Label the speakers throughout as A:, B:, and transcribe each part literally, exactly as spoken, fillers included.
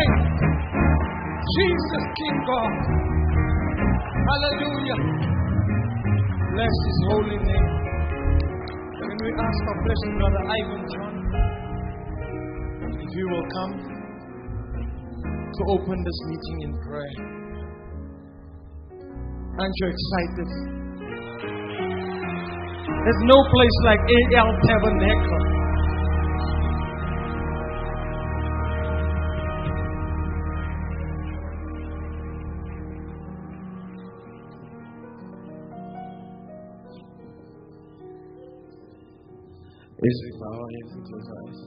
A: name. Jesus, King God. Hallelujah. Bless His holy name. When we ask for blessing, Brother Ivan John, if you will come to open this meeting in prayer. Aren't you excited? There's no place like A L Tabernacle.
B: As we bow our heads and close our eyes.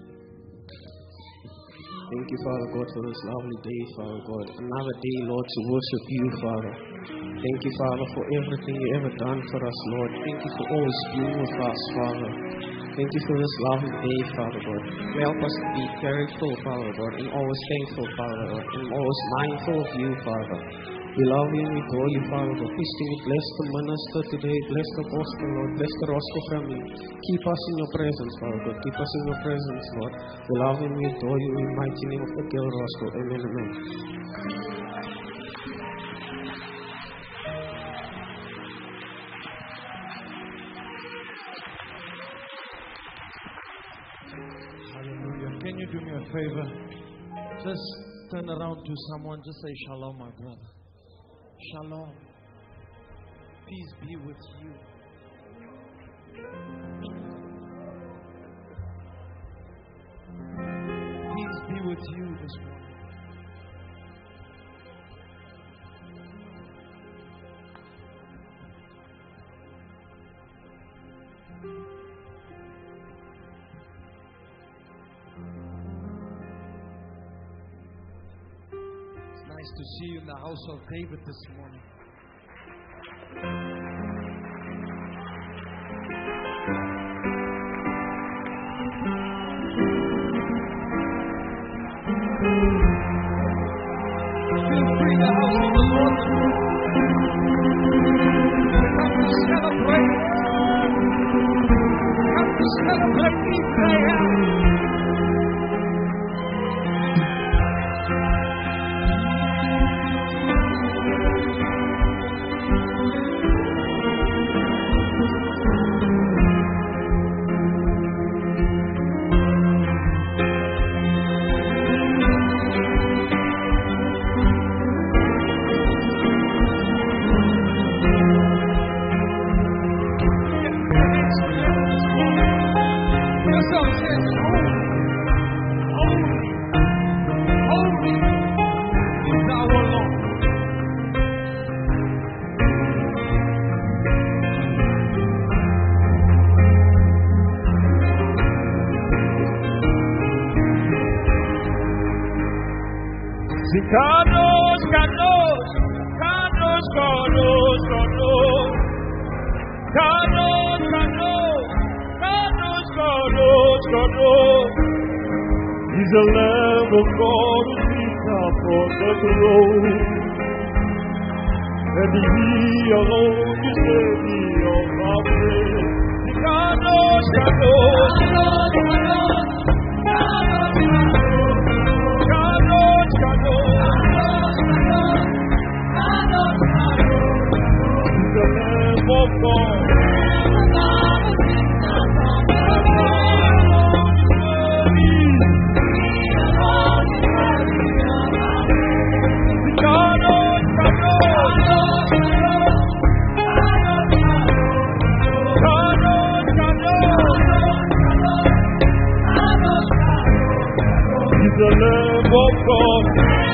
B: Thank you, Father God, for this lovely day, Father God. Another day, Lord, to worship you, Father. Thank you, Father, for everything you ever done for us, Lord. Thank you for always being with us, Father. Thank you for this lovely day, Father God. Help us to be grateful, Father God, and always thankful, Father God, and always mindful of you, Father. We love you and we adore you, Father God. Please can you bless the minister today, bless the gospel, Lord, bless the Roscoe family. Keep us in your presence, Father God. Keep us in your presence, Lord. We love you and we adore you in the mighty name of the Girl Roscoe. Amen, amen.
A: Hallelujah. Can you do me a favor? Just turn around to someone, just say shalom, my brother. Shalom. Peace be with you. Peace be with you this morning. It's nice to see you in the house of David this morning. Feel free, the house of the Lord. Come to celebrate. Come to celebrate Israel.
C: Kadosh, Kadosh, Kadosh, Kadosh, Kadosh, Kadosh, Kadosh, Kadosh, Kadosh. He's the Lamb of God who sits upon the throne, and He alone is worthy of our praise. Kadosh, Kadosh, Kadosh, Kadosh, Kadosh, Kadosh. The Lamb of God. The Lamb of God.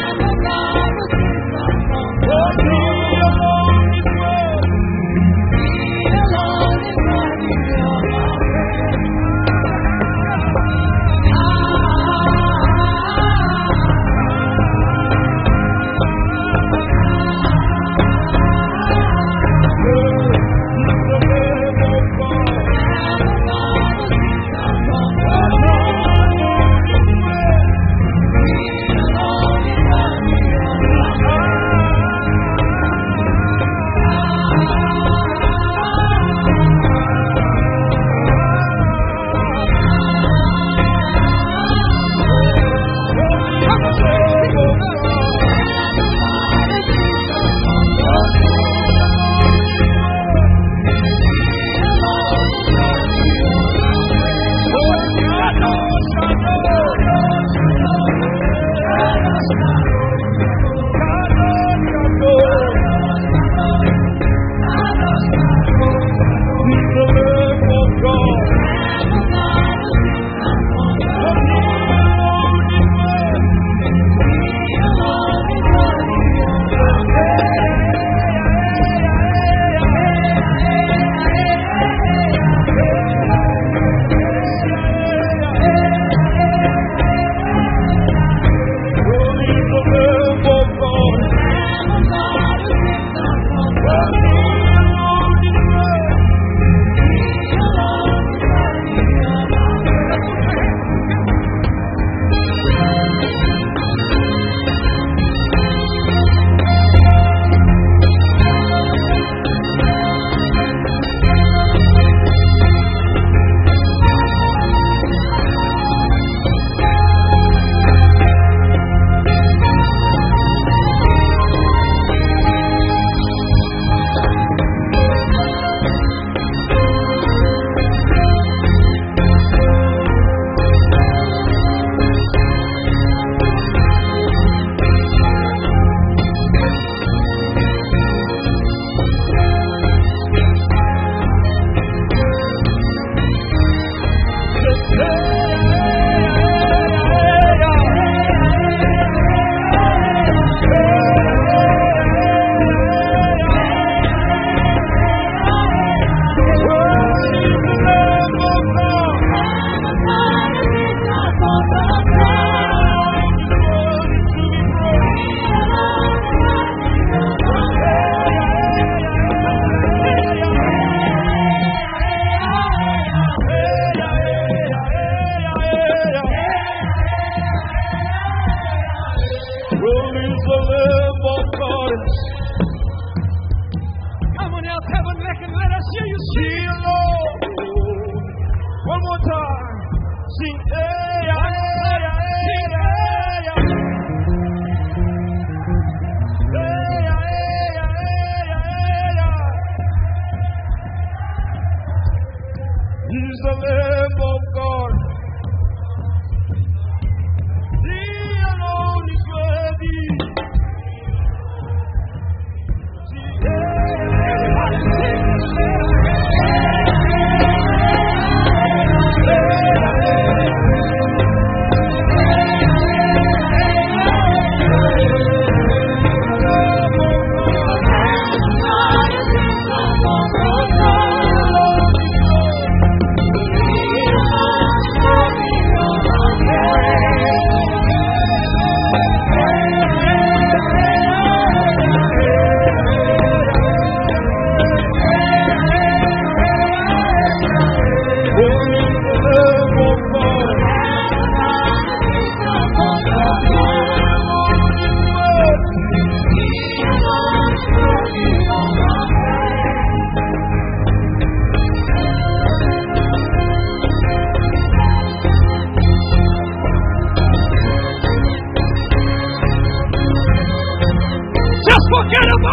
C: Oh, He alone is worthy. He alone is worthy of our praise.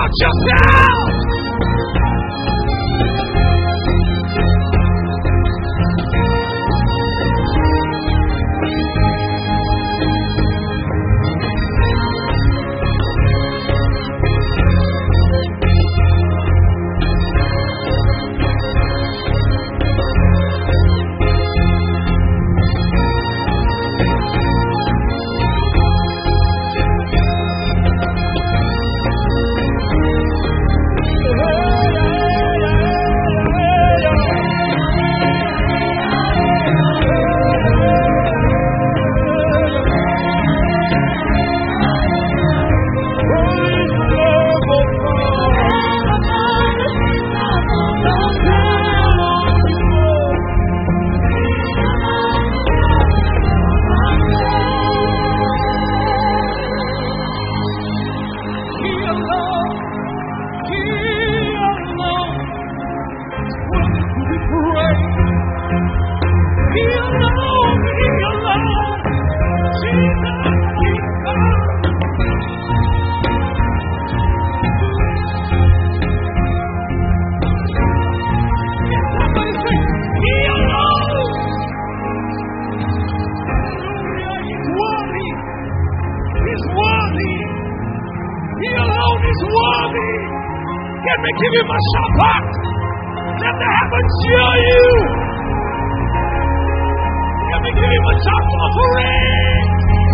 A: Watch yourself! Give him a Shabbat. Let the heavens hear you. Let me give him a shout offering.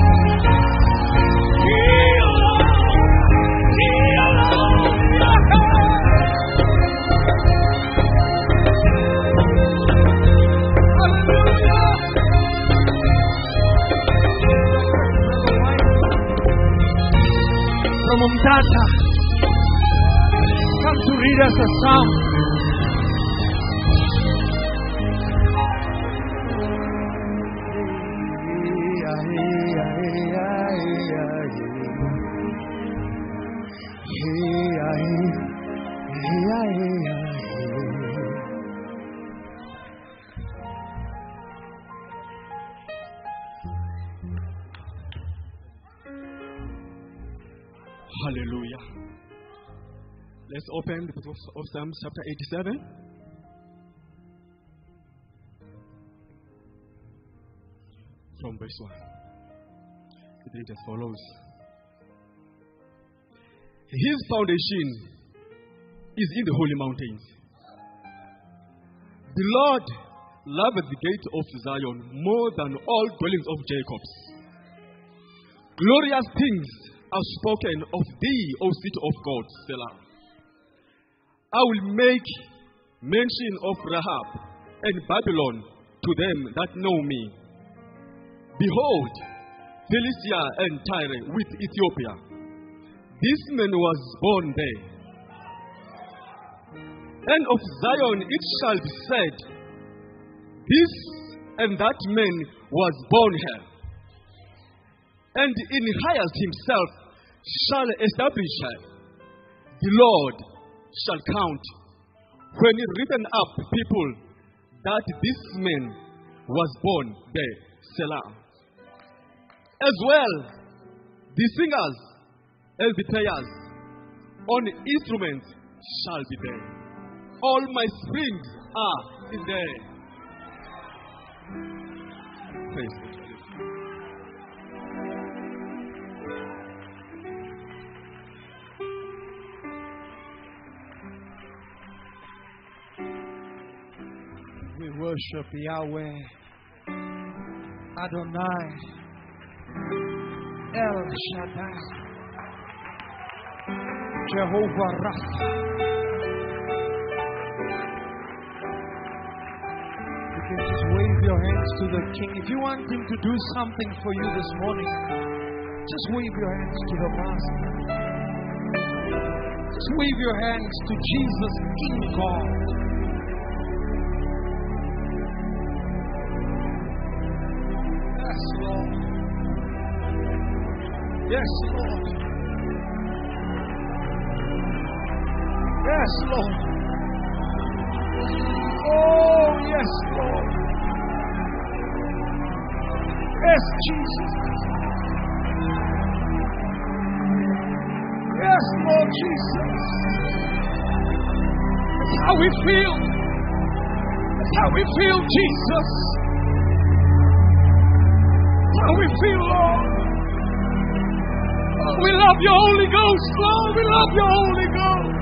A: He alone. He alone. Hallelujah. From Umtata. Come to read us a psalm.
C: Hallelujah. Let's open the book of Psalms chapter eighty-seven. From verse one. It reads as follows. His foundation is in the holy mountains. The Lord loveth the gate of Zion more than all dwellings of Jacob. Glorious things are spoken of thee, O city of God, Selah. I will make mention of Rahab and Babylon to them that know me. Behold, Philistia and Tyre with Ethiopia. This man was born there. And of Zion it shall be said, this and that man was born here. And in highest himself shall establish her. The Lord shall count when he written up people that this man was born there, Selah. As well, the singers and the players on instruments shall be there. All my springs are in there. Praise God.
A: We worship Yahweh, Adonai, El Shaddai, Jehovah Rapha. You can just wave your hands to the King. If you want Him to do something for you this morning, just wave your hands to the Master. Just wave your hands to Jesus in God. Yes, Lord. Yes, Lord. Yes, Lord. Oh, yes, Lord. Yes, Jesus. Yes, Lord Jesus. That's how we feel. That's how we feel, Jesus. That's how we feel, Lord. Oh, we love your Holy Ghost, Lord. We love your Holy Ghost.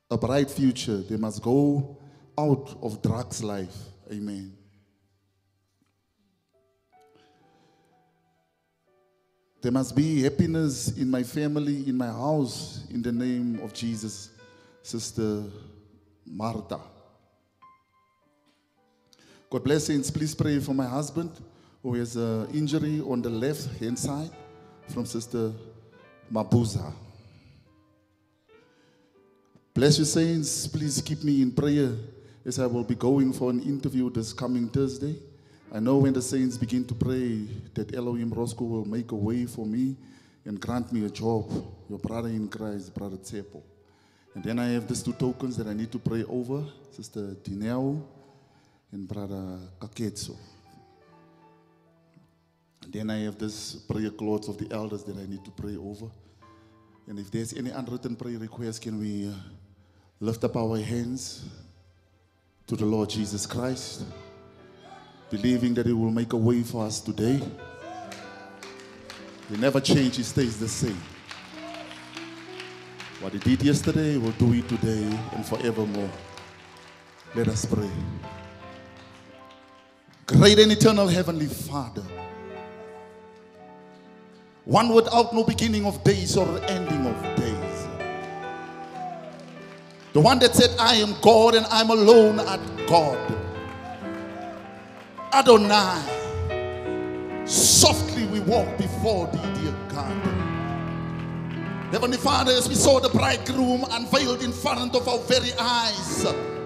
D: a bright future. They must go out of drugs life. Amen. There must be happiness in my family, in my house, in the name of Jesus. Sister Martha. God bless you. Please pray for my husband who has an injury on the left hand side from Sister Mabuza. Bless you, saints. Please keep me in prayer as I will be going for an interview this coming Thursday. I know when the saints begin to pray that Elohim Roscoe will make a way for me and grant me a job. Your brother in Christ, Brother Tsepo. And then I have these two tokens that I need to pray over, Sister Dineo and Brother Kaketso. And then I have this prayer cloths of the elders that I need to pray over. And if there's any unwritten prayer request, can we uh, lift up our hands to the Lord Jesus Christ, believing that He will make a way for us today. He never changes, He stays the same. What He did yesterday, He will do it today and forevermore. Let us pray. Great and eternal Heavenly Father, one without no beginning of days or ending of days. The one that said, I am God and I'm alone at God. Adonai, softly we walk before thee, dear God. Heavenly Father, as we saw the bridegroom unveiled in front of our very eyes,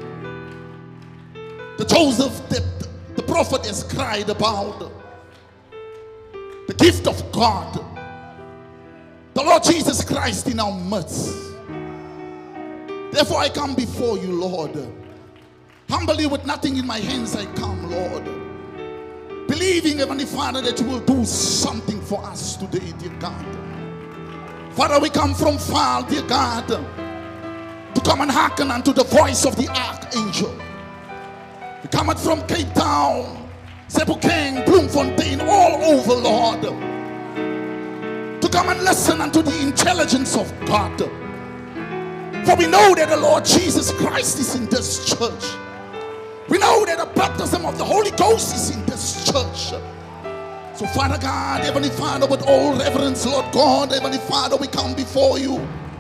D: the Joseph that the prophet has cried about, the gift of God, the Lord Jesus Christ in our midst. Therefore I come before you, Lord. Humbly with nothing in my hands I come, Lord. Believing, Heavenly Father, that you will do something for us today, dear God. Father, we come from far, dear God, to come and hearken unto the voice of the archangel. We come from Cape Town, Sebokeng, Bloemfontein, all over, Lord, to come and listen unto the intelligence of God. For we know that the Lord Jesus Christ is in this church. We know that the baptism of the Holy Ghost is in this church. So Father God, Heavenly Father, with all reverence, Lord God, Heavenly Father, we come before you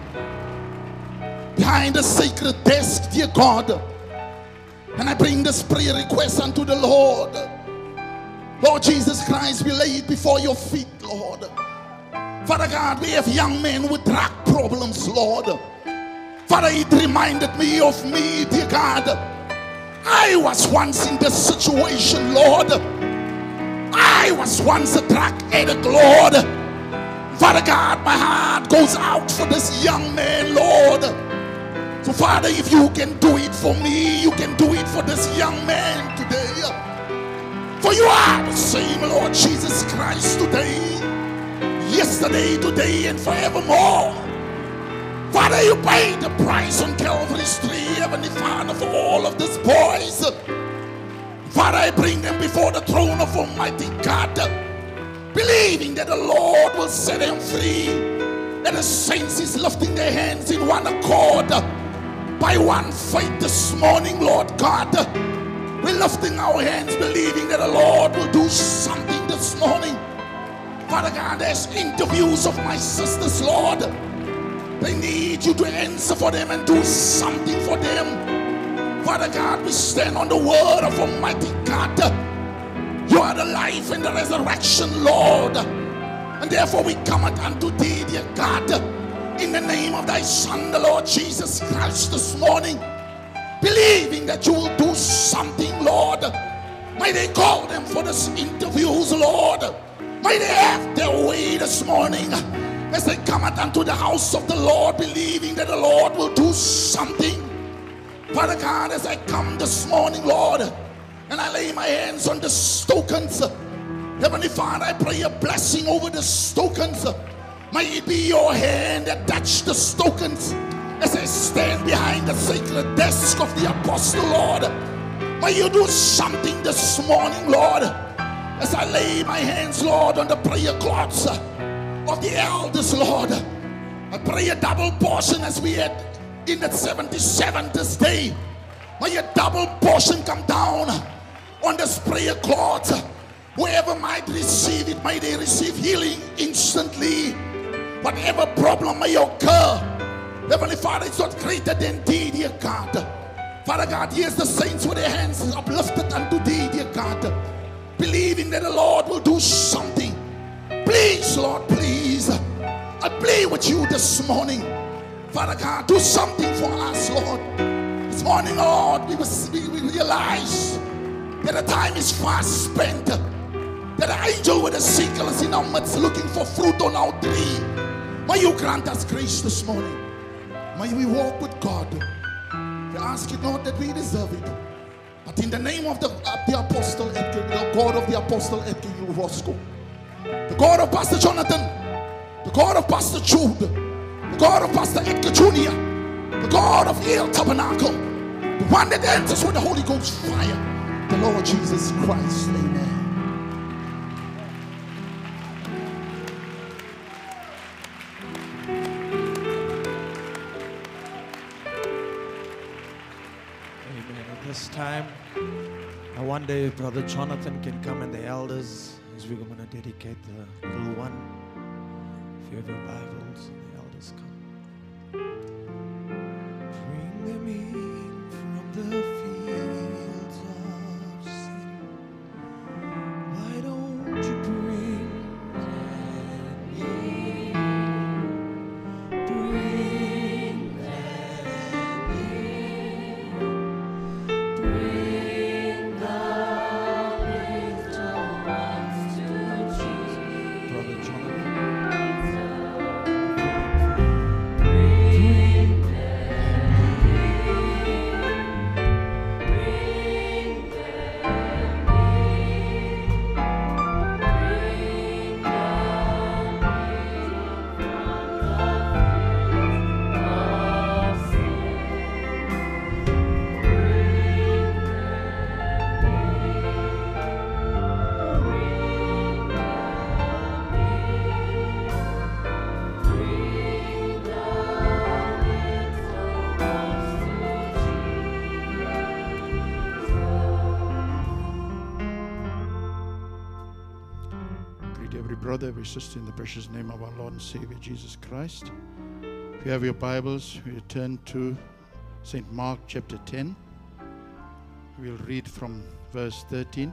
D: behind the sacred desk, dear God. And I bring this prayer request unto the Lord. Lord Jesus Christ, we lay it before your feet, Lord. Father God, we have young men with drug problems, Lord. Father, it reminded me of me, dear God. I was once in this situation, Lord. I was once a drug addict, Lord. Father God, my heart goes out for this young man, Lord. So Father, if you can do it for me, you can do it for this young man today. For you are the same, Lord Jesus Christ, today, yesterday, today, and forevermore. Father, you paid the price on Calvary's tree, Heavenly Father, for all of these boys. Father, I bring them before the throne of Almighty God, believing that the Lord will set them free, that the saints is lifting their hands in one accord, by one faith this morning, Lord God. We're lifting our hands, believing that the Lord will do something this morning. Father God, there's interviews of my sisters, Lord. They need you to answer for them and do something for them. Father God, we stand on the word of Almighty God. You are the life and the resurrection, Lord. And therefore we come unto thee, dear God, in the name of thy Son, the Lord Jesus Christ, this morning, believing that you will do something, Lord. May they call them for these interviews, Lord. May they have their way this morning as they come unto the house of the Lord, believing that the Lord will do something. Father God, as I come this morning, Lord, and I lay my hands on the tokens, Heavenly Father, I pray a blessing over the tokens. May it be your hand that touch the tokens as I stand behind the sacred desk of the apostle, Lord. May you do something this morning, Lord, as I lay my hands, Lord, on the prayer cloths of the elders, Lord. I pray a double portion as we had in that seventy-seventh day, may a double portion come down on this prayer cloth. Whoever might receive it, may they receive healing instantly. Whatever problem may occur, Heavenly Father, it's not greater than thee, dear God. Father God, here's the saints with their hands uplifted unto thee, dear God, believing that the Lord will do something. Please, Lord, please, I plead with you this morning. Father God, do something for us, Lord. This morning, Lord, we, was, we, we realize that the time is fast spent. That the angel with the sickle is in our midst looking for fruit on our tree. May you grant us grace this morning. May we walk with God. We ask you not that we deserve it, but in the name of the, of the apostle Edgar, the God of the apostle Edgar Roscoe, the God of Pastor Jonathan, the God of Pastor Jude, the God of Pastor Edgar Junior, the God of El Tabernacle, the one that enters with the Holy Ghost fire, the Lord Jesus Christ. Amen.
A: This time, I wonder if Brother Jonathan can come and the elders, as we're going to dedicate the little one. If you have your Bibles, and the elders come. Bring them in from the fields of sin. Why don't you bring them in? Bring them in. Bring the little ones to Jesus. Brother Jonathan. Bring them in. Bring them in. Bring
D: Greet every brother, every sister in the precious name of our Lord and Savior Jesus Christ. If you have your Bibles, we turn to Saint Mark chapter ten. We'll read from verse thirteen.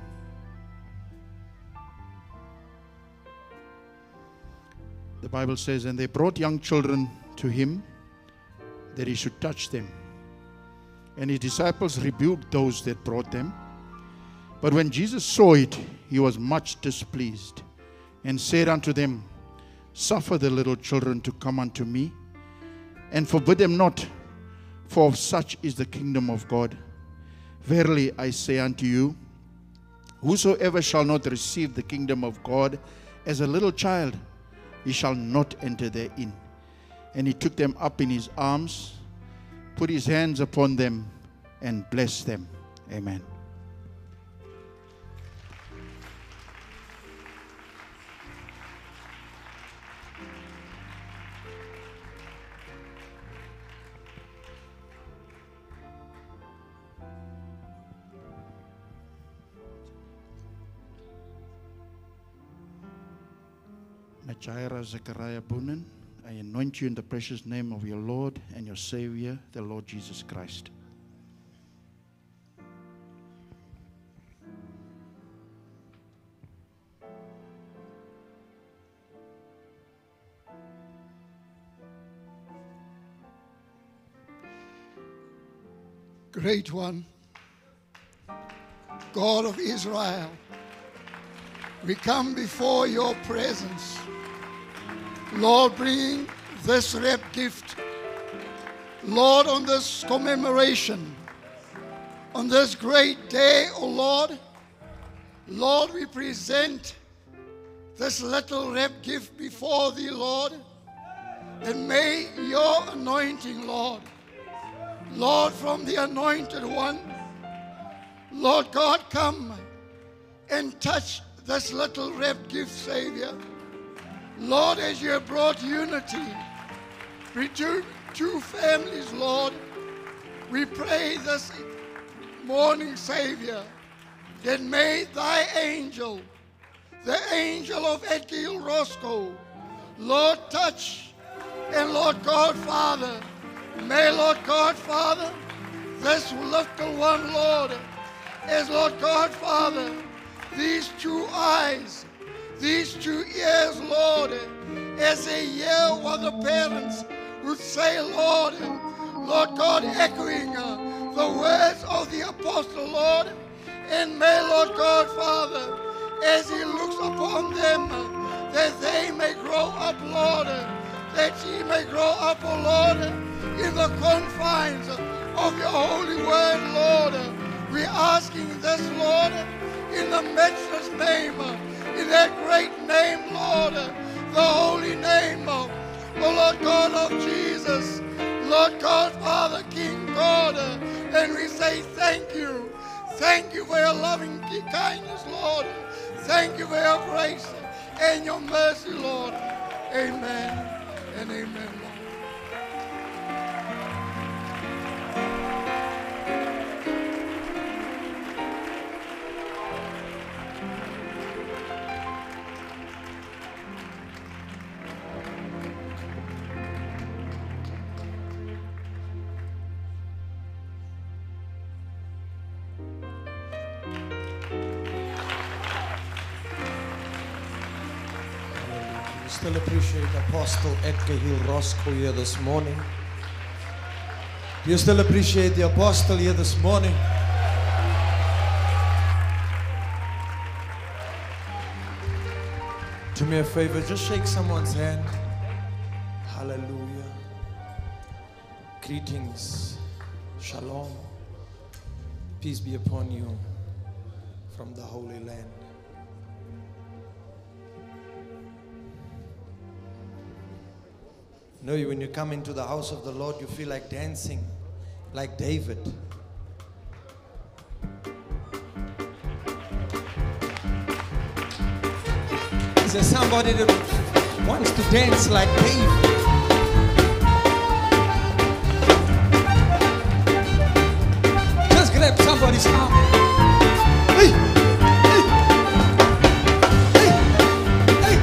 D: The Bible says, and they brought young children to him that he should touch them. And his disciples rebuked those that brought them. But when Jesus saw it, he was much displeased, and said unto them, suffer the little children to come unto me, and forbid them not, for of such is the kingdom of God. Verily I say unto you, whosoever shall not receive the kingdom of God as a little child, he shall not enter therein. And he took them up in his arms, put his hands upon them, and blessed them. Amen. Jaira Zechariah Boonen, I anoint you in the precious name of your Lord and your Savior, the Lord Jesus Christ.
E: Great One, God of Israel, we come before your presence, Lord, bringing this rep gift, Lord, on this commemoration, on this great day, O Lord. Lord, we present this little rep gift before thee, Lord, and may your anointing, Lord, Lord, from the anointed one, Lord God, come and touch this little rep gift, Savior. Lord, as you have brought unity between two families, Lord. We pray this morning, Savior, that may thy angel, the angel of Edgil Roscoe, Lord, touch, and Lord God, Father, may Lord God, Father, this little one, Lord, as Lord God, Father, these two eyes, these two ears, Lord, as they hear what the parents would say, Lord, Lord God, echoing uh, the words of the apostle, Lord, and may, Lord God, Father, as he looks upon them, uh, that they may grow up, Lord, uh, that she may grow up, O Lord, uh, in the confines uh, of your holy word, Lord. Uh, we're asking this, Lord, uh, in the matchless name, uh, in that great name, Lord, uh, the holy name of, O Lord God of Jesus, Lord God, Father, King God, uh, and we say thank you. Thank you for your loving kindness, Lord. Thank you for your grace and your mercy, Lord. Amen and amen, Lord.
F: Still appreciate Apostle Edgar Hill Roscoe here this morning. Do you still appreciate the apostle here this morning? Do me a favor, just shake someone's hand. Hallelujah. Greetings. Shalom. Peace be upon you from the Holy Land. You know, when you come into the house of the Lord, you feel like dancing, like David. Is there somebody that wants to dance like David? Just grab somebody's arm. Hey, hey, hey, hey.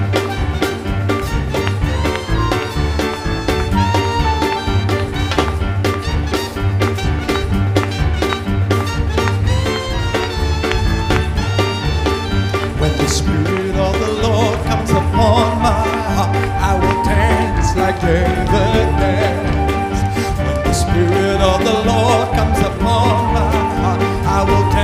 F: When the Spirit of the Lord comes upon my heart, I will dance like David danced. When the Spirit of the Lord comes upon my heart, I will dance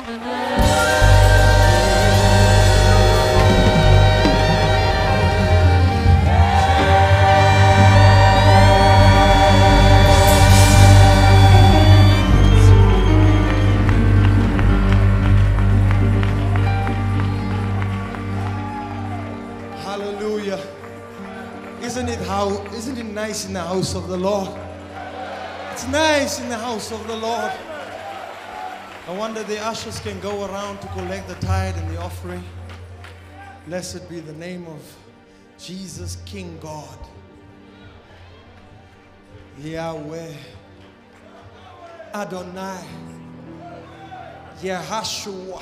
F: Hallelujah. Isn't it how isn't it nice in the house of the Lord? It's nice in the house of the Lord. I wonder the ushers can go around to collect the tithe and the offering. Blessed be the name of Jesus, King God. Yahweh. Adonai. Yahashua.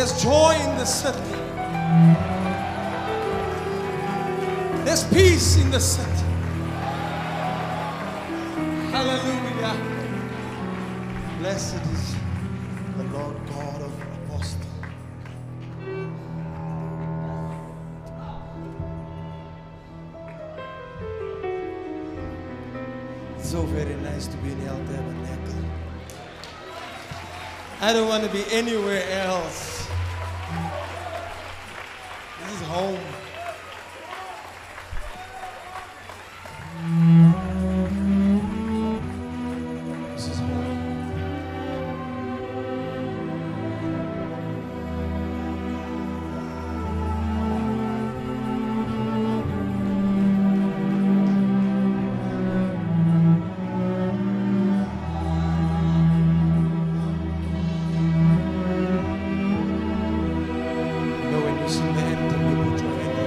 F: There's joy in the city. There's peace in the city. Hallelujah. Blessed is the Lord God of apostles. It's so very nice to be in El Tabernacle. I don't want to be anywhere else. This is home. This is home. You know, when you sing the anthem, you put your hand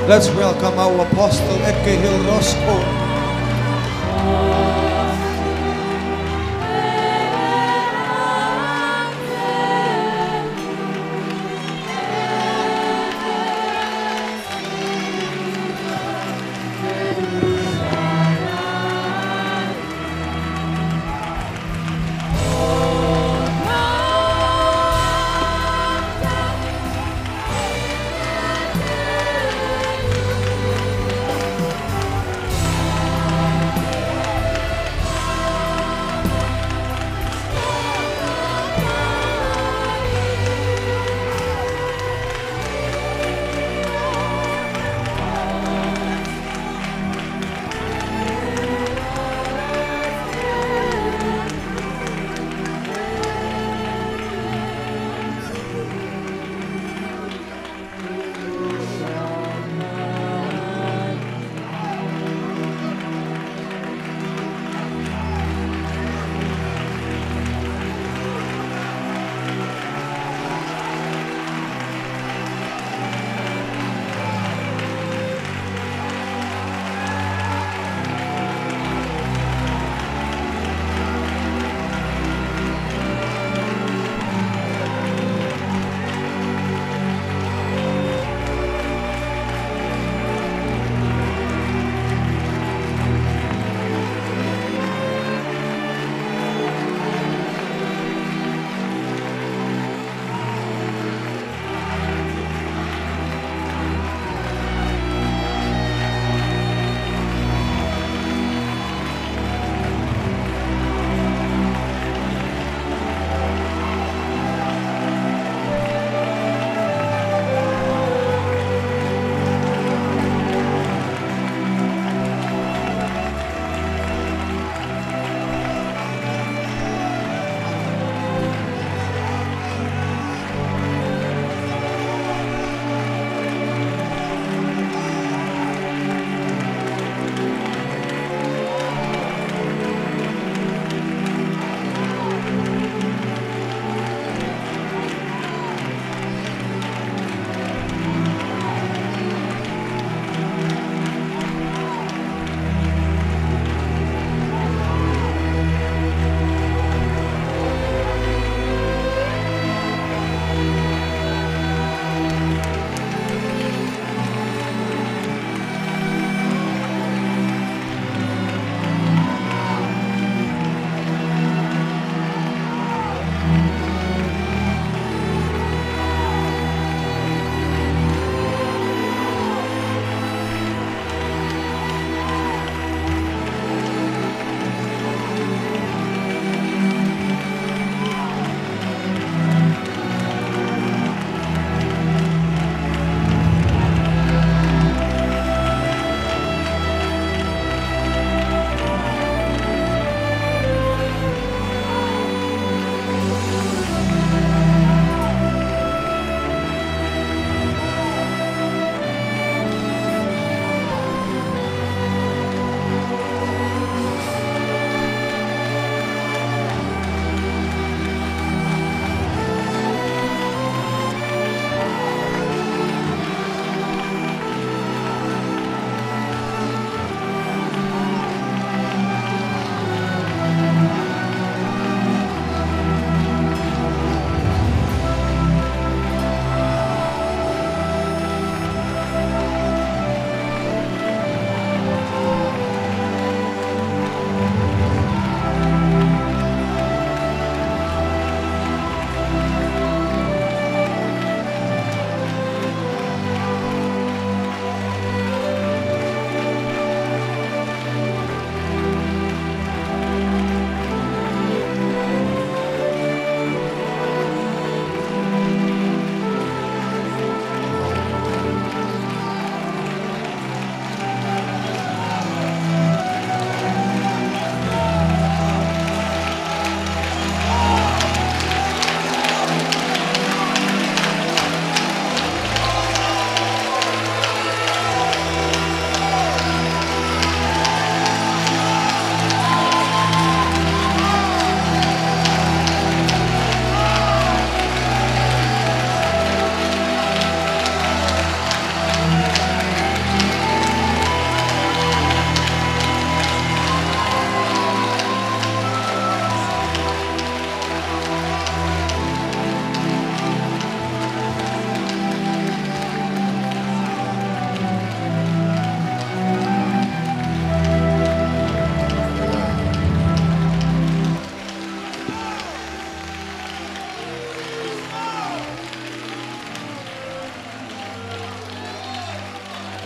F: Let's welcome our apostle, Edgar Hill Roscoe.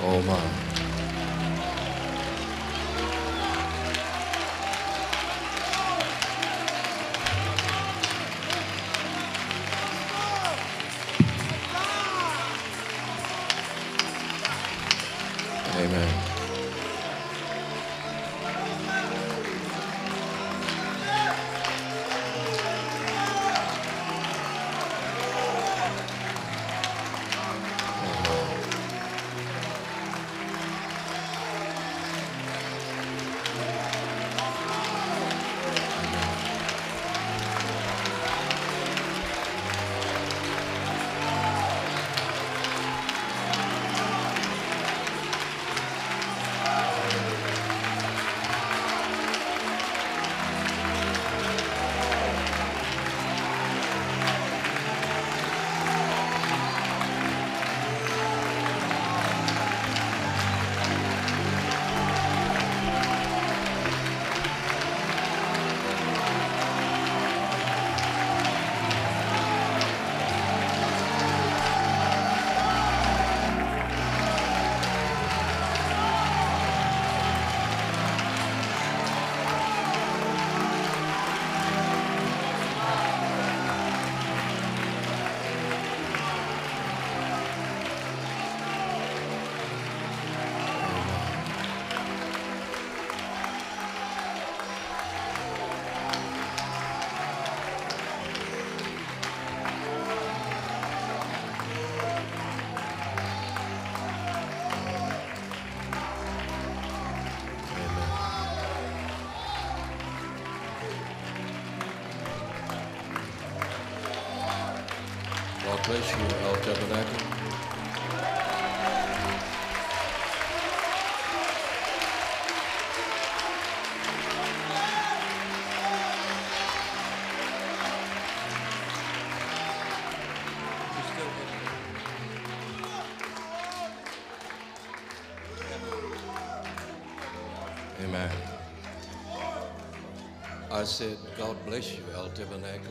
G: Oh my. Amen. God bless you, El Tabernacle. Amen. I said, God bless you, El Tabernacle.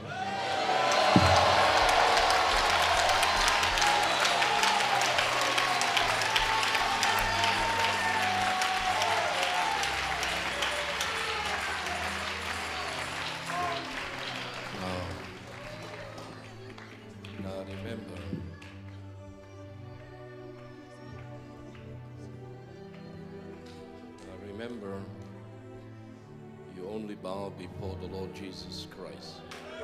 G: Now remember, now remember, you only bow before the Lord Jesus Christ,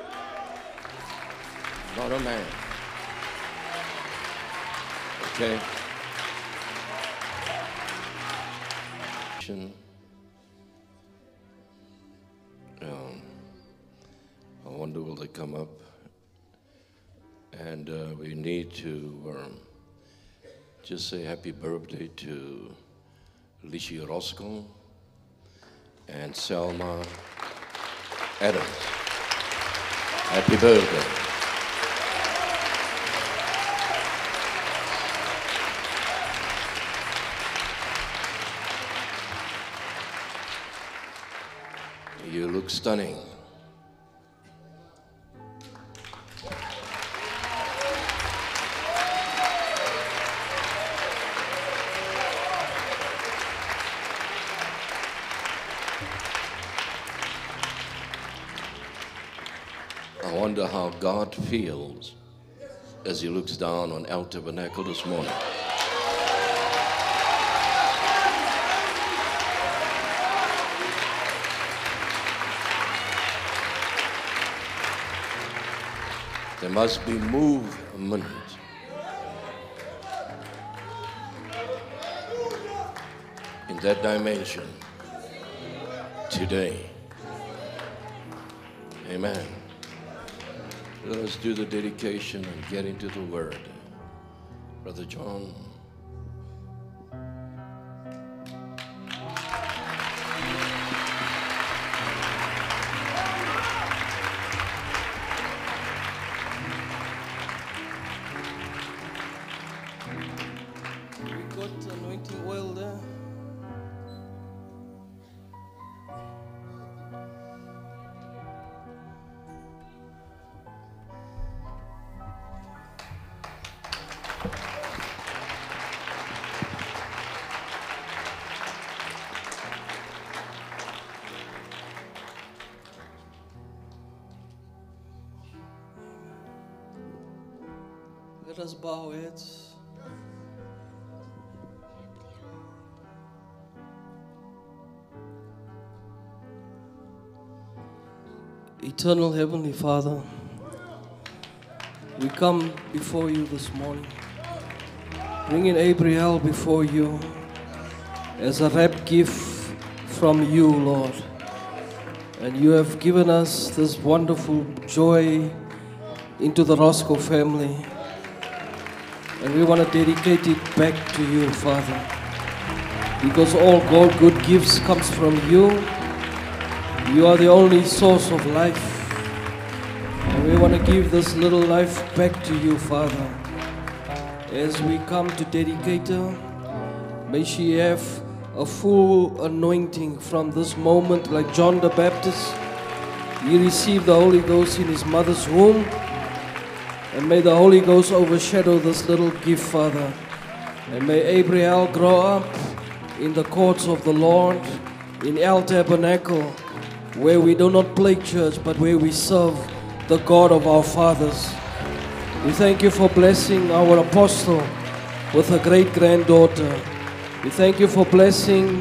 G: not a man. Okay? Um, I wonder will they come up? And uh, we need to um, just say happy birthday to Lishi Roscoe and Selma Adams. Happy birthday. You look stunning. I wonder how God feels as he looks down on El Tabernacle this morning. There must be movement. In that dimension today. Amen. Let us do the dedication and get into the Word. Brother John.
F: We got anointing oil there. Let us bow our heads. Eternal Heavenly Father, we come before you this morning, bringing Abriel before you as a wrap gift from you, Lord. And you have given us this wonderful joy into the Roscoe family. And we want to dedicate it back to you, Father. Because all God good gifts comes from you. You are the only source of life. And we want to give this little life back to you, Father. As we come to dedicate her, may she have a full anointing from this moment, like John the Baptist. He received the Holy Ghost in his mother's womb. And may the Holy Ghost overshadow this little gift, Father. And may Abriel grow up in the courts of the Lord, in El Tabernacle, where we do not play church, but where we serve the God of our fathers. We thank you for blessing our apostle with a great granddaughter. We thank you for blessing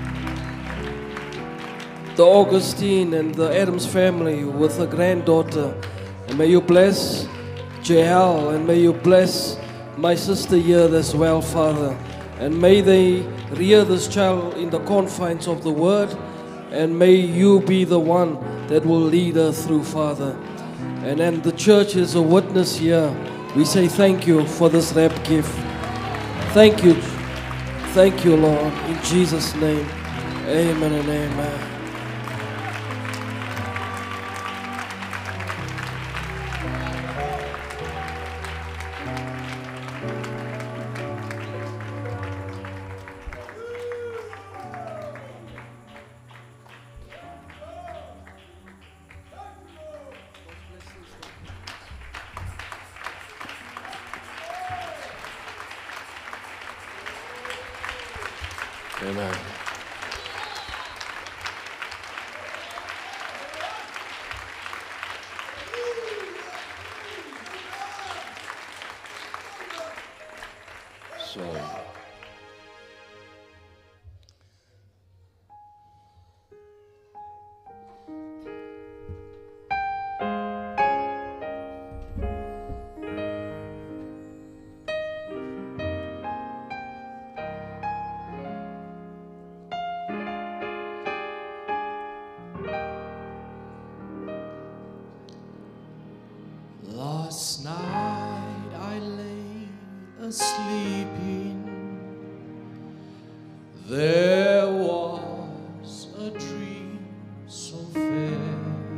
F: the Augustine and the Adams family with a granddaughter. And may you bless Jael, and may you bless my sister here as well, Father. And may they rear this child in the confines of the word. And may you be the one that will lead her through, Father. And then the church is a witness here. We say thank you for this wrap gift. Thank you. Thank you, Lord. In Jesus' name. Amen and amen.
G: Amen. So,
F: last night I lay asleeping. There was a dream so fair.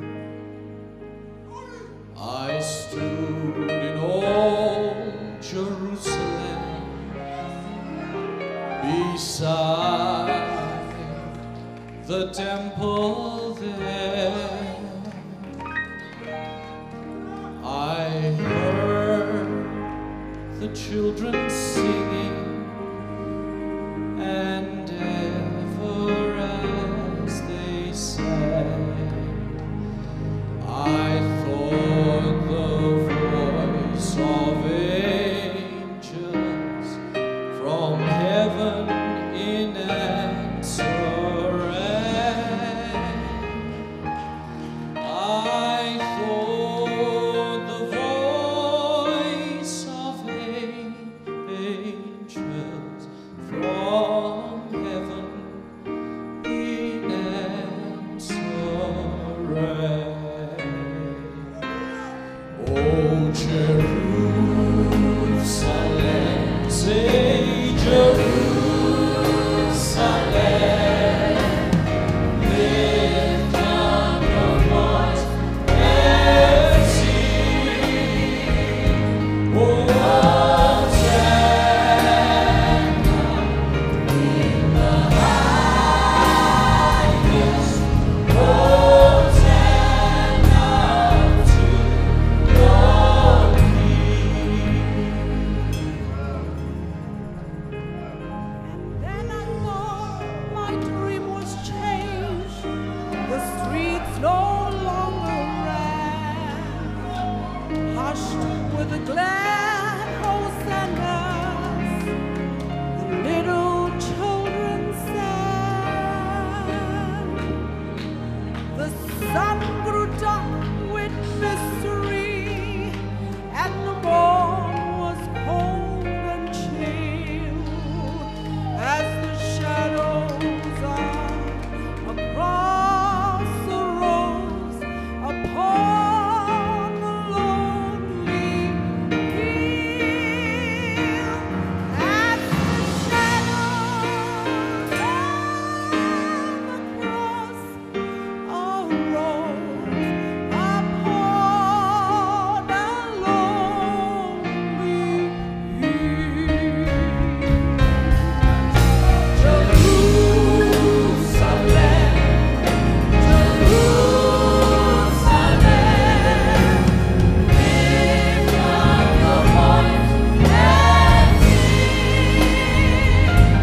F: I stood in old Jerusalem beside the temple there. I heard the children singing, and ever as they sang, I thought the voice of angels from heaven in answer rang. I thought the voice of angels from heaven in answer rang. Oh, Jerusalem, say Jerusalem, lift up your voice and sing. Oh, Hosanna in the highest. Hosanna to your King.
H: Then I thought my dream was changed. The streets no longer rang, hushed with a glad hosannas, the little children sang. The sun grew dark with mystery, and the morn was cold and chill, as the shadows are across the roads upon the lonely hill. As the shadows of the cross arose upon the lonely hill. Jerusalem, Jerusalem, lift up your voice and sing.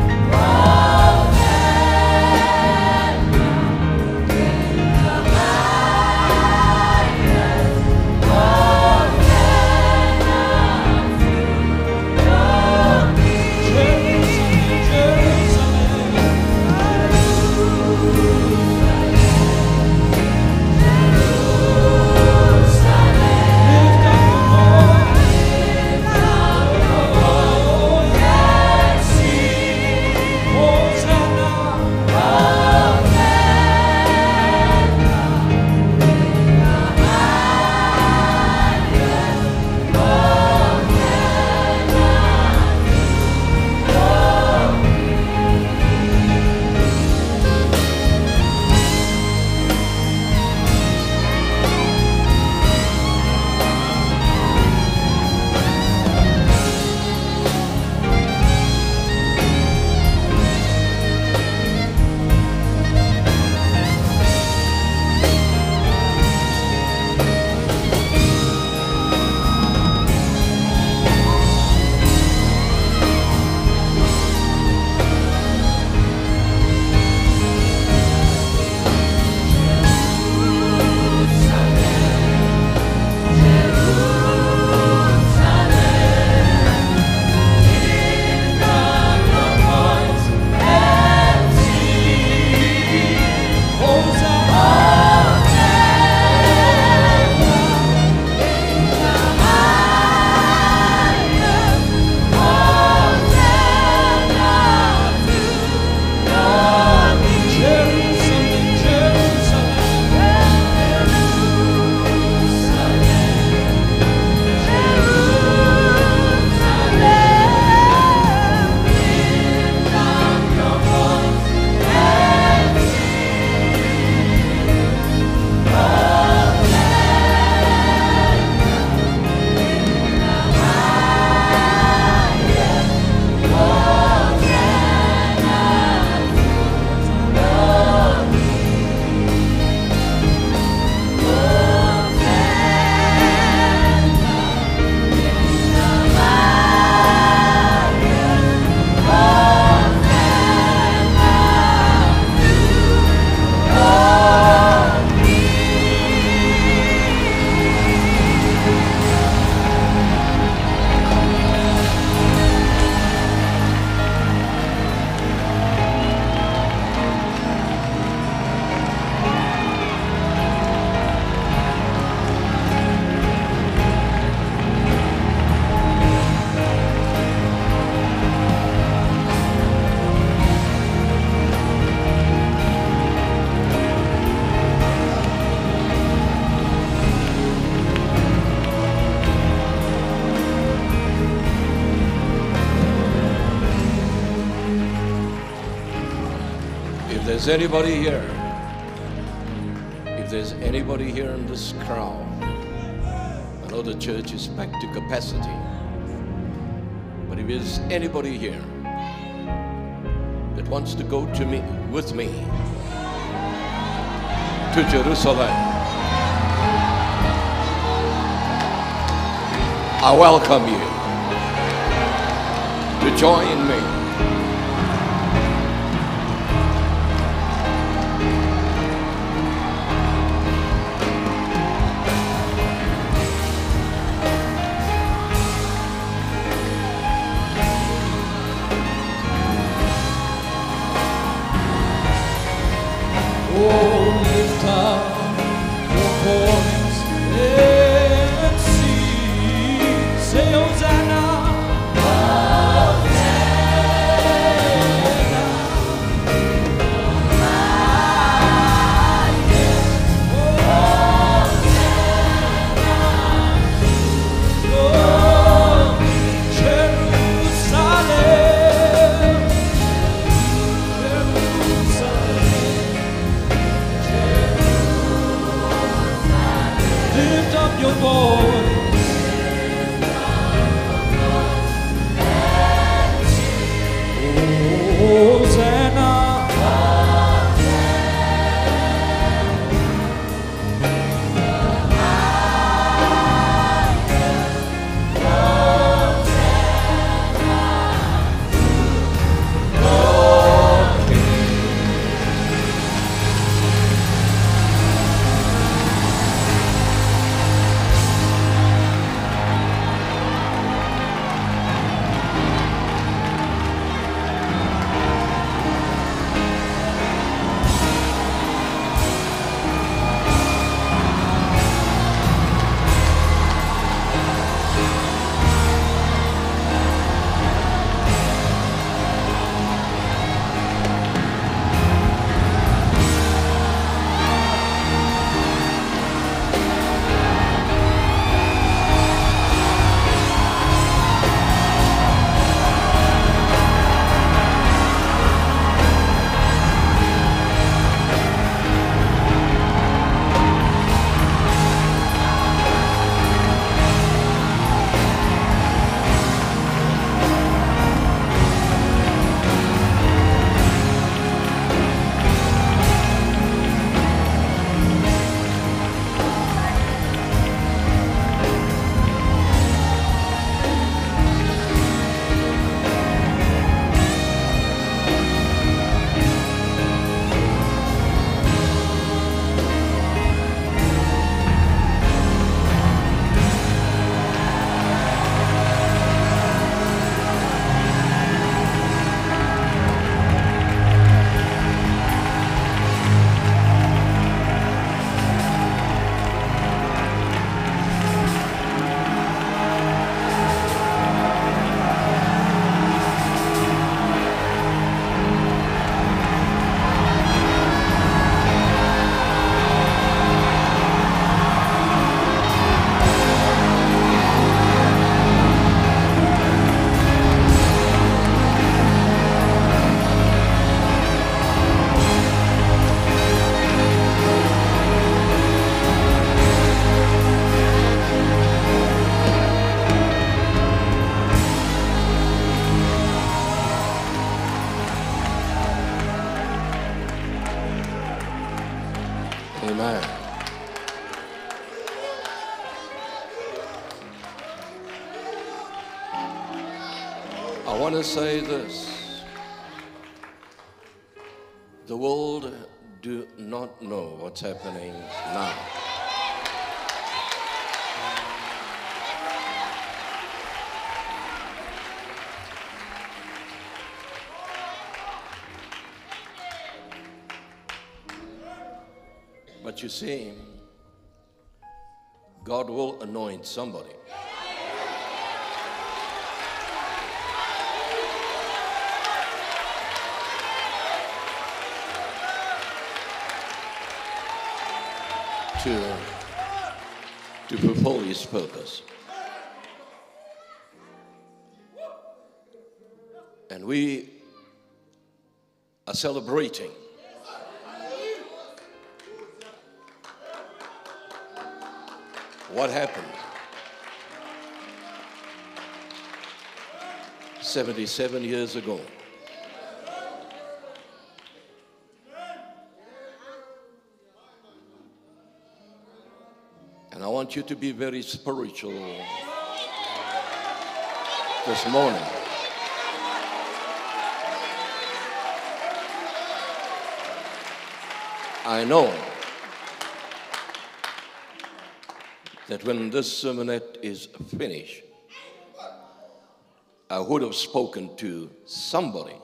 G: If there's anybody here, if there's anybody here in this crowd, I know the church is back to capacity, but if there's anybody here that wants to go to me with me to Jerusalem, I welcome you to join me. I want to say this. The world do not know what's happening now. But you see, God will anoint somebody. To, to fulfill his purpose. And we are celebrating what happened seventy-seven years ago. And I want you to be very spiritual this morning. I know that when this sermonette is finished, I would have spoken to somebody.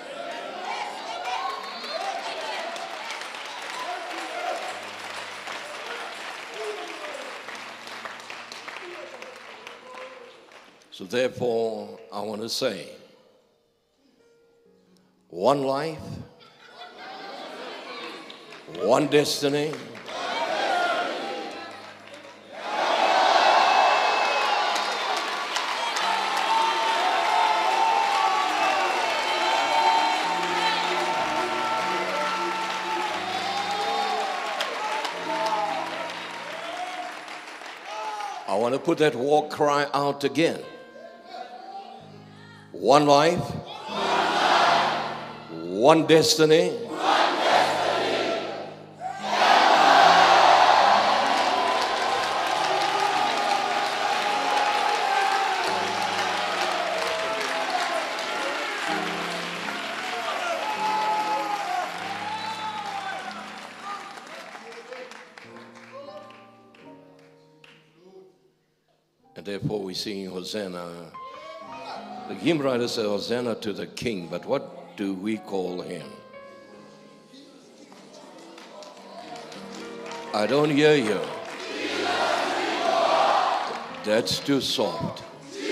G: So therefore, I want to say, one life, one destiny, I want to put that war cry out again. One life, one destiny, and therefore we sing Hosanna. The hymn writer says Hosanna to the King, but what do we call him? I don't hear you. That's too soft.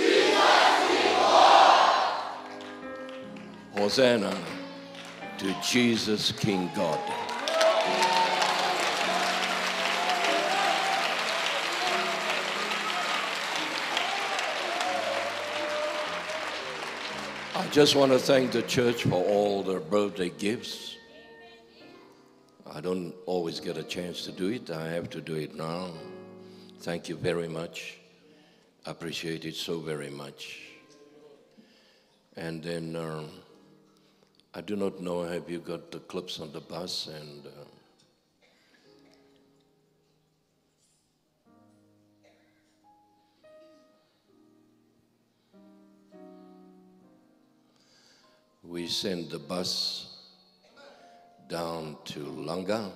G: Hosanna to Jesus, King God. I just want to thank the church for all their birthday gifts. I don't always get a chance to do it. I have to do it now. Thank you very much. I appreciate it so very much. And then uh, I do not know, have you got the clips on the bus? And uh, we send the bus down to Langa.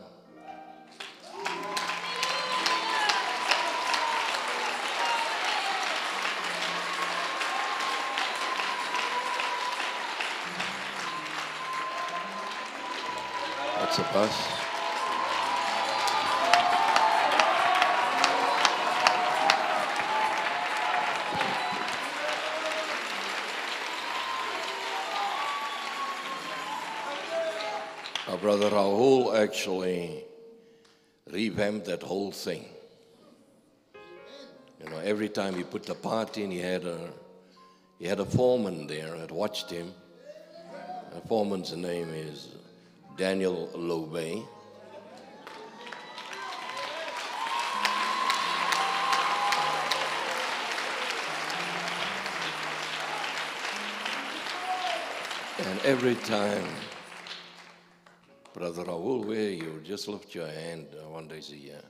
G: That's a bus. Our brother Raul actually revamped that whole thing. You know, every time he put the part in, he had a he had a foreman there that watched him. The foreman's name is Daniel Lobe. And every time, Brother Raul, where you just lift your hand uh, one day a year.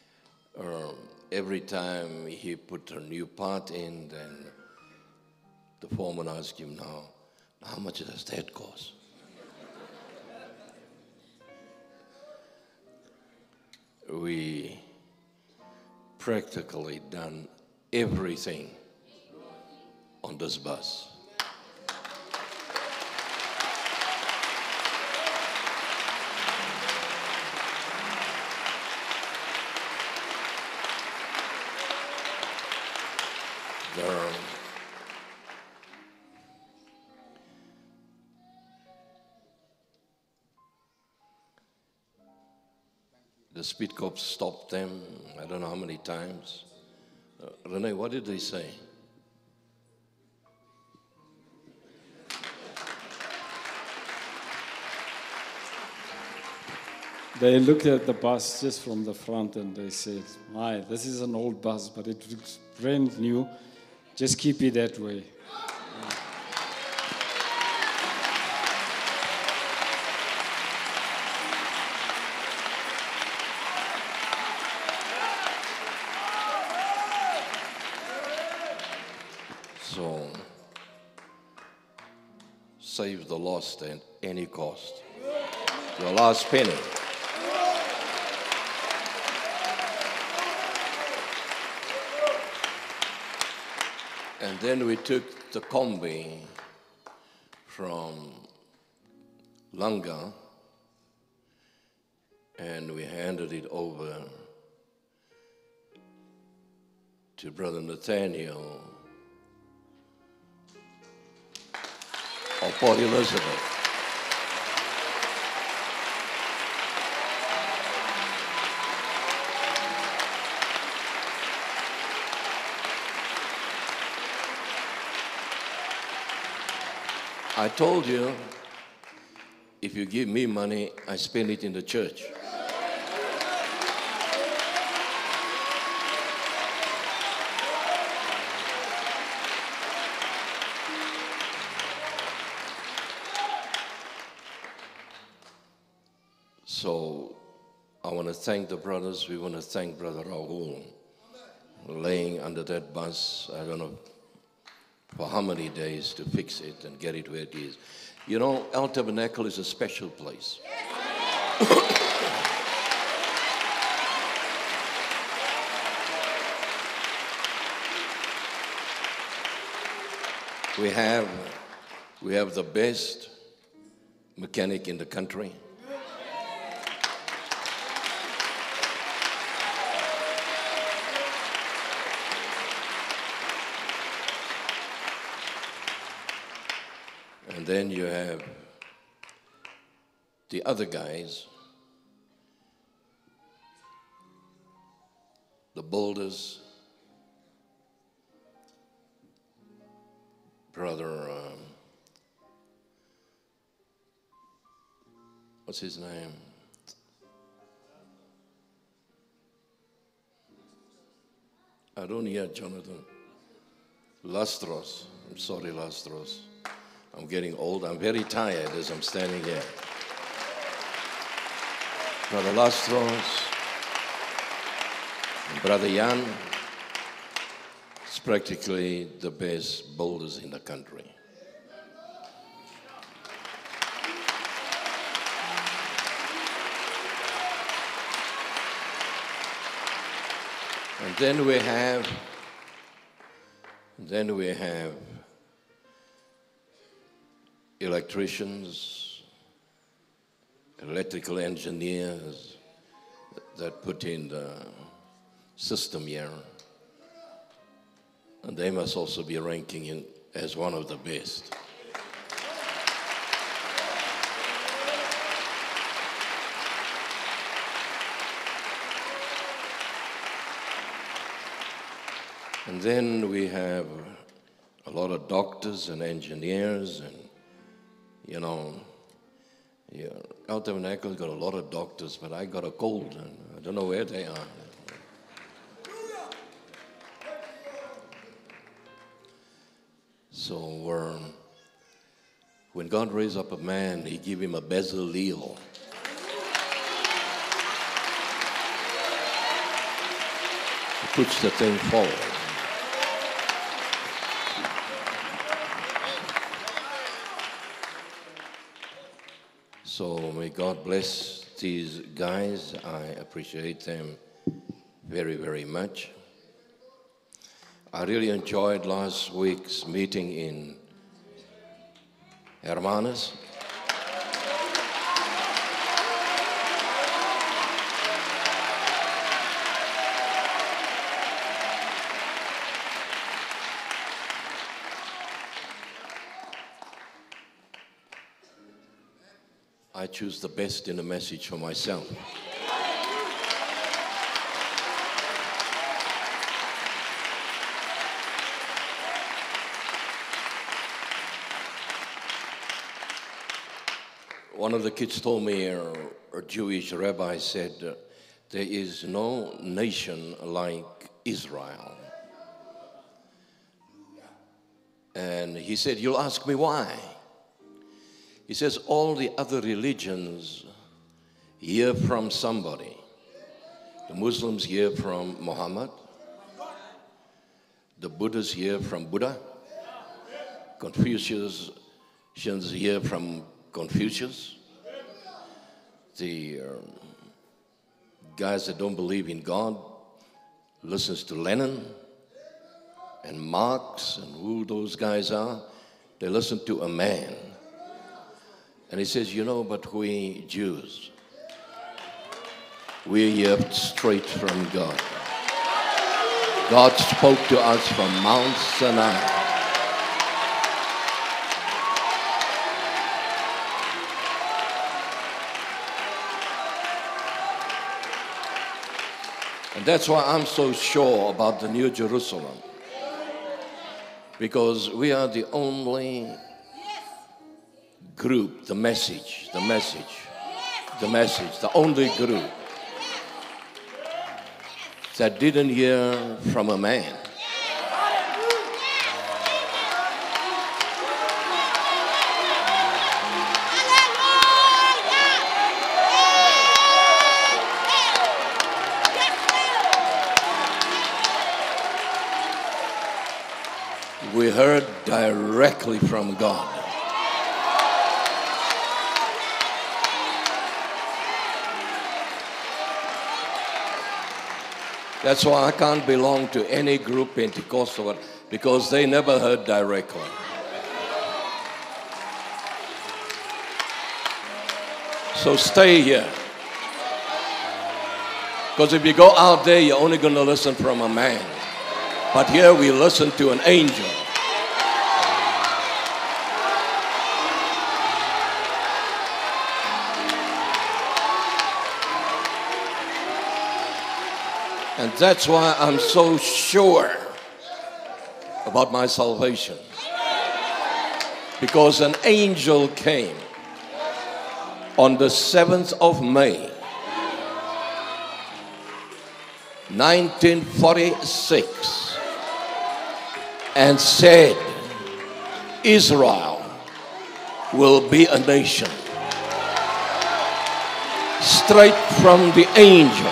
G: Um, every time he put a new part in, then The foreman asked him, now, how much does that cost? We practically done everything on this bus. There, the speed cops stopped them, I don't know how many times. Uh, Renee, what did they say?
I: They looked at the bus just from the front and they said, my, this is an old bus, but it looks brand new. Just keep it that way.
G: So, save the lost at any cost. Your last penny. And then we took the combi from Langa and we handed it over to Brother Nathaniel of Port Elizabeth. I told you, if you give me money, I spend it in the church. So I want to thank the brothers. We want to thank Brother Rahul laying under that bus. I don't know for how many days to fix it and get it where it is. You know, El Tabernacle is a special place. we have, we have the best mechanic in the country. And then you have the other guys, the builders, brother, um, what's his name? I don't hear Jonathan. Lastros. I'm sorry, Lastros. I'm getting old. I'm very tired as I'm standing here. Brother Lastros, and Brother Jan, it's practically the best builders in the country. And then we have, then we have electricians, electrical engineers that put in the system here. And they must also be ranking in as one of the best. And then we have a lot of doctors and engineers and You know, yeah, El Tabernacle's got a lot of doctors, but I got a cold, and I don't know where they are. So um, when God raised up a man, he gave him a Bezaleel. He puts the thing forward. So may God bless these guys. I appreciate them very, very much. I really enjoyed last week's meeting in Hermanus. I choose the best in the message for myself. One of the kids told me, a, a Jewish rabbi said, uh, there is no nation like Israel. And he said, you'll ask me why. He says, all the other religions hear from somebody. The Muslims hear from Muhammad. The Buddhists hear from Buddha. Confucians hear from Confucius. The um, guys that don't believe in God listens to Lenin and Marx and who those guys are. They listen to a man. And he says, you know, but we Jews, we hear straight from God. God spoke to us from Mount Sinai. And that's why I'm so sure about the New Jerusalem. Because we are the only group, the message, the message, the message, the only group that didn't hear from a man. We heard directly from God. That's why I can't belong to any group, Pentecostal, because they never heard directly. So stay here. Because if you go out there, you're only going to listen from a man. But here we listen to an angel. And that's why I'm so sure about my salvation. Because an angel came on the seventh of May, nineteen forty-six, and said, Israel will be a nation. Straight from the angel.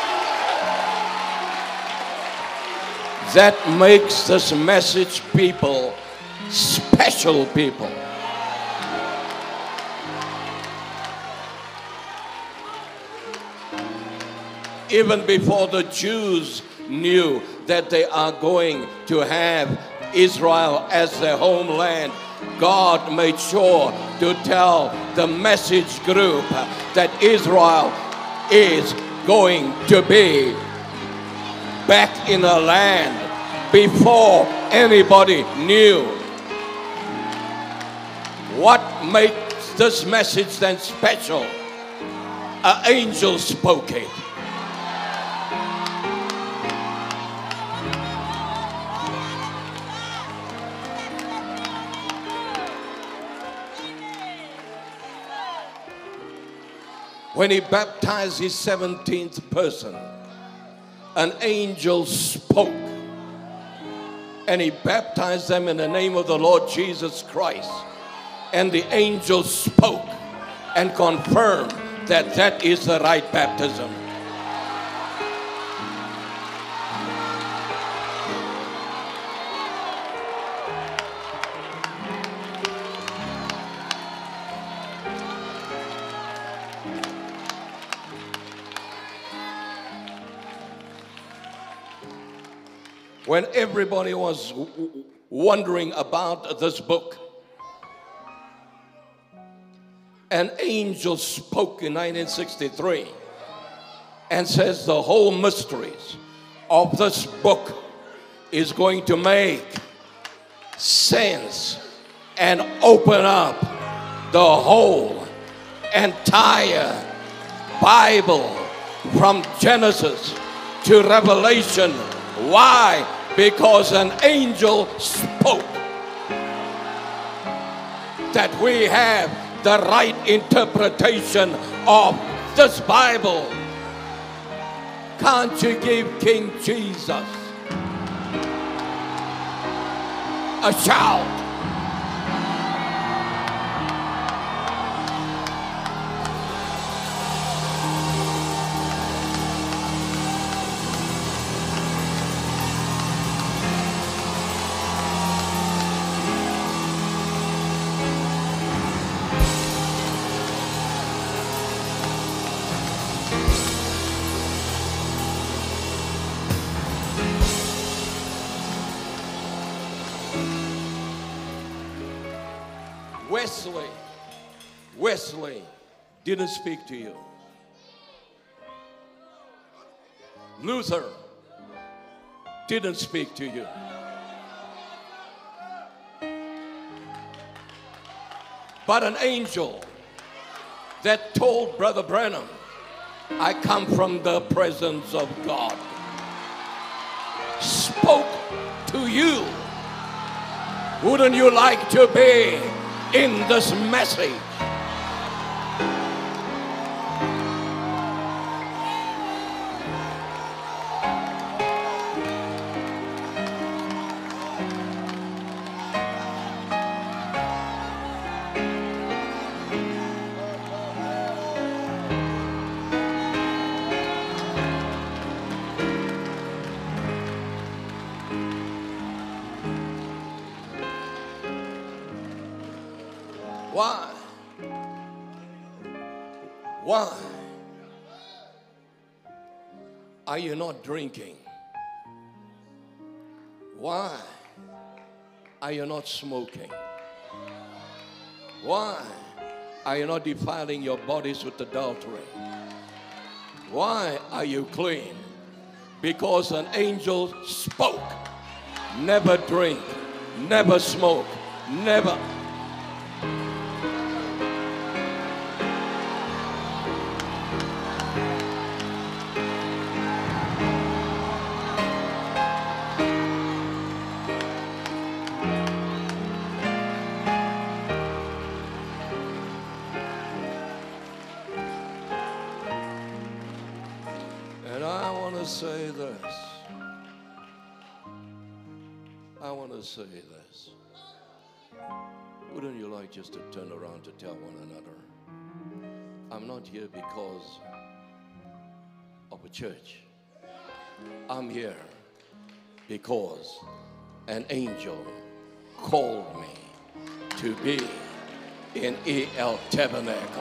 G: That makes this message people special people. Even before the Jews knew that they are going to have Israel as their homeland, God made sure to tell the message group that Israel is going to be back in the land before anybody knew. What makes this message then special? An angel spoke it. When he baptized his seventeenth person, an angel spoke, and he baptized them in the name of the Lord Jesus Christ. And the angel spoke and confirmed that that is the right baptism. when everybody was w- w- wondering about this book, an angel spoke in nineteen sixty-three and says the whole mysteries of this book is going to make sense and open up the whole entire Bible from Genesis to Revelation. Why? Because an angel spoke that we have the right interpretation of this Bible. Can't you give King Jesus a shout? Wesley, Wesley didn't speak to you. Luther didn't speak to you. But an angel that told Brother Branham, I come from the presence of God, spoke to you. Wouldn't you like to be in this message? Why? Why are you not drinking? Why are you not smoking? Why are you not defiling your bodies with adultery? Why are you clean? Because an angel spoke. Never drink, never smoke, never. And I want to say this. I want to say this. Wouldn't you like just to turn around to tell one another, I'm not here because of a church. I'm here because an angel called me to be in E L Tabernacle.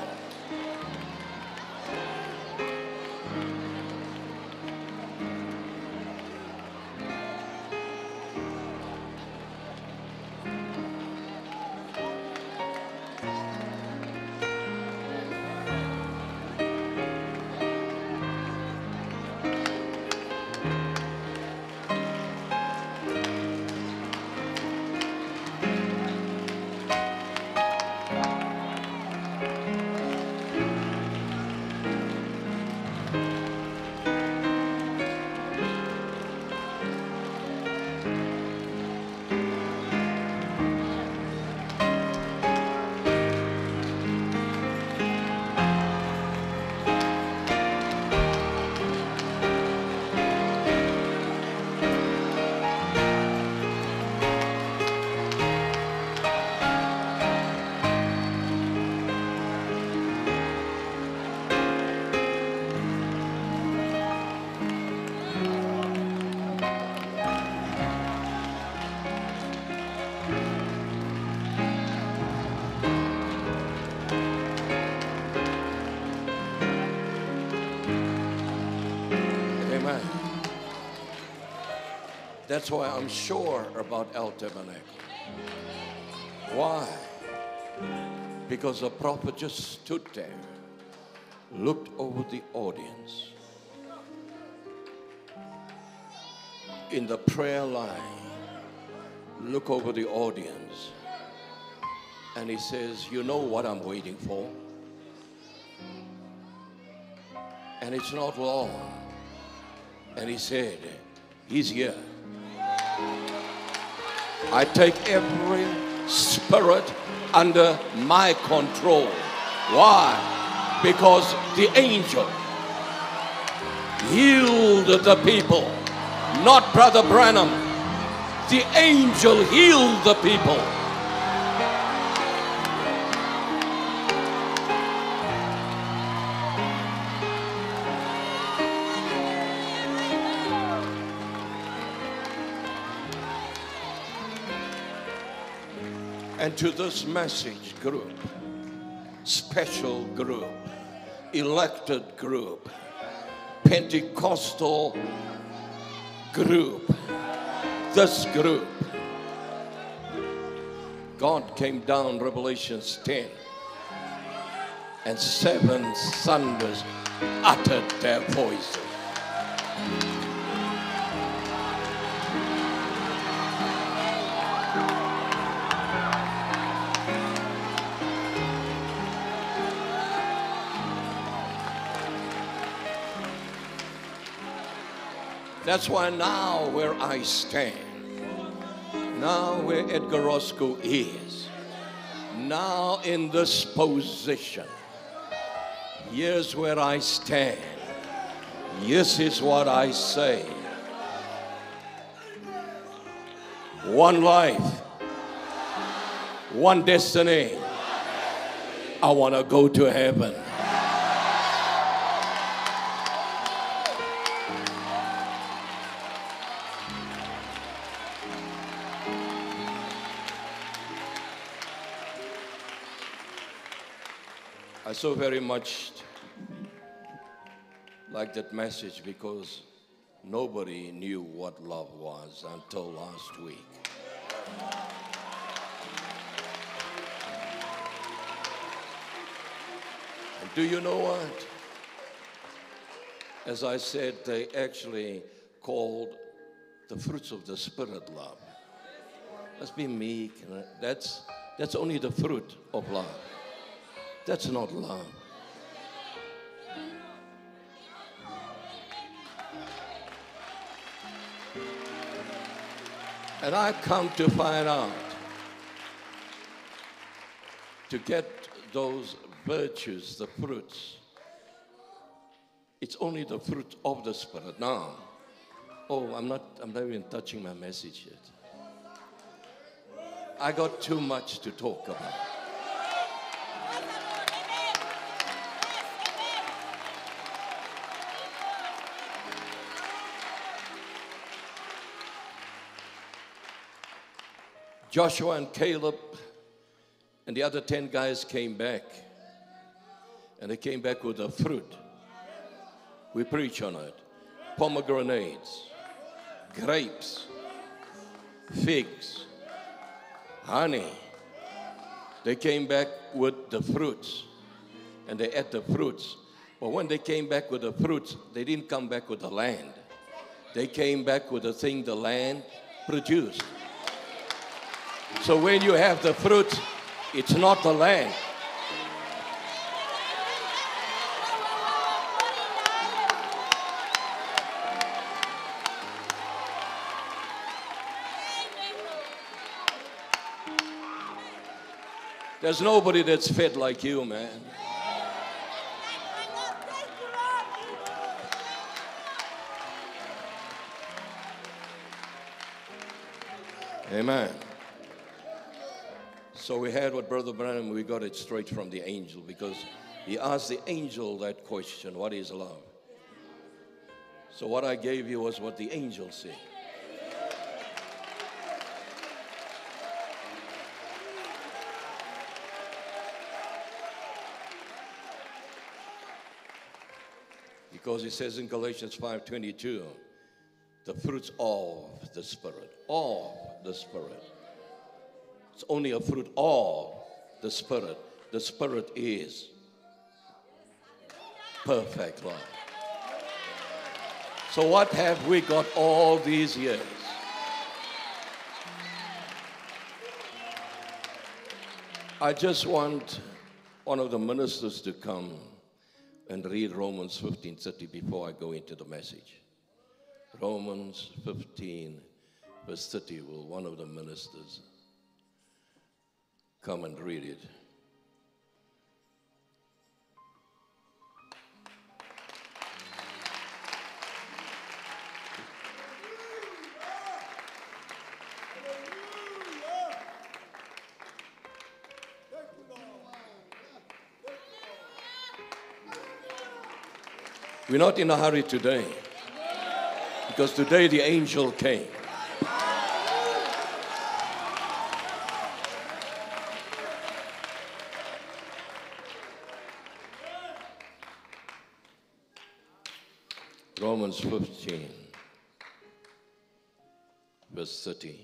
G: That's why I'm sure about El Tabernacle. Why? Because the prophet just stood there, looked over the audience. In the prayer line, look over the audience. And he says, you know what I'm waiting for? And it's not long. And he said, he's here. I take every spirit under my control. Why? Because the angel healed the people, not Brother Branham. The angel healed the people. And to this message group, special group, elected group, Pentecostal group, this group, God came down, Revelations ten, and seven thunders uttered their voices. That's why now where I stand, now where Edgar Roscoe is, now in this position, here's where I stand. This is what I say. One life, one destiny. I want to go to heaven. I so very much like that message because nobody knew what love was until last week. And do you know what? As I said, they actually called the fruits of the Spirit love. Let's be meek. That's, that's only the fruit of love. That's not love. And I come to find out, to get those virtues, the fruits, it's only the fruit of the Spirit. Now, oh, I'm not, I'm not even touching my message yet. I got too much to talk about. Joshua and Caleb and the other ten guys came back. And they came back with a fruit. We preach on it. Pomegranates, grapes, figs, honey. They came back with the fruits. And they ate the fruits. But when they came back with the fruits, they didn't come back with the land. They came back with the thing the land produced. So when you have the fruit, it's not the land. There's nobody that's fed like you, man. Amen. So we had what Brother Branham, we got it straight from the angel because he asked the angel that question, what is love? So what I gave you was what the angel said. Because it says in Galatians five twenty-two the fruits of the Spirit. Of the Spirit. It's only a fruit of the Spirit. The Spirit is perfect love. So what have we got all these years? I just want one of the ministers to come and read Romans fifteen thirty before I go into the message. Romans fifteen verse thirty. Will one of the ministers come and read it? We're not in a hurry today, because today the angel came. Romans fifteen, verse thirty.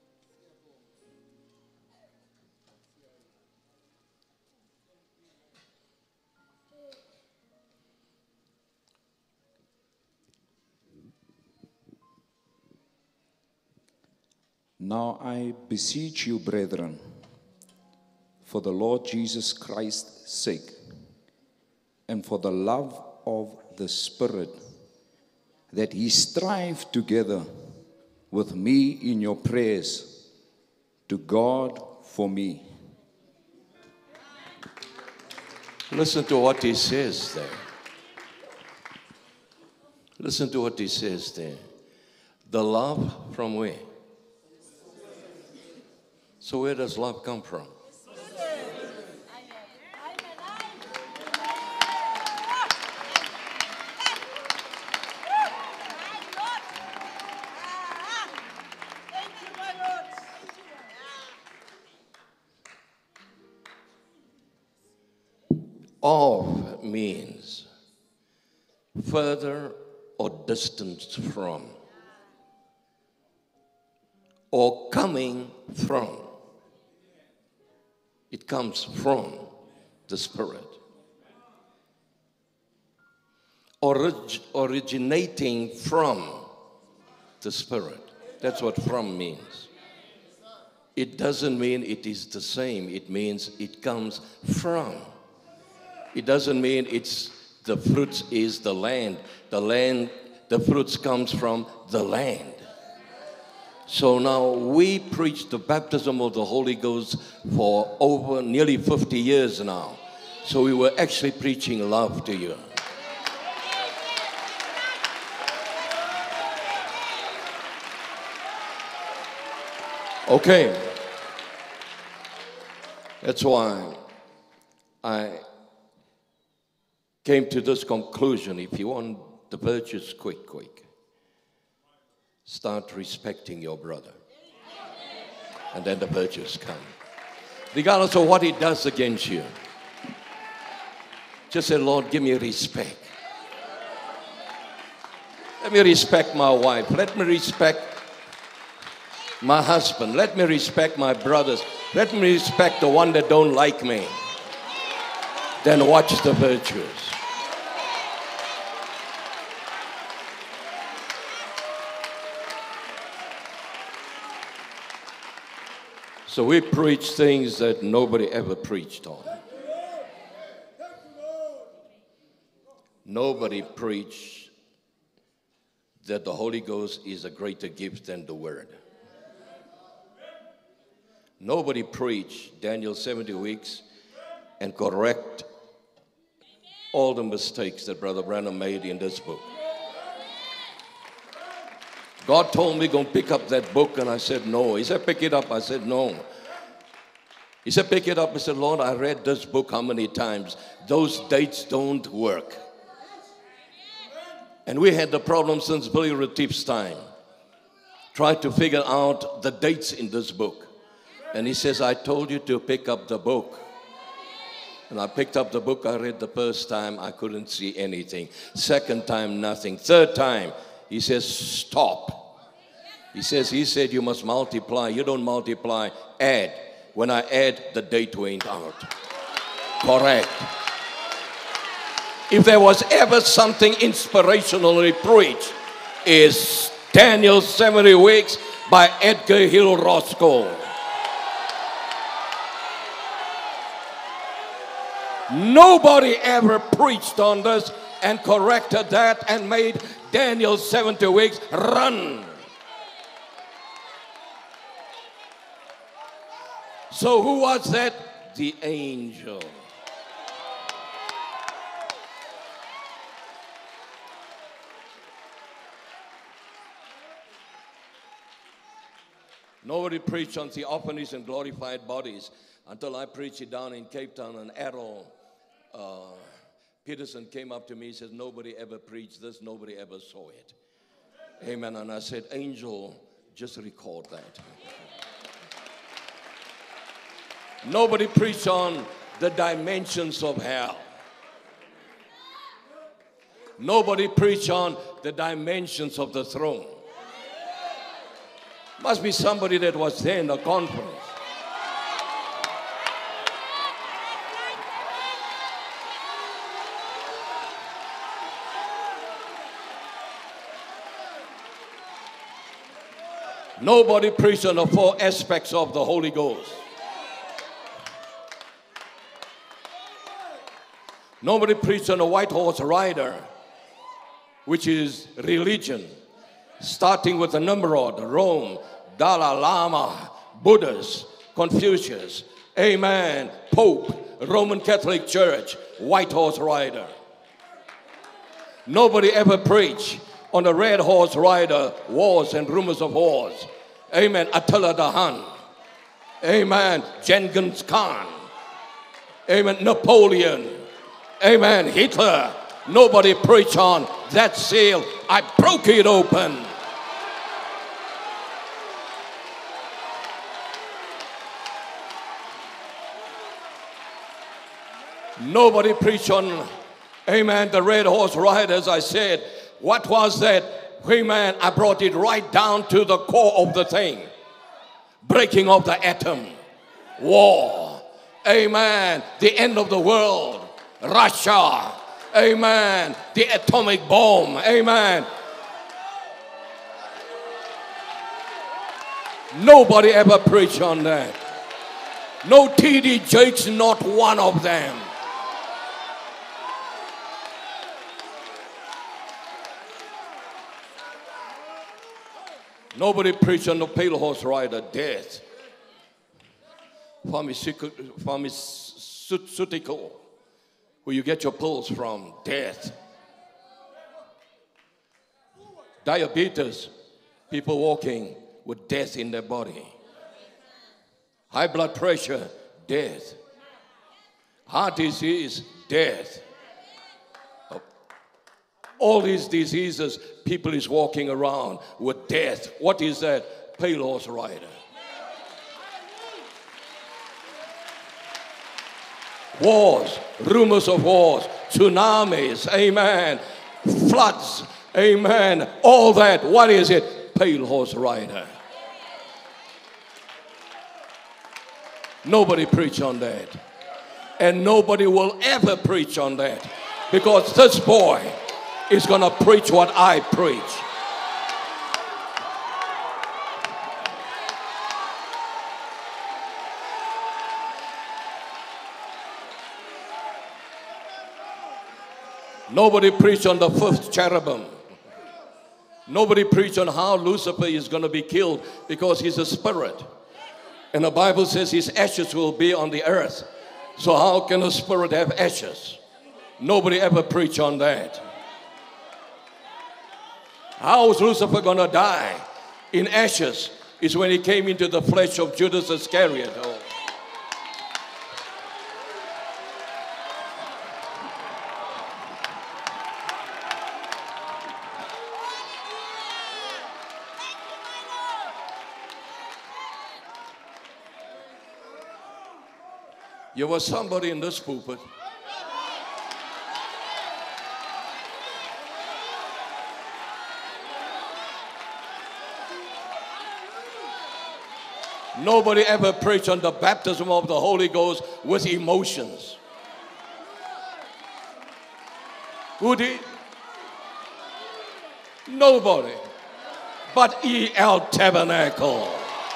J: Now I beseech you, brethren, for the Lord Jesus Christ's sake, and for the love of the Spirit, that ye strive together with me in your prayers to God for me.
G: Listen to what he says there. Listen to what he says there. The love from where? So where does love come from? Of means further or distant from, or coming from. It comes from the Spirit. Orig- originating from the Spirit. That's what from means. It doesn't mean it is the same. It means it comes from. It doesn't mean it's the fruits is the land. The land, the fruits comes from the land. So now we preach the baptism of the Holy Ghost for over nearly fifty years now. So we were actually preaching love to you. Okay. That's why I came to this conclusion. If you want the virtues quick, quick, start respecting your brother. And then the virtues come. Regardless of what he does against you. Just say, Lord, give me respect. Let me respect my wife. Let me respect my husband. Let me respect my brothers. Let me respect the one that don't like me. Then watch the virtues. So we preach things that nobody ever preached on. Nobody preached that the Holy Ghost is a greater gift than the Word. Nobody preached Daniel seventy weeks and correct all the mistakes that Brother Branham made in this book. God told me, go pick up that book, and I said, no. He said, pick it up. I said, no. He said, pick it up. I said, Lord, I read this book how many times? Those dates don't work. And we had the problem since Billy Retief's time. Tried to figure out the dates in this book. And he says, I told you to pick up the book. And I picked up the book. I read the first time. I couldn't see anything. Second time, nothing. Third time, He says, stop. He says, he said you must multiply. You don't multiply, add. When I add, the date went out. Correct. If there was ever something inspirationally preached, is Daniel's seventy weeks by Edgar Hill Roscoe. Nobody ever preached on this and corrected that and made Daniel's seventy weeks run. So who was that? The angel. Nobody preached on theophanies and glorified bodies until I preached it down in Cape Town, and Errol uh, Peterson came up to me and said, nobody ever preached this, nobody ever saw it. Amen. And I said, angel, just record that. Nobody preached on the dimensions of hell. Nobody preached on the dimensions of the throne. Must be somebody that was there in the conference. Nobody preached on the four aspects of the Holy Ghost. Nobody preached on a white horse rider, which is religion, starting with the Nimrod, Rome, Dalai Lama, Buddhas, Confucius, amen, Pope, Roman Catholic Church, white horse rider. Nobody ever preached on the red horse rider, wars and rumors of wars. Amen, Attila the Hun. Amen, Genghis Khan. Amen, Napoleon. Amen, Hitler. Nobody preached on that seal. I broke it open. Nobody preached on, amen, the red horse riders. I said, what was that? Amen, I brought it right down to the core of the thing. Breaking of the atom. War. Amen. The end of the world. Russia. Amen. The atomic bomb. Amen. Nobody ever preached on that. No T D Jakes, not one of them. Nobody preached on the pale horse rider, death. Pharmaceutical, where you get your pills from, death. Diabetes, people walking with death in their body. High blood pressure, death. Heart disease, death. All these diseases, people is walking around with death. What is that? Pale horse rider. Wars, rumors of wars, tsunamis, amen, floods, amen, all that. What is it? Pale horse rider. Nobody preach on that. And nobody will ever preach on that. Because this boy is going to preach what I preach. Nobody preached on the fifth cherubim. Nobody preached on how Lucifer is going to be killed because he's a spirit. And the Bible says his ashes will be on the earth. So how can a spirit have ashes? Nobody ever preached on that. How is Lucifer going to die in ashes? Is when he came into the flesh of Judas Iscariot. Oh. You were somebody in this pulpit. Nobody ever preached on the baptism of the Holy Ghost with emotions. Who did? Nobody. But E L Tabernacle.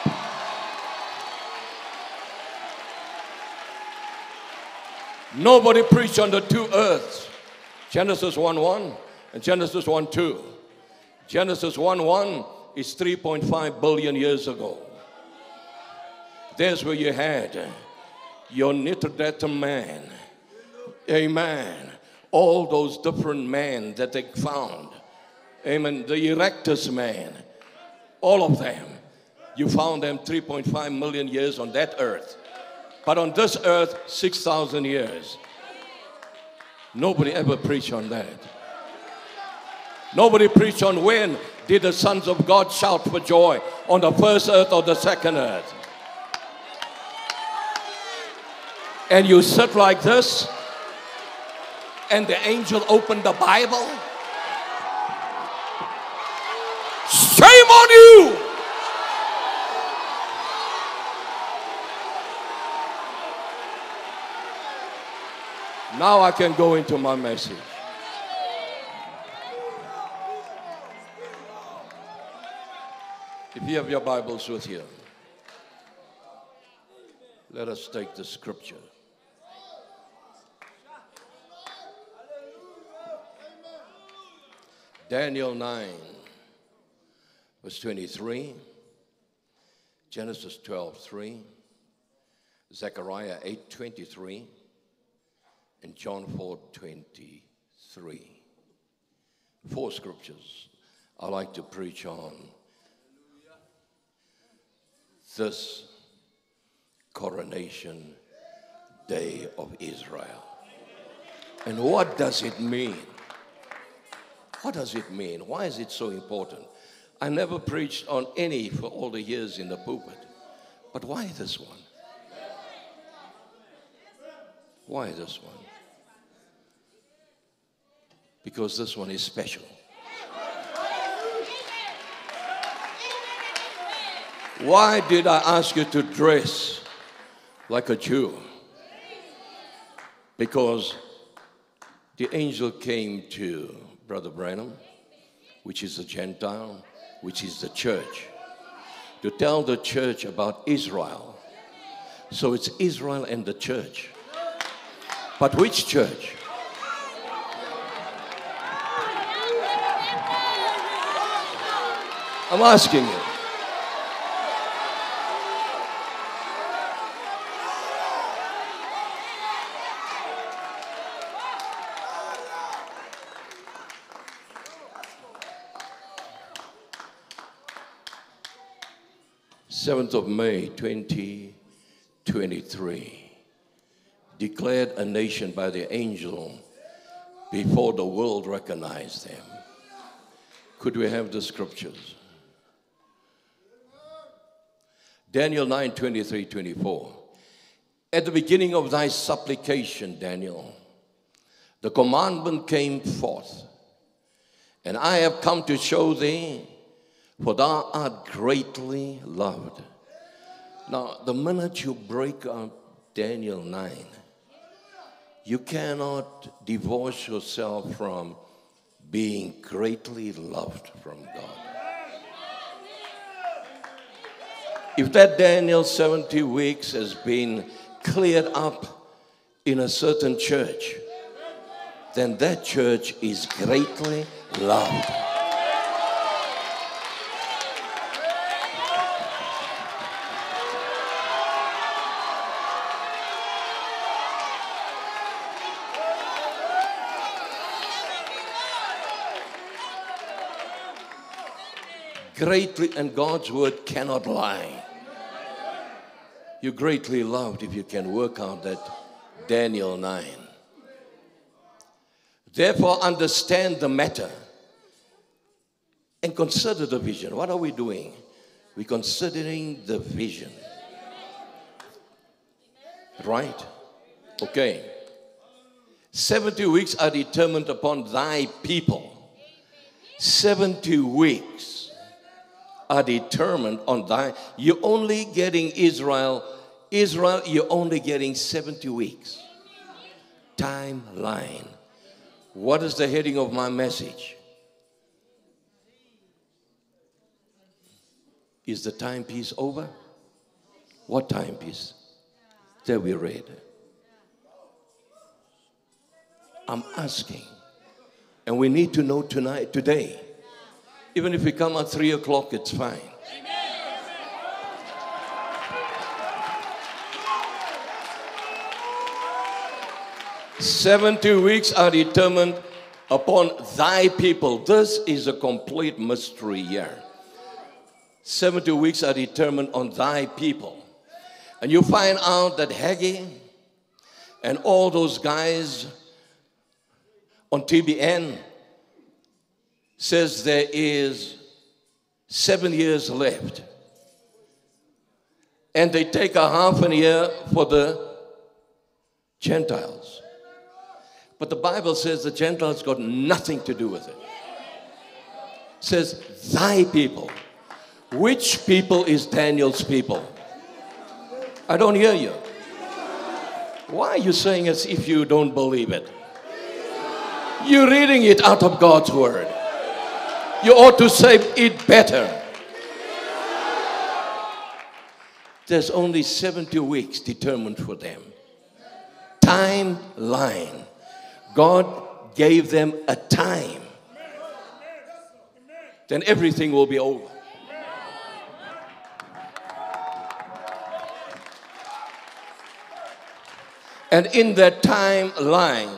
G: Nobody preached on the two earths. Genesis one one and Genesis one two. Genesis one one is three point five billion years ago. There's where you had your Nitrodatum man. Amen. All those different men that they found. Amen. The Erectus man. All of them. You found them three point five million years on that earth. But on this earth, six thousand years. Nobody ever preached on that. Nobody preached on when did the sons of God shout for joy, on the first earth or the second earth. And you sit like this, and the angel opened the Bible. Shame on you! Now I can go into my message. If you have your Bibles with you, let us take the scripture. Daniel nine, verse twenty-three, Genesis twelve, three, Zechariah eight, twenty-three, and John four, twenty-three. Four scriptures I like to preach on this coronation day of Israel. And what does it mean? What does it mean? Why is it so important? I never preached on any for all the years in the pulpit. But why this one? Why this one? Because this one is special. Why did I ask you to dress like a Jew? Because the angel came to Brother Branham, which is a Gentile, which is the church, to tell the church about Israel. So it's Israel and the church. But which church? I'm asking you. seventh of May, twenty twenty-three, declared a nation by the angel before the world recognized them. Could we have the scriptures? Daniel nine, twenty-three, twenty-four. At the beginning of thy supplication, Daniel, the commandment came forth, and I have come to show thee, for thou art greatly loved. Now, the minute you break up Daniel nine, you cannot divorce yourself from being greatly loved from God. If that Daniel seventy weeks has been cleared up in a certain church, then that church is greatly loved. Greatly, and God's word cannot lie. You're greatly loved if you can work out that Daniel nine. Therefore, understand the matter and consider the vision. What are we doing? We're considering the vision. Right? Okay. seventy weeks are determined upon thy people. seventy weeks are determined on thy. You're only getting Israel. Israel, you're only getting seventy weeks. Timeline. What is the heading of my message? Is the timepiece over? What timepiece? That we read. I'm asking. And we need to know tonight, today. Even if we come at three o'clock, it's fine. Seventy weeks are determined upon thy people. This is a complete mystery here. Seventy weeks are determined on thy people. And you find out that Haggai and all those guys on T B N says there is seven years left. And they take a half a year for the Gentiles. But the Bible says the Gentiles got nothing to do with it. It says thy people. Which people is Daniel's people? I don't hear you. Why are you saying as if you don't believe it? You're reading it out of God's word. You ought to say it better. There's only seventy weeks determined for them. Timeline. God gave them a time. Then everything will be over. And in that timeline,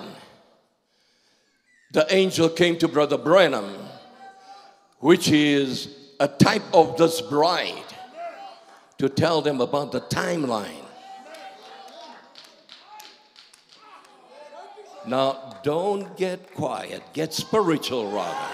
G: the angel came to Brother Branham, which is a type of this bride, to tell them about the timeline. Now, don't get quiet. Get spiritual, rather.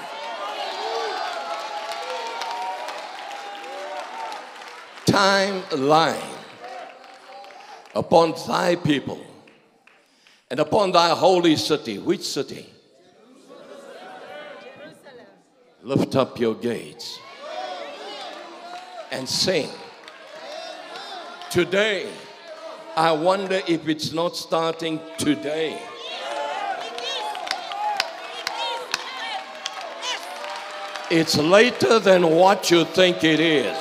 G: Timeline upon thy people and upon thy holy city. Which city? Jerusalem. Lift up your gates and sing. Today, I wonder if it's not starting today. It's later than what you think it is.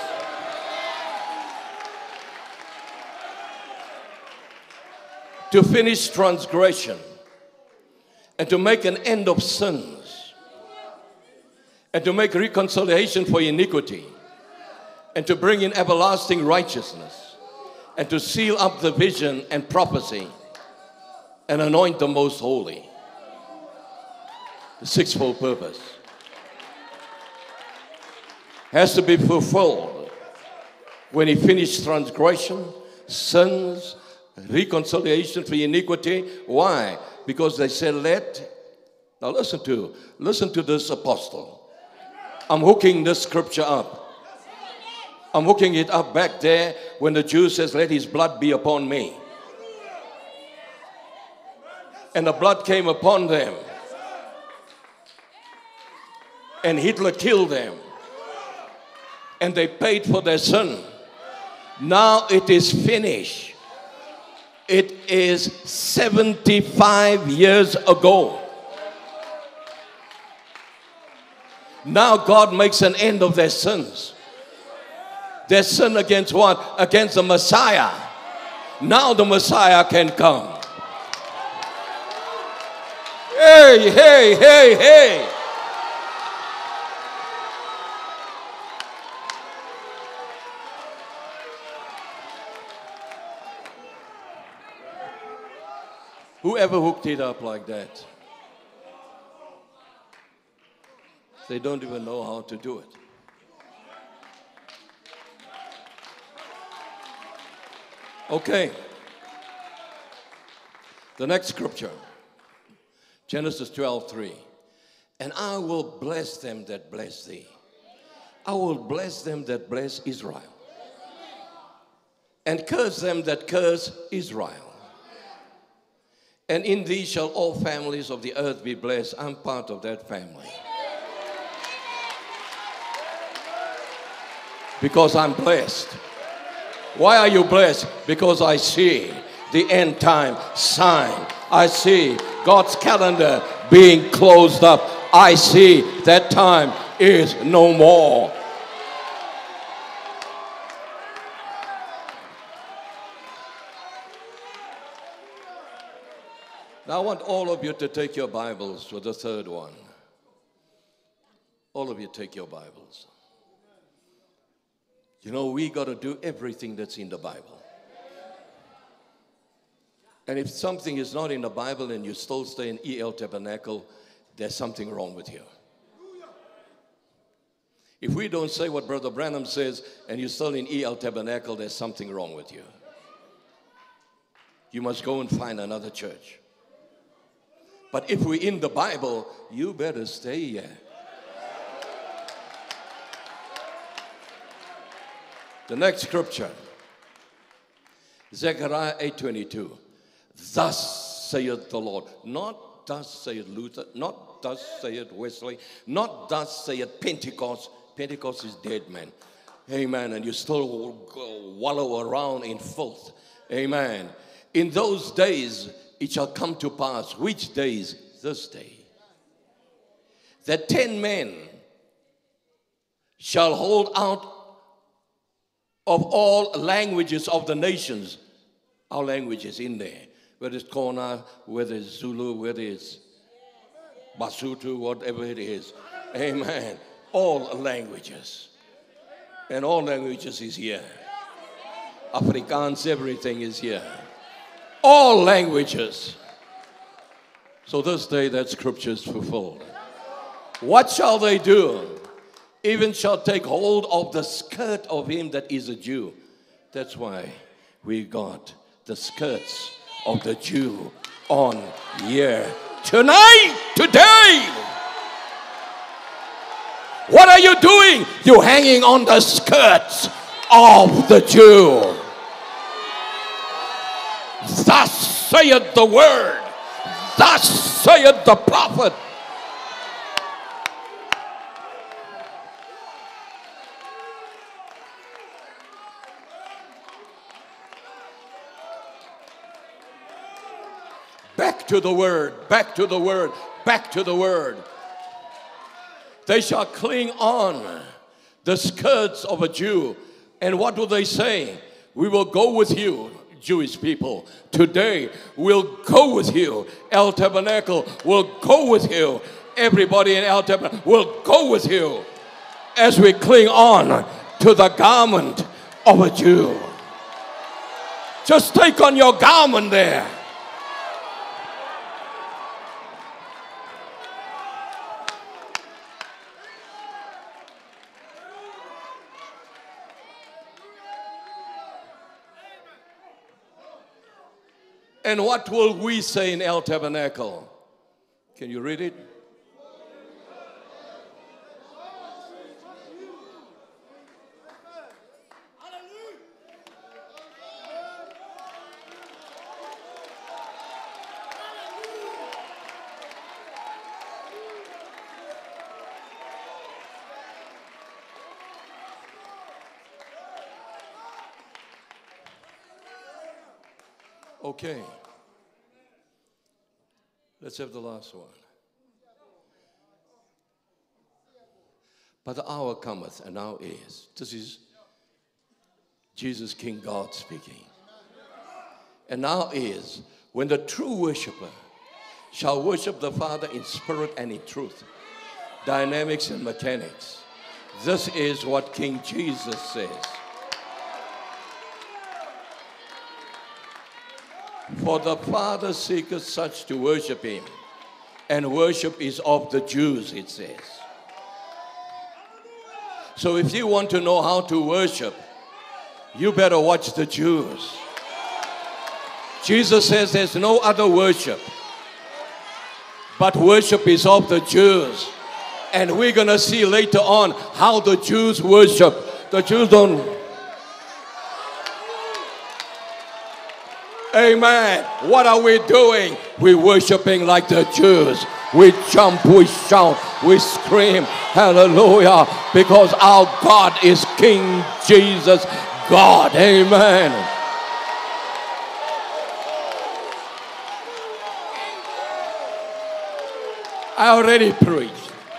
G: To finish transgression and to make an end of sins and to make reconciliation for iniquity and to bring in everlasting righteousness and to seal up the vision and prophecy and anoint the most holy. The sixfold purpose has to be fulfilled when he finished transgression, sins, reconciliation for iniquity. Why? Because they said, let, now listen to, listen to this apostle. I'm hooking this scripture up. I'm hooking it up back there when the Jew says, let his blood be upon me. And the blood came upon them. And Hitler killed them. And they paid for their sin. Now it is finished. It is seventy-five years ago. Now God makes an end of their sins. Their sin against what? Against the Messiah. Now the Messiah can come. Hey, hey, hey, hey. Whoever hooked it up like that? They don't even know how to do it. Okay. The next scripture. Genesis twelve three. And I will bless them that bless thee. I will bless them that bless Israel. And curse them that curse Israel. And in thee shall all families of the earth be blessed. I'm part of that family. Because I'm blessed. Why are you blessed? Because I see the end time sign. I see God's calendar being closed up. I see that time is no more. Now I want all of you to take your Bibles to the third one. All of you take your Bibles. You know, we got to do everything that's in the Bible. And if something is not in the Bible and you still stay in E L Tabernacle, there's something wrong with you. If we don't say what Brother Branham says and you're still in E L Tabernacle, there's something wrong with you. You must go and find another church. But if we're in the Bible, you better stay here. The next scripture, Zechariah eight twenty-two. Thus saith the Lord. Not thus saith Luther, not thus saith Wesley, not thus saith Pentecost. Pentecost is dead, man. Amen. And you still go wallow around in filth. Amen. In those days it shall come to pass. Which days? This day. That ten men shall hold out of all languages of the nations. Our language is in there. Whether it's Kona, whether it's Zulu, whether it's Basutu, whatever it is. Amen. All languages. And all languages is here. Afrikaans, everything is here. All languages. So this day that scripture is fulfilled. What shall they do? Even shall take hold of the skirt of him that is a Jew. That's why we got the skirts of the Jew on here tonight, today. What are you doing? You're hanging on the skirts of the Jew. Thus saith the word. Thus saith the prophet. Back to the word, back to the word, back to the word. They shall cling on the skirts of a Jew. And what do they say? We will go with you, Jewish people. Today, we'll go with you. El Tabernacle will go with you. Everybody in El Tabernacle will go with you as we cling on to the garment of a Jew. Just take on your garment there. And what will we say in El Tabernacle? Can you read it? Okay. Let's have the last one. But the hour cometh, and now is. This is Jesus, King God, speaking. And now is when the true worshiper shall worship the Father in spirit and in truth. Dynamics and mechanics. This is what King Jesus says. For the Father seeketh such to worship him. And worship is of the Jews, it says. So if you want to know how to worship, you better watch the Jews. Jesus says there's no other worship. But worship is of the Jews. And we're going to see later on how the Jews worship. The Jews don't... Amen. What are we doing? We're worshiping like the Jews. We jump, we shout, we scream hallelujah, because our God is King Jesus God. Amen. I already preached.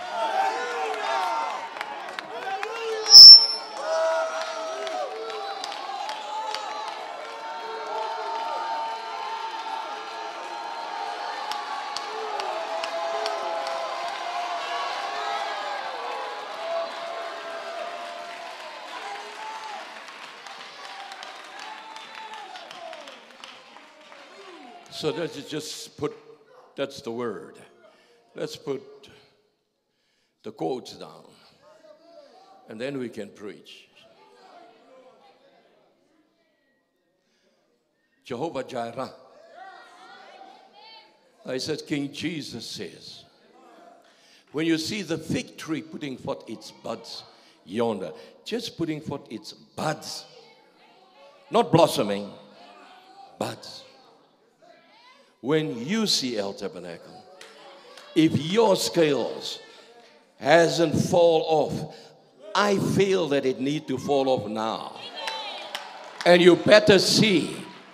G: So let's just put, that's the word. Let's put the quotes down, and then we can preach. Jehovah Jireh. I said, King Jesus says, when you see the fig tree putting forth its buds yonder, just putting forth its buds, not blossoming, buds. When you see El Tabernacle, if your scales hasn't fall off, I feel that it need to fall off now. And you better see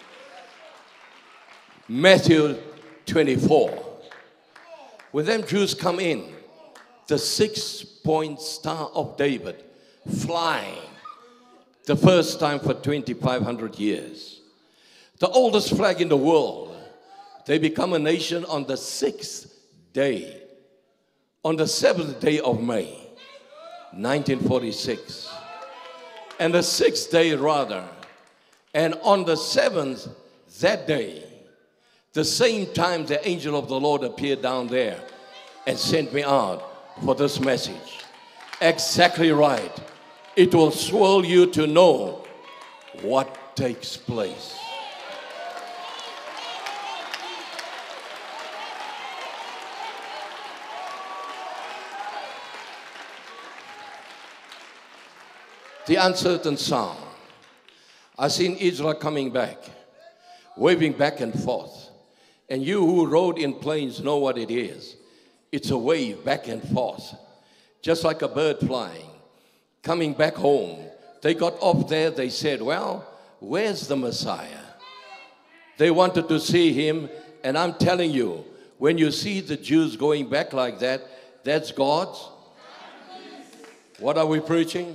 G: Matthew twenty-four. When them Jews come in, the six-point star of David flying the first time for twenty-five hundred years. The oldest flag in the world. They become a nation on the sixth day, on the seventh day of May, nineteen forty-six. And the sixth day rather. And on the seventh, that day, the same time the angel of the Lord appeared down there and sent me out for this message. Exactly right. It will swirl you to know what takes place. The uncertain sound. I seen Israel coming back, waving back and forth. And you who rode in planes know what it is. It's a wave back and forth, just like a bird flying, coming back home. They got off there, they said, well, where's the Messiah? They wanted to see him, and I'm telling you, when you see the Jews going back like that, that's God's. What are we preaching?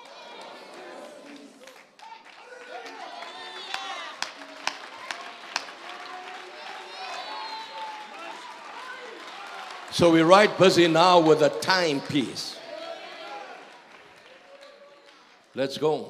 G: So we're right busy now with a timepiece. Let's go.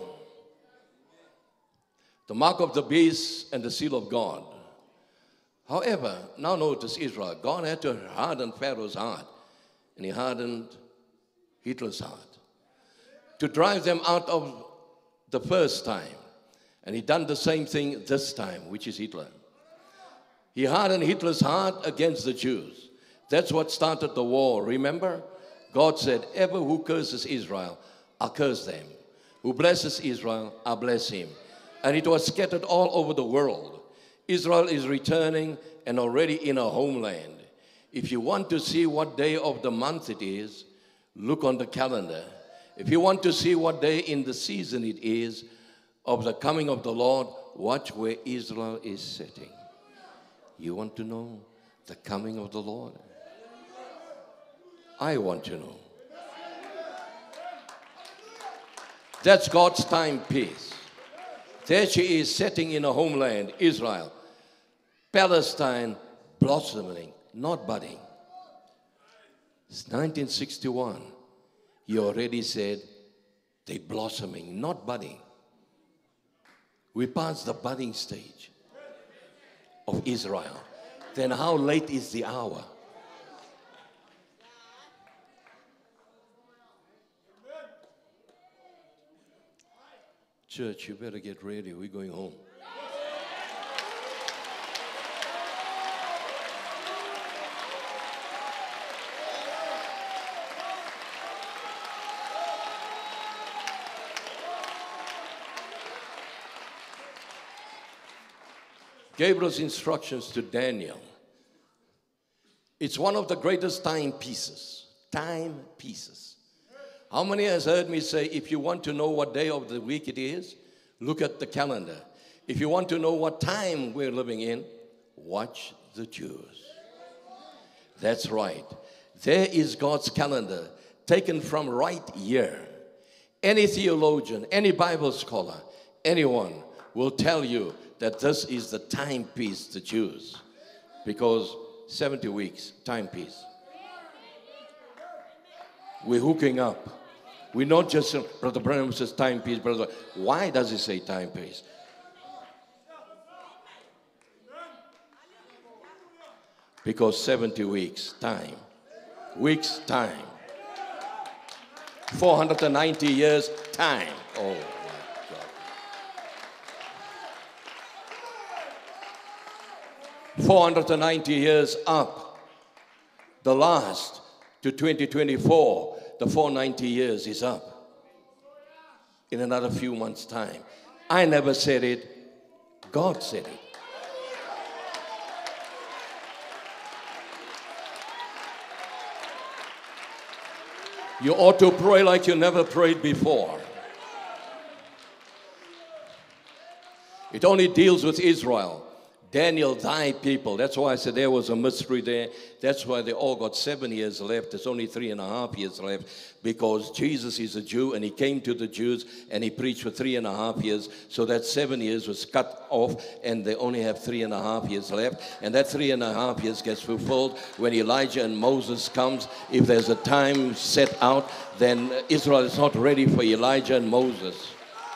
G: The mark of the beast and the seal of God. However, now notice Israel. God had to harden Pharaoh's heart. And he hardened Hitler's heart. To drive them out of the first time. And he done the same thing this time, which is Hitler. He hardened Hitler's heart against the Jews. That's what started the war, remember? God said, ever who curses Israel, I'll curse them. Who blesses Israel, I'll bless him. And it was scattered all over the world. Israel is returning and already in a homeland. If you want to see what day of the month it is, look on the calendar. If you want to see what day in the season it is of the coming of the Lord, watch where Israel is sitting. You want to know the coming of the Lord? I want to know. That's God's timepiece. There she is sitting in a homeland, Israel. Palestine blossoming, not budding. It's nineteen sixty-one. He already said they blossoming, not budding. We passed the budding stage of Israel. Then how late is the hour? Church, you better get ready. We're going home. Gabriel's instructions to Daniel. It's one of the greatest timepieces timepieces. How many has heard me say, if you want to know what day of the week it is, look at the calendar. If you want to know what time we're living in, watch the Jews. That's right. There is God's calendar taken from right here. Any theologian, any Bible scholar, anyone will tell you that this is the timepiece to choose. Because seventy weeks, timepiece. We're hooking up. We're not just, Brother Branham says timepiece, brother. Why does he say timepiece? Because seventy weeks, time. Weeks, time. four hundred ninety years, time. Oh, my God. four hundred ninety years up. The last to twenty twenty-four, the four hundred ninety years is up. In another few months' time. I never said it. God said it. You ought to pray like you never prayed before. It only deals with Israel. Daniel, thy people. That's why I said there was a mystery there. That's why they all got seven years left. There's only three and a half years left. Because Jesus is a Jew and he came to the Jews and he preached for three and a half years. So that seven years was cut off and they only have three and a half years left. And that three and a half years gets fulfilled when Elijah and Moses comes. If there's a time set out, then Israel is not ready for Elijah and Moses.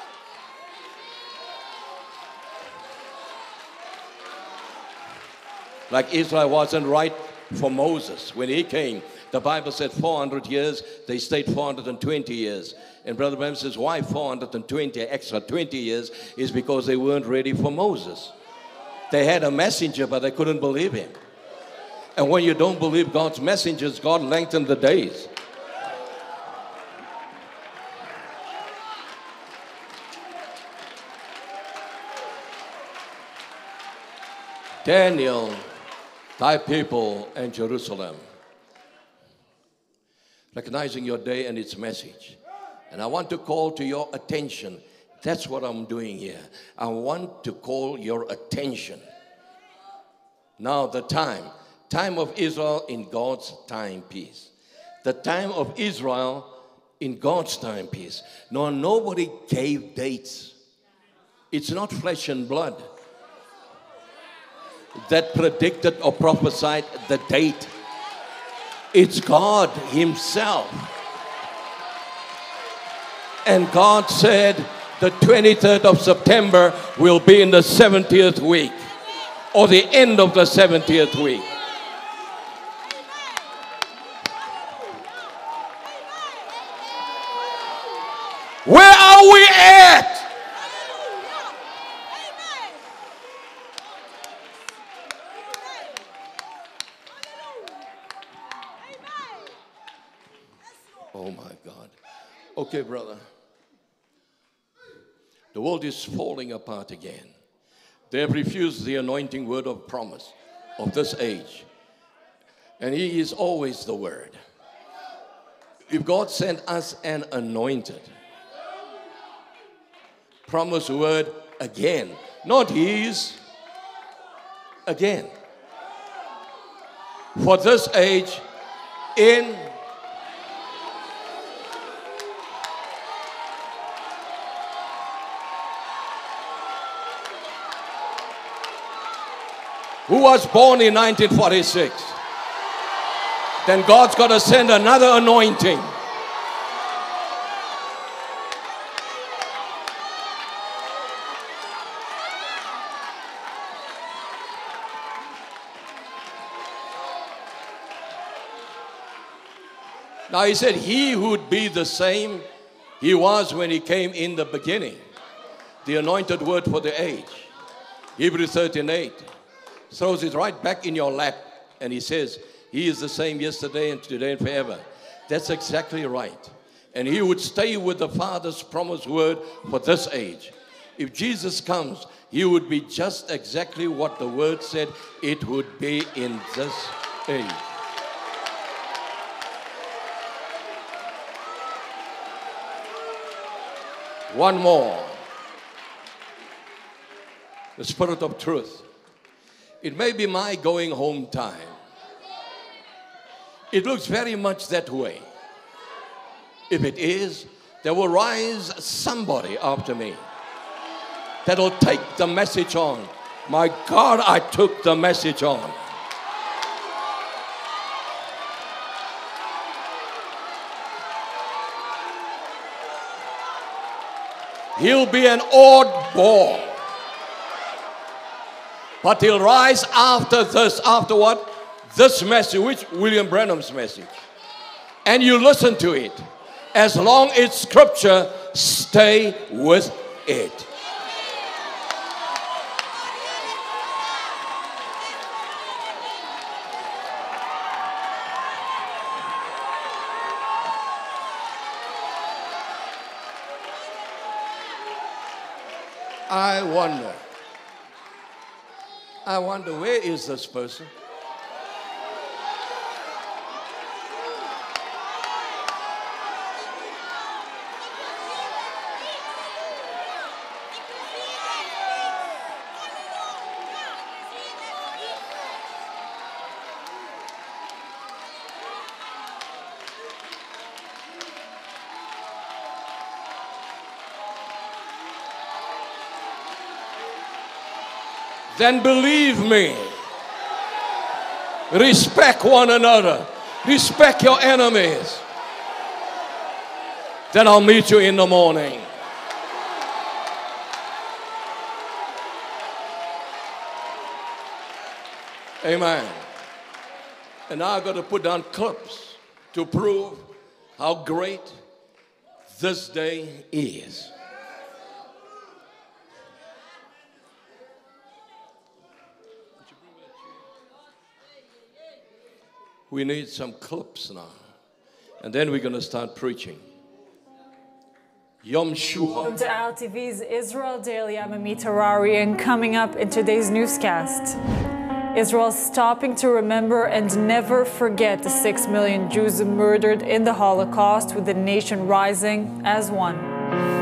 G: Like Israel wasn't right for Moses when he came. The Bible said four hundred years, they stayed four hundred twenty years. And Brother Branham says, why four hundred twenty, extra twenty years? Is because they weren't ready for Moses. They had a messenger, but they couldn't believe him. And when you don't believe God's messengers, God lengthened the days. Daniel, thy people and Jerusalem. Recognizing your day and its message. And I want to call to your attention. That's what I'm doing here. I want to call your attention. Now the time. Time of Israel in God's timepiece. The time of Israel in God's timepiece. No, nobody gave dates. It's not flesh and blood that predicted or prophesied the date. It's God himself. And God said the twenty-third of September will be in the seventieth week or the end of the seventieth week. Where are we at? Oh my God. Okay, brother. The world is falling apart again. They have refused the anointing word of promise of this age. And he is always the word. If God sent us an anointed promise word again, not his, again. For this age, in who was born in nineteen forty-six. Then God's got to send another anointing. Now he said he would be the same he was when he came in the beginning. The anointed word for the age. Hebrews thirteen eight. Throws it right back in your lap. And he says, he is the same yesterday and today and forever. That's exactly right. And he would stay with the Father's promised word for this age. If Jesus comes, he would be just exactly what the word said it would be in this age. One more. The Spirit of truth. It may be my going home time. It looks very much that way. If it is, there will rise somebody after me that'll take the message on. My God, I took the message on. He'll be an oddball. But he'll rise after this, after what? This message, which William Branham's message. And you listen to it. As long as scripture, stay with it. I wonder, I wonder, where is this person? Then believe me, respect one another, respect your enemies. Then I'll meet you in the morning. Amen. And now I've got to put down clips to prove how great this day is. We need some clips now. And then we're going to start preaching. Yom Shua.
K: Welcome to Al T V's Israel Daily. I'm Amit Harari, and coming up in today's newscast, Israel stopping to remember and never forget the six million Jews murdered in the Holocaust, with the nation rising as one.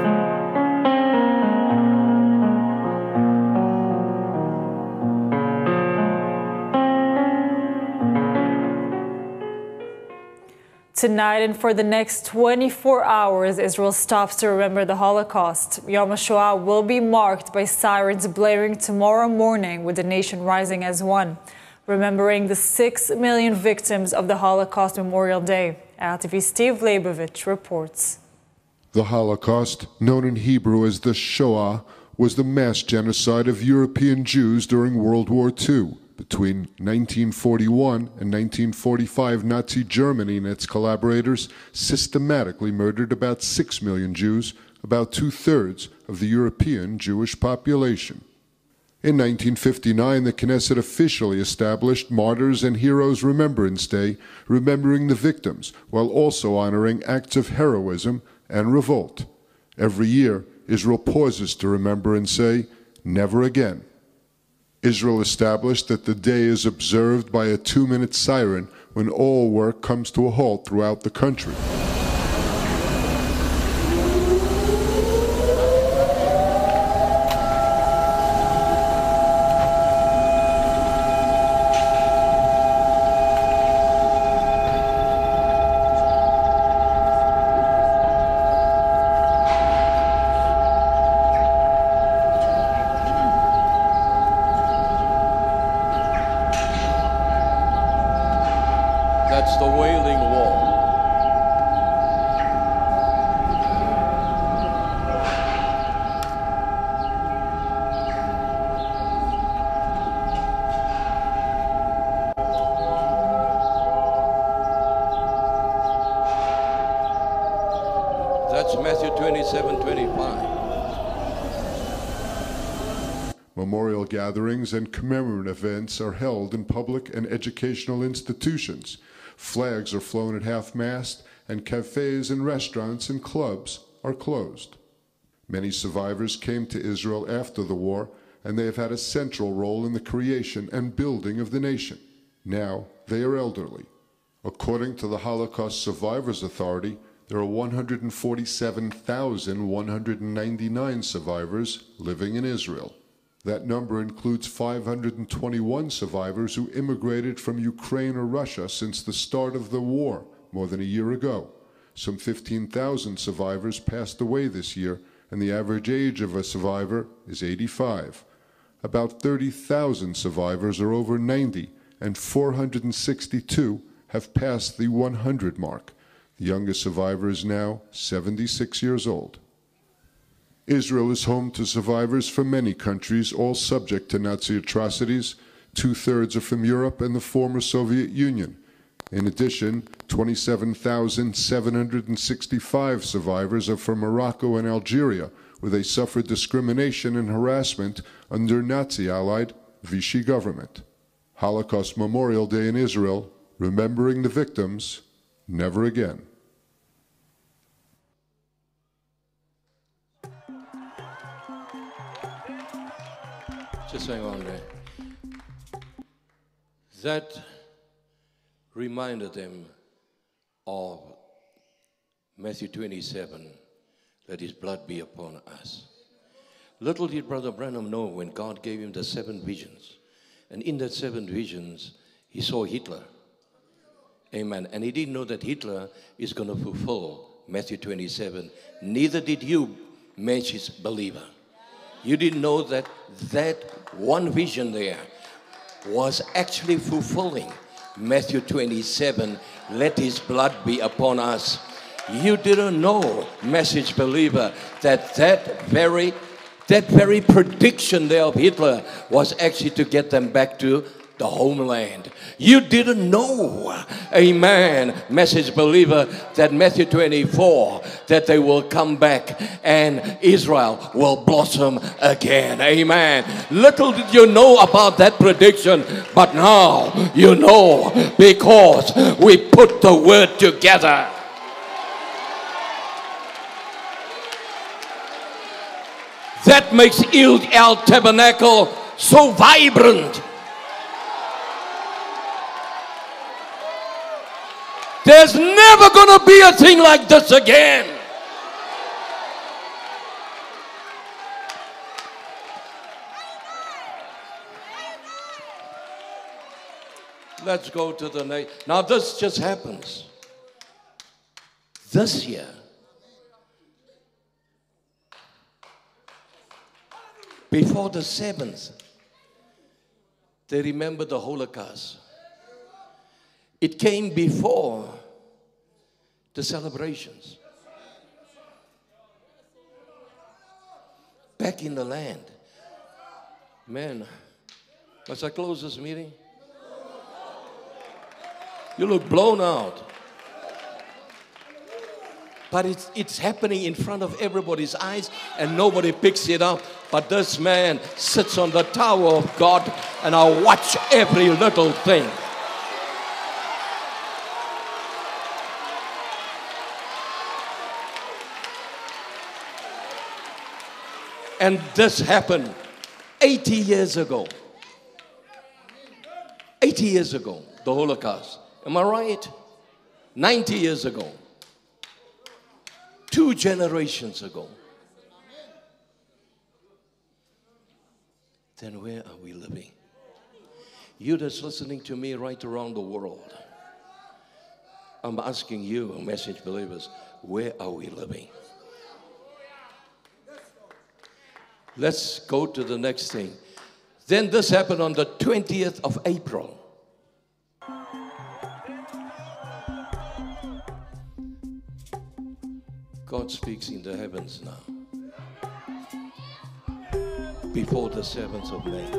K: Tonight and for the next twenty-four hours, Israel stops to remember the Holocaust. Yom HaShoah will be marked by sirens blaring tomorrow morning, with the nation rising as one, remembering the six million victims of the Holocaust Memorial Day. Al T V's Steve Leibovich reports.
L: The Holocaust, known in Hebrew as the Shoah, was the mass genocide of European Jews during World War Two. Between nineteen forty-one and nineteen forty-five, Nazi Germany and its collaborators systematically murdered about six million Jews, about two-thirds of the European Jewish population. In nineteen fifty-nine, the Knesset officially established Martyrs and Heroes Remembrance Day, remembering the victims, while also honoring acts of heroism and revolt. Every year, Israel pauses to remember and say, "Never again." Israel established that the day is observed by a two-minute siren when all work comes to a halt throughout the country.
G: That's the Wailing Wall. That's Matthew twenty-seven twenty-five.
L: Memorial gatherings and commemorative events are held in public and educational institutions. Flags are flown at half-mast, and cafes and restaurants and clubs are closed. Many survivors came to Israel after the war, and they have had a central role in the creation and building of the nation. Now they are elderly. According to the Holocaust Survivors Authority, there are one hundred forty-seven thousand one hundred ninety-nine survivors living in Israel. That number includes five hundred twenty-one survivors who immigrated from Ukraine or Russia since the start of the war more than a year ago. Some fifteen thousand survivors passed away this year, and the average age of a survivor is eighty-five. About thirty thousand survivors are over ninety, and four hundred sixty-two have passed the one hundred mark. The youngest survivor is now seventy-six years old. Israel is home to survivors from many countries, all subject to Nazi atrocities. Two-thirds are from Europe and the former Soviet Union. In addition, twenty-seven thousand seven hundred sixty-five survivors are from Morocco and Algeria, where they suffered discrimination and harassment under Nazi-allied Vichy government. Holocaust Memorial Day in Israel, remembering the victims, never again.
G: Just hang on there. That reminded them of Matthew twenty-seven, let his blood be upon us. Little did Brother Branham know when God gave him the seven visions. And in that seven visions, he saw Hitler. Amen. And he didn't know that Hitler is going to fulfill Matthew twenty-seven. Neither did you, Manchester believer. You didn't know that that one vision there was actually fulfilling Matthew twenty-seven, let his blood be upon us. You didn't know, message believer, that that very, that very prediction there of Hitler was actually to get them back to the homeland. You didn't know, amen, message believer, that Matthew twenty-four, that they will come back and Israel will blossom again. Amen. Little did you know about that prediction, but now you know, because we put the word together. That makes Il El Tabernacle so vibrant. There's never going to be a thing like this again. Let's go to the next. Now this just happens. This year, before the seventh, they remember the Holocaust. It came before the celebrations. Back in the land. Man, must I close this meeting? You look blown out. But it's, it's happening in front of everybody's eyes and nobody picks it up. But this man sits on the tower of God and I watch every little thing. And this happened eighty years ago. eighty years ago, the Holocaust. Am I right? ninety years ago. Two generations ago. Then where are we living? You that's listening to me right around the world. I'm asking you, message believers, where are we living? Let's go to the next thing. Then this happened on the twentieth of April. God speaks in the heavens now. Before the seventh of May.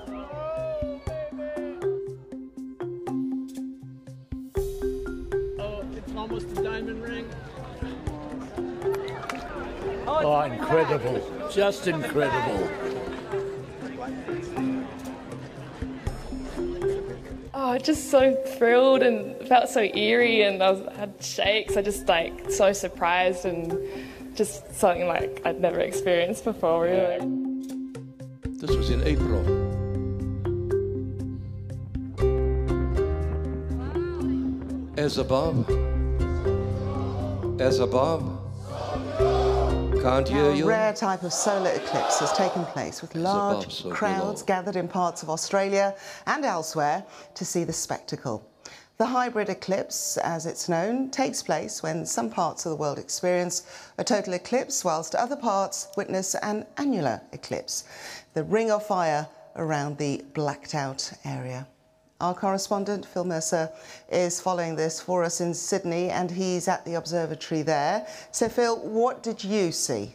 M: Oh, it's almost a diamond ring.
N: Oh, incredible. Just incredible.
O: Oh, just so thrilled and felt so eerie, and I was, had shakes. I just like so surprised and just something like I'd never experienced before, really.
G: This was in April. As above, as above. Can't hear
P: Now, a
G: you.
P: rare type of solar eclipse has taken place with large
G: above, so
P: crowds
G: below.
P: gathered in parts of Australia and elsewhere to see the spectacle. The hybrid eclipse, as it's known, takes place when some parts of the world experience a total eclipse whilst other parts witness an annular eclipse, the ring of fire around the blacked out area. Our correspondent, Phil Mercer, is following this for us in Sydney, and he's at the observatory there. So, Phil, what did you see?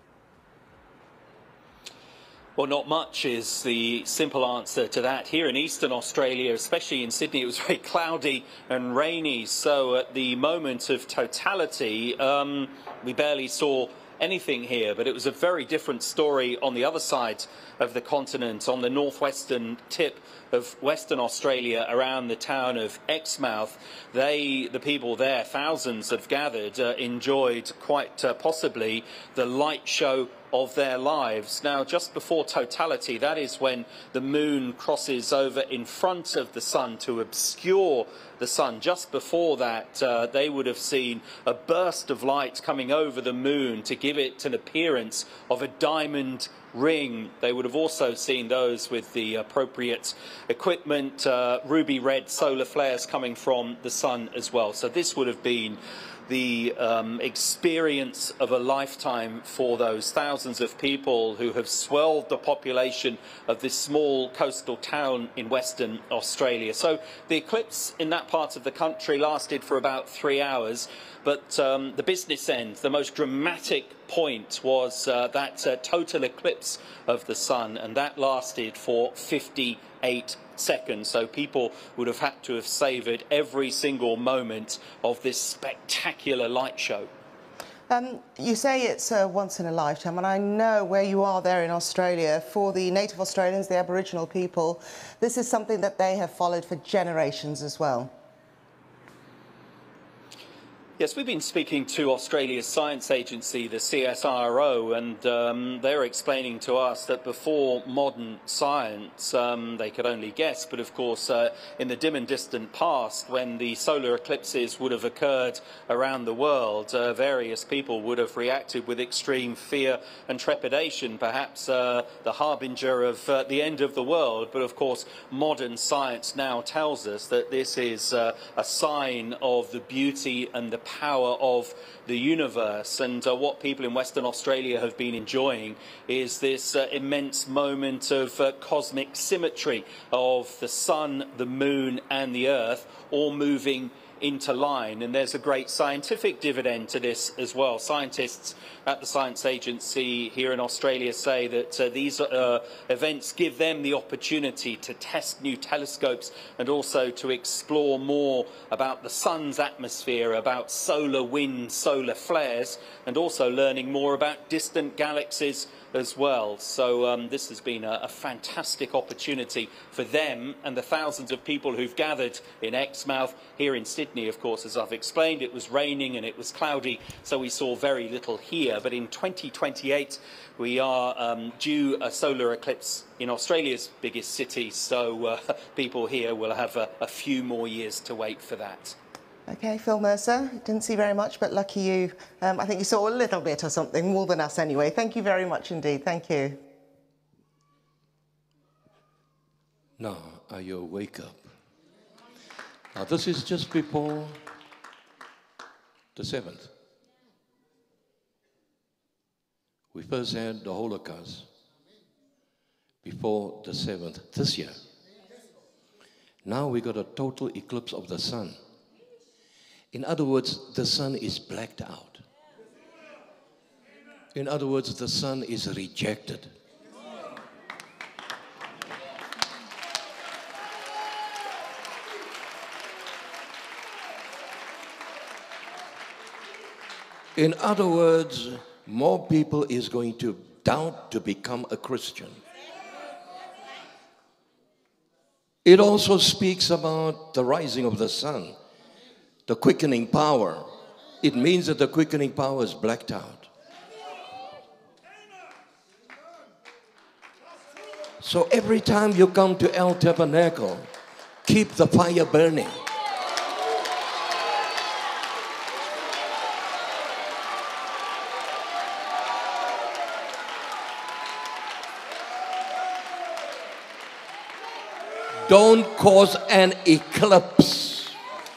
Q: Well, not much is the simple answer to that. Here in eastern Australia, especially in Sydney, it was very cloudy and rainy. So at the moment of totality, um, we barely saw anything here, but it was a very different story on the other side of the continent, on the northwestern tip of Western Australia, around the town of Exmouth. They, the people there, thousands have gathered, uh, enjoyed quite uh, possibly the light show of their lives. Now, just before totality, that is when the moon crosses over in front of the sun to obscure the sun. Just before that, uh, they would have seen a burst of light coming over the moon to give it an appearance of a diamond ring. They would have also seen those with the appropriate equipment, uh, ruby red solar flares coming from the sun as well. So this would have been the um, experience of a lifetime for those thousands of people who have swelled the population of this small coastal town in Western Australia. So the eclipse in that part of the country lasted for about three hours, but um, the business end, the most dramatic point, was uh, that uh, total eclipse of the sun, and that lasted for fifty-eight seconds. So people would have had to have savoured every single moment of this spectacular light show.
P: Um, you say it's uh, once in a lifetime, and I know where you are there in Australia. For the native Australians, the Aboriginal people, this is something that they have followed for generations as well.
Q: Yes, we've been speaking to Australia's science agency, the C S I R O, and um, they're explaining to us that before modern science, um, they could only guess, but of course uh, in the dim and distant past, when the solar eclipses would have occurred around the world, uh, various people would have reacted with extreme fear and trepidation, perhaps uh, the harbinger of uh, the end of the world. But of course modern science now tells us that this is uh, a sign of the beauty and the power of the universe, and uh, what people in Western Australia have been enjoying is this uh, immense moment of uh, cosmic symmetry of the sun, the moon and the earth all moving into line. And there's a great scientific dividend to this as well. Scientists at the Science Agency here in Australia say that uh, these uh, events give them the opportunity to test new telescopes and also to explore more about the sun's atmosphere, about solar wind, solar flares, and also learning more about distant galaxies as well. So um, this has been a, a fantastic opportunity for them and the thousands of people who've gathered in Exmouth. Here in Sydney, of course, as I've explained, it was raining and it was cloudy, so we saw very little here. But in twenty twenty-eight, we are um, due a solar eclipse in Australia's biggest city, so uh, people here will have a, a few more years to wait for that.
P: Okay, Phil Mercer, didn't see very much, but lucky you. Um, I think you saw a little bit or something, more than us anyway. Thank you very much indeed. Thank you.
G: Now, are you wake up? Now, this is just before the seventh. We first had the Holocaust before the seventh this year. Now we got a total eclipse of the sun. In other words, the sun is blacked out. In other words, the sun is rejected. In other words, more people is going to doubt to become a Christian. It also speaks about the rising of the sun, the quickening power. It means that the quickening power is blacked out. So every time you come to El Tabernacle, keep the fire burning. don't cause an eclipse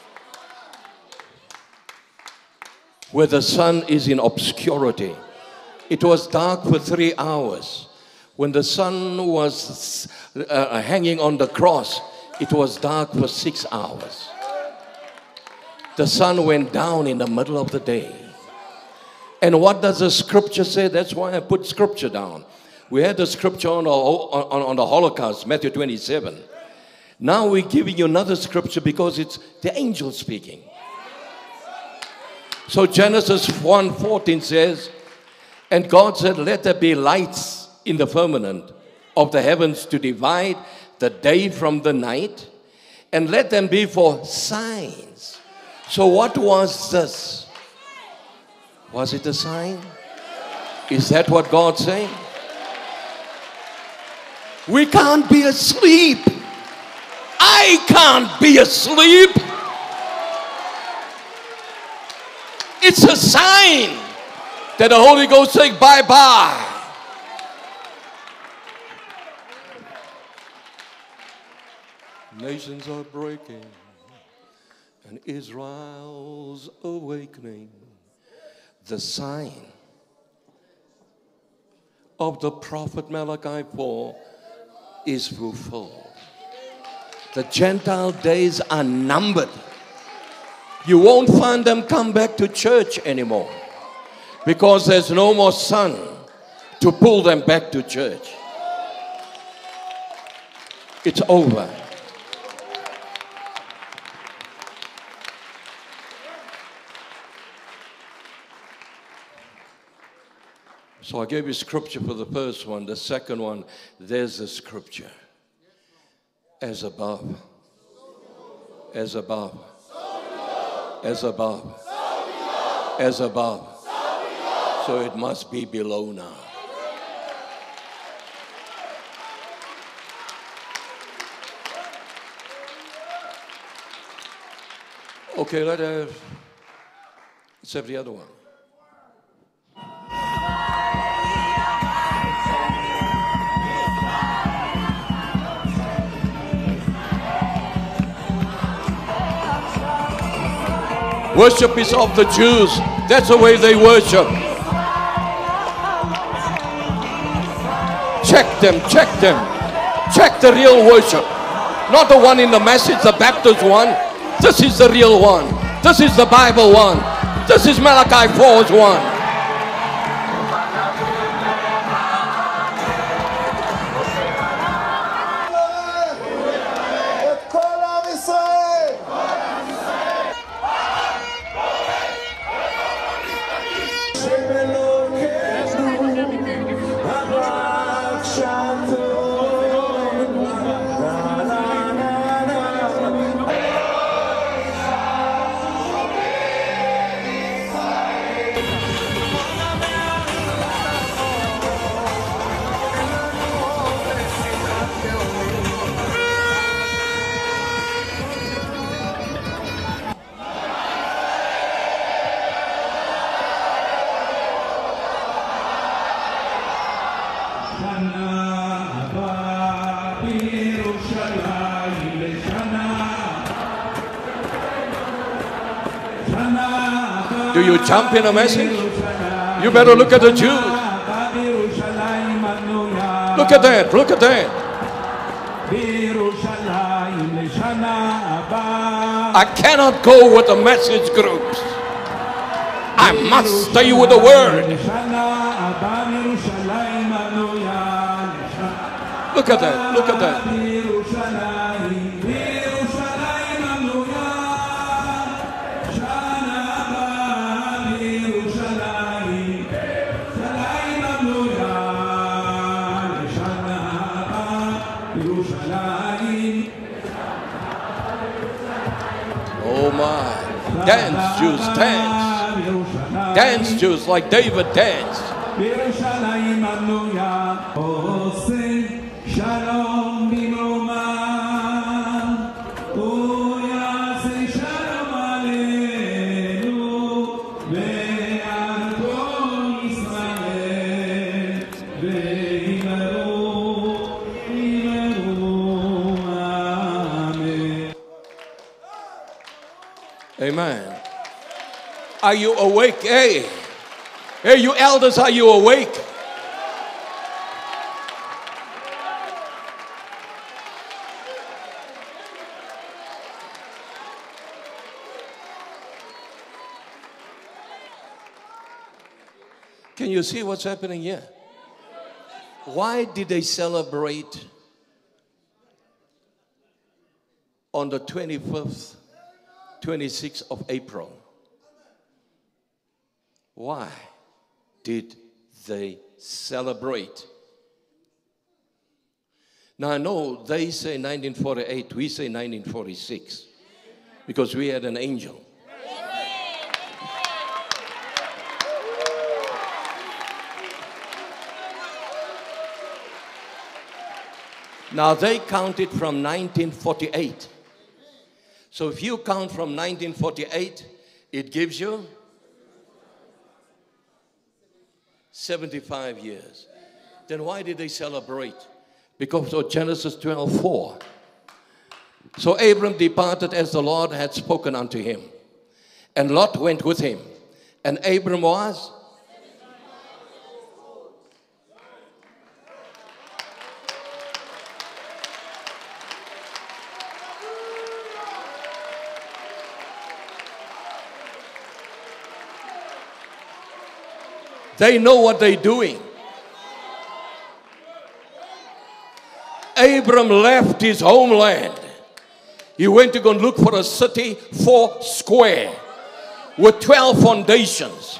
G: where the sun is in obscurity. It was dark for three hours. When the sun was uh, hanging on the cross, it was dark for six hours. The sun went down in the middle of the day. And what does the scripture say? That's why I put scripture down. We had the scripture on, on, on the Holocaust, Matthew twenty-seven. Now we're giving you another scripture because it's the angel speaking. So Genesis one fourteen says, and God said, let there be lights in the firmament of the heavens to divide the day from the night, and let them be for signs. So what was this? Was it a sign? Is that what God's saying? We can't be asleep. I can't be asleep. It's a sign that the Holy Ghost says bye-bye. Nations are breaking and Israel's awakening. The sign of the prophet Malachi four is fulfilled. The Gentile days are numbered. You won't find them come back to church anymore because there's no more sun to pull them back to church. It's over. So I gave you scripture for the first one. The second one, there's the scripture. As above. As above. As above. As above. So it must be below now. Okay, let us, let's have the other one. Worship is of the Jews. That's the way they worship. Check them, check them. Check the real worship. Not the one in the message, the Baptist one. This is the real one. This is the Bible one. This is Malachi four's one. Do you jump in a message? You better look at the Jews. Look at that, look at that. I cannot go with the message groups. I must stay with the word. Look at that, look at that. Oh my. Dance, Jews, dance. Dance, Jews, like David danced. Amen. Are you awake? Hey, hey, you elders, are you awake? Can you see what's happening here? Why did they celebrate on the twenty-fifth, twenty-sixth of April? Why did they celebrate? Now I know they say nineteen forty-eight, we say nineteen forty-six, because we had an angel. Now they counted from nineteen forty-eight. So if you count from nineteen forty-eight, it gives you seventy-five years. Then why did they celebrate? Because of Genesis twelve four. So Abram departed as the Lord had spoken unto him. And Lot went with him. And Abram was? They know what they're doing. Abram left his homeland. He went to go and look for a city four square with twelve foundations.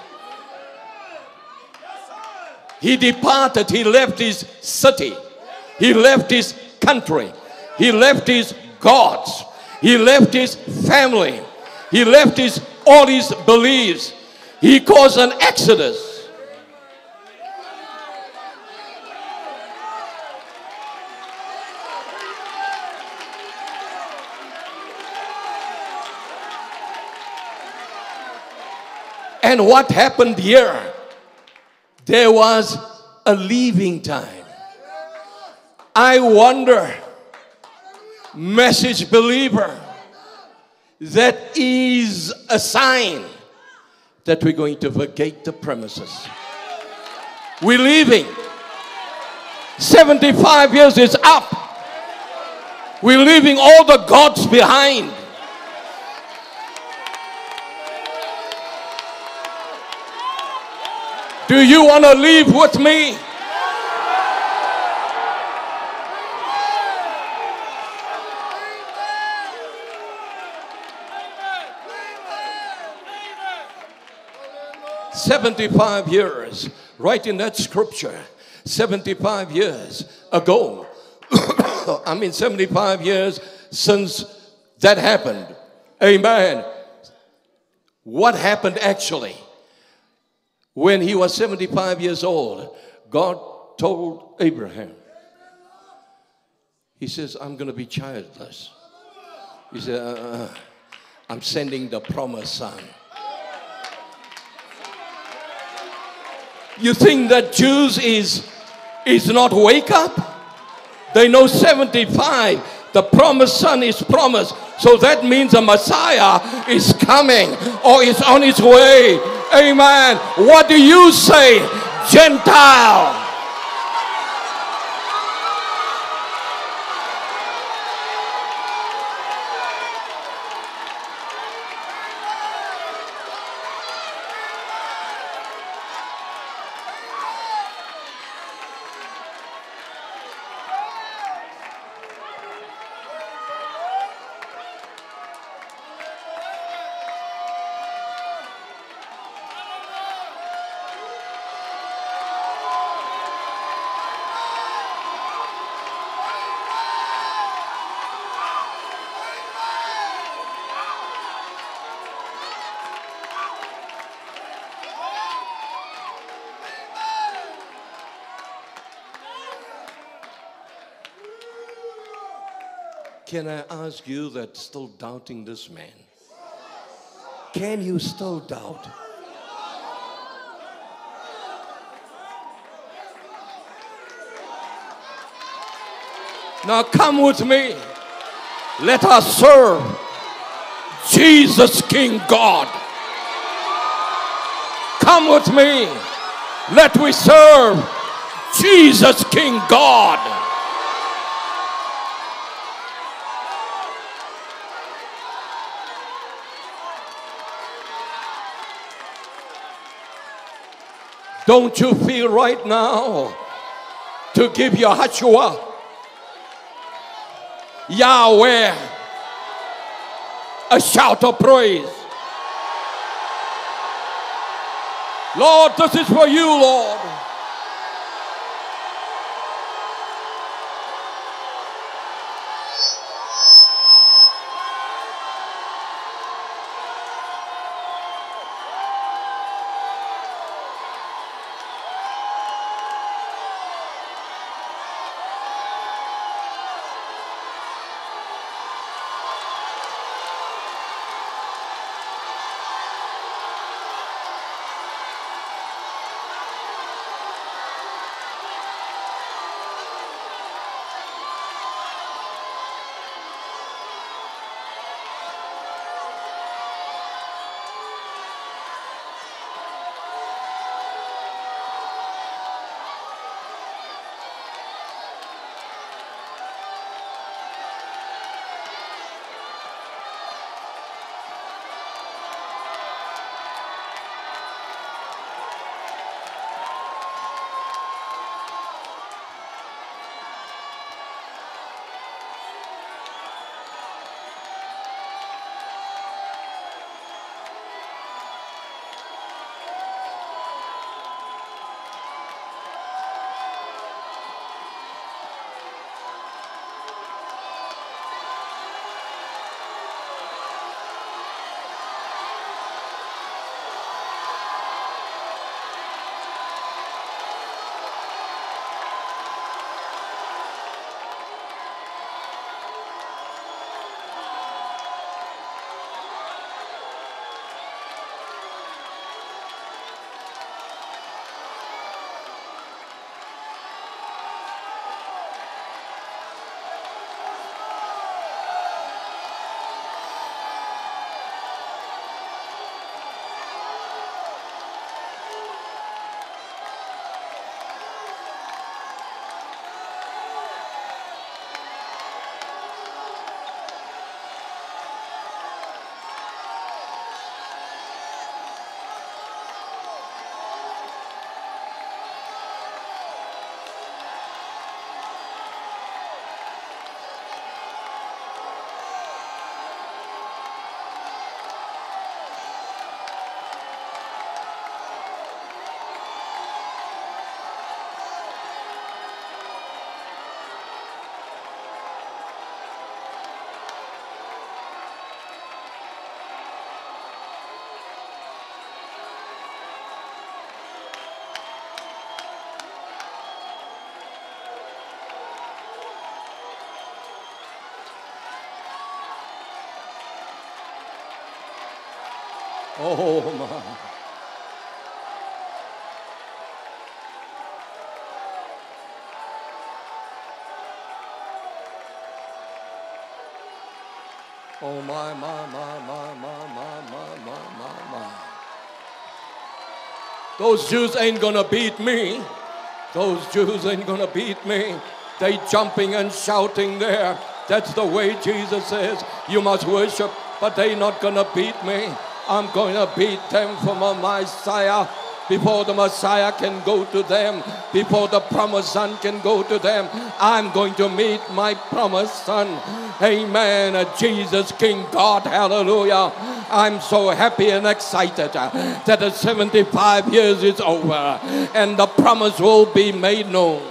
G: He departed. He left his city. He left his country. He left his gods. He left his family. He left his all his beliefs. He caused an exodus. And what happened here? There was a leaving time. I wonder, message believer, that is a sign that we're going to vacate the premises. We're leaving. seventy-five years is up. We're leaving all the gods behind. Do you want to leave with me? seventy-five years, right in that scripture, seventy-five years ago. I mean, seventy-five years since that happened. Amen. What happened actually? When he was seventy-five years old, God told Abraham, he says, I'm going to be childless. He said, uh, I'm sending the promised son. You think that Jews is, is not wake up? They know seventy-five, the promised son is promised. So that means the Messiah is coming or is on his way. Amen. What do you say, Gentile? Can I ask you that's still doubting this man? Can you still doubt? Now come with me. Let us serve Jesus King God. Come with me. Let we serve Jesus King God. Don't you feel right now to give your Yahshua, Yahweh, a shout of praise? Lord, this is for you, Lord. Oh my. Oh my, my, my, my, my, my, my, my, my, my. Those Jews ain't gonna beat me. Those Jews ain't gonna beat me. They jumping and shouting there. That's the way Jesus says you must worship, but they not gonna beat me. I'm going to beat them for my Messiah. Before the Messiah can go to them, before the promised son can go to them, I'm going to meet my promised son. Amen. Jesus, King God, hallelujah. I'm so happy and excited that the seventy-five years is over and the promise will be made known.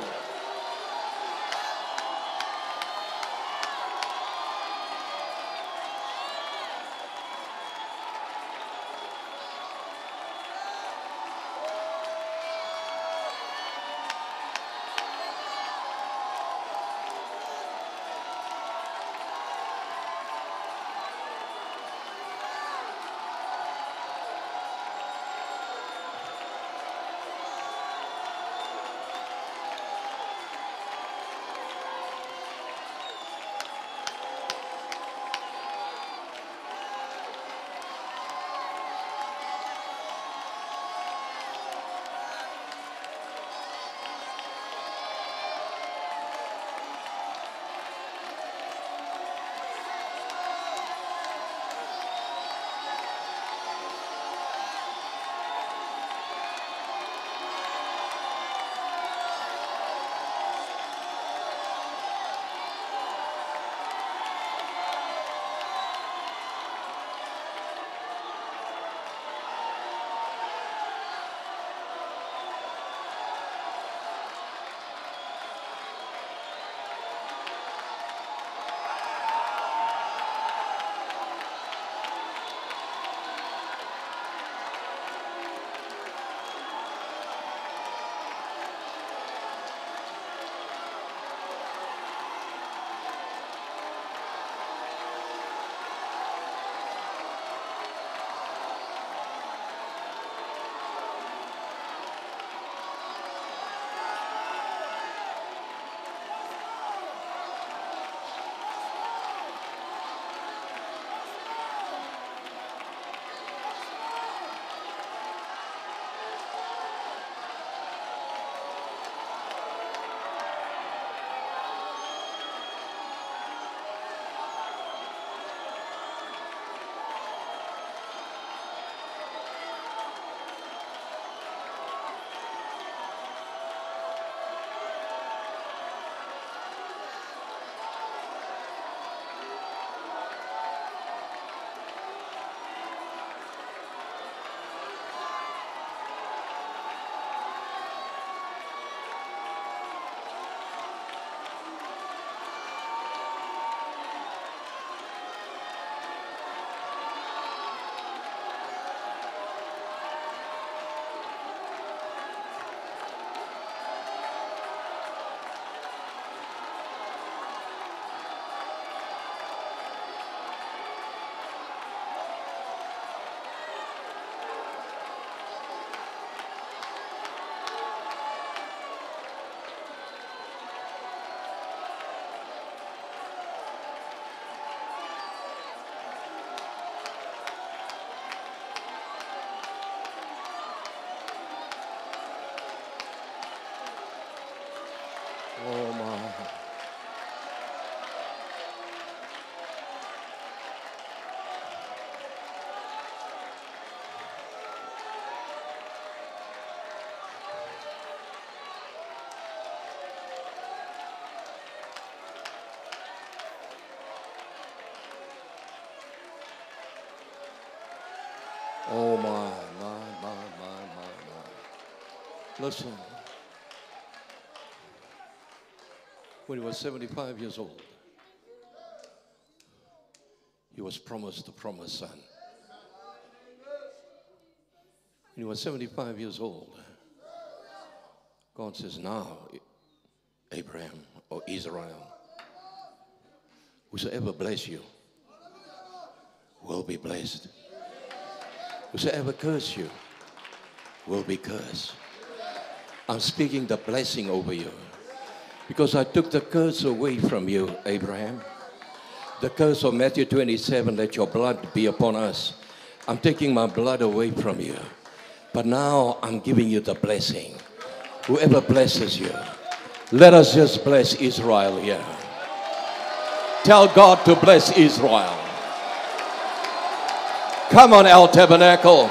G: Oh my, my, my, my, my, my. Listen. When he was seventy-five years old, he was promised the promised son. When he was seventy-five years old, God says, now, Abraham or Israel, whosoever bless you will be blessed. Whosoever curse you will be cursed. I'm speaking the blessing over you. Because I took the curse away from you, Abraham. The curse of Matthew twenty-seven, let your blood be upon us. I'm taking my blood away from you. But now I'm giving you the blessing. Whoever blesses you, let us just bless Israel here. Tell God to bless Israel. Come on, El Tabernacle.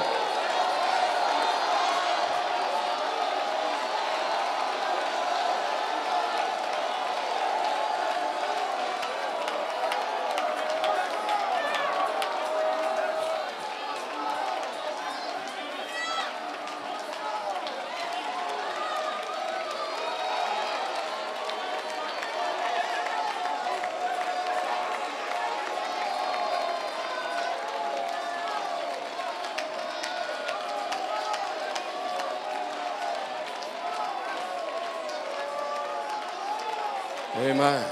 G: Amen.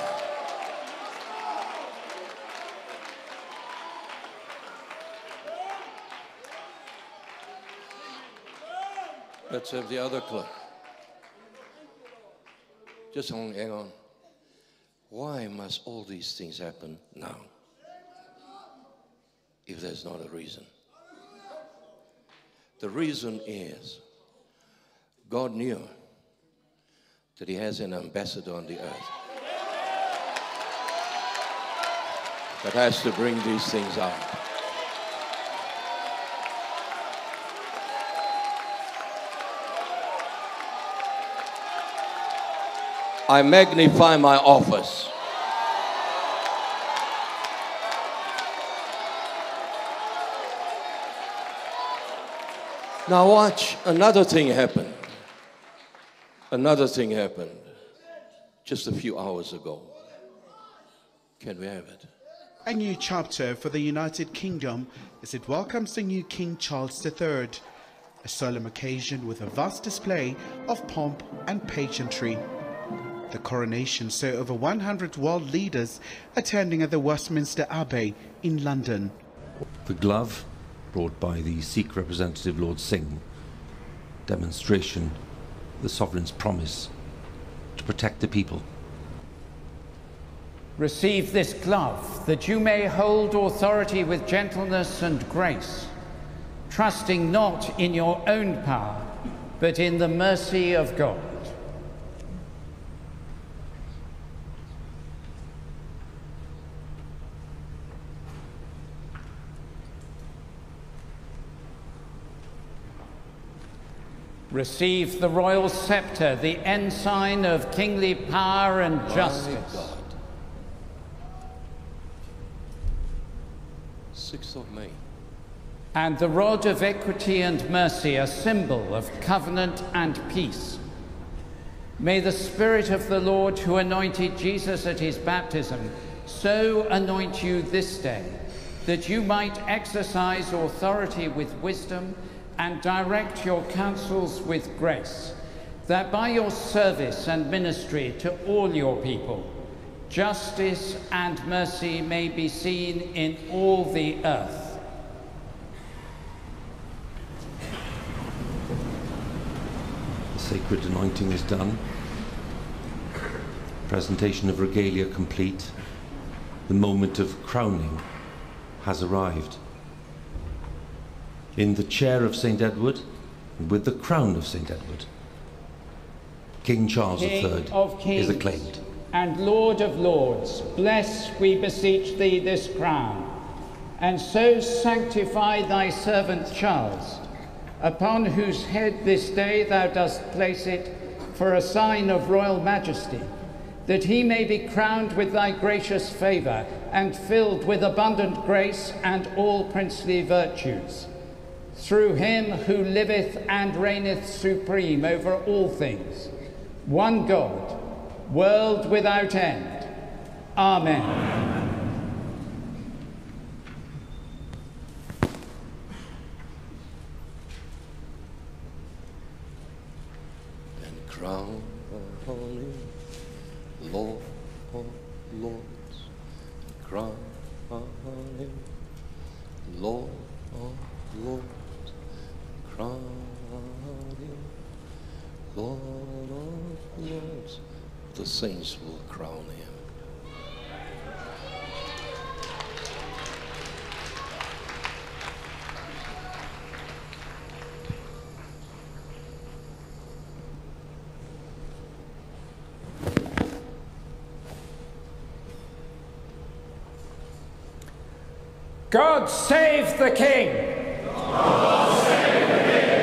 G: Let's have the other clip. Just hang hang on. Why must all these things happen now? If there's not a reason. The reason is God knew that he has an ambassador on the earth that has to bring these things out. I magnify my office. Now watch, another thing happened. Another thing happened just a few hours ago. Can we have it?
R: A new chapter for the United Kingdom as it welcomes the new King Charles the third, a solemn occasion with a vast display of pomp and pageantry. The coronation saw over one hundred world leaders attending at the Westminster Abbey in London.
S: The glove, brought by the Sikh representative Lord Singh, demonstration the sovereign's promise to protect the people.
T: Receive this glove, that you may hold authority with gentleness and grace, trusting not in your own power, but in the mercy of God. Receive the royal scepter, the ensign of kingly power and justice.
G: sixth of May.
T: And the rod of equity and mercy, a symbol of covenant and peace. May the Spirit of the Lord, who anointed Jesus at his baptism, so anoint you this day, that you might exercise authority with wisdom and direct your counsels with grace, that by your service and ministry to all your people, justice and mercy may be seen in all the earth.
S: The sacred anointing is done. Presentation of regalia complete. The moment of crowning has arrived. In the chair of Saint Edward, and with the crown of Saint Edward, King Charles
T: King
S: the third
T: of kings
S: is acclaimed.
T: And Lord of lords, bless, we beseech thee, this crown, and so sanctify thy servant Charles, upon whose head this day thou dost place it for a sign of royal majesty, that he may be crowned with thy gracious favour and filled with abundant grace and all princely virtues. through him who liveth and reigneth supreme over all things, one God, world without end. Amen.
G: Crown him, Lord of lords, crown him, Lord of lords, crown him, Lord of lords. The saints will crown him.
T: God save the King!
U: God save the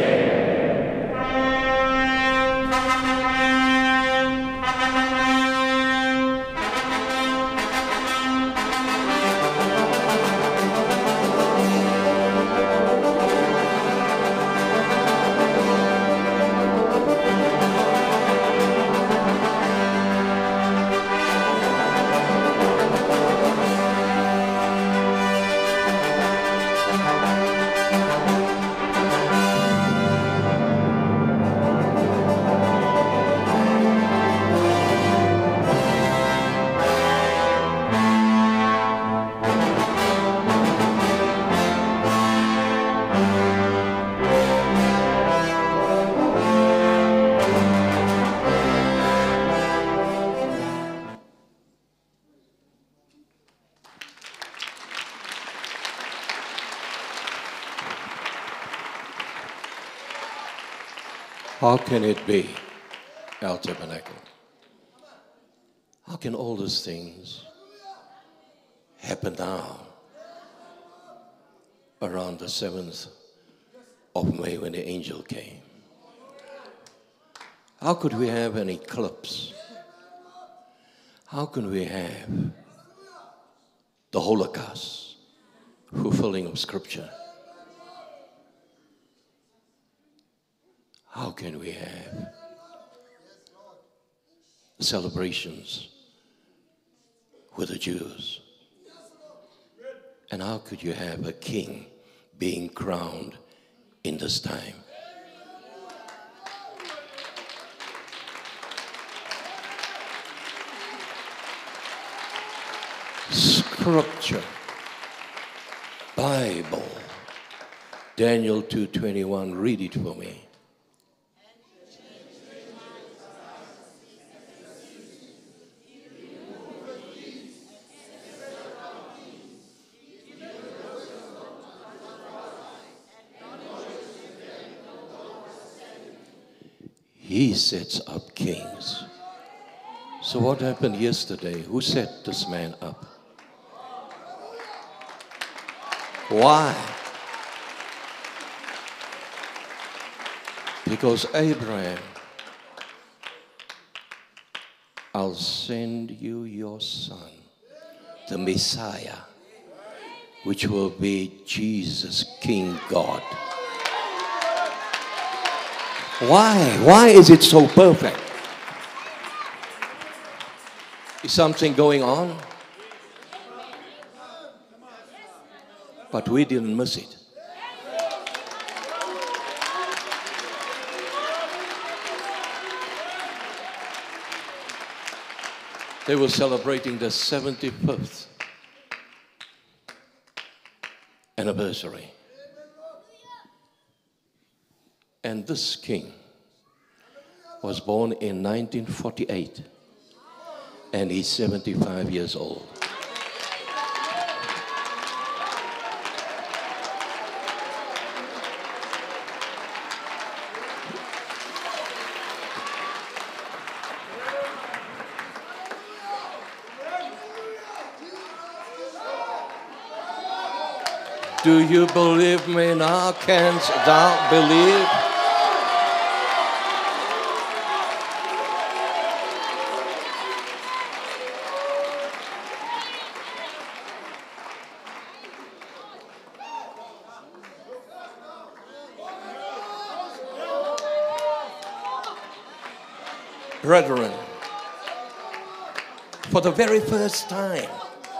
G: How can it be, El Tabernacle? How can all these things happen now, around the seventh of May when the angel came? How could we have an eclipse? How can we have the Holocaust, fulfilling of Scripture? How can we have celebrations with the Jews? And how could you have a king being crowned in this time? Scripture, Bible, Daniel two twenty-one, read it for me. He sets up kings. So what happened yesterday? Who set this man up? Why? Because Abraham, I'll send you your son, the Messiah, which will be Jesus, King God. Why? Why is it so perfect? Is something going on? But we didn't miss it. They were celebrating the seventy-fifth anniversary. And this king was born in nineteen forty-eight, and he's seventy-five years old. Do you believe me now? Canst thou believe? Brethren, for the very first time,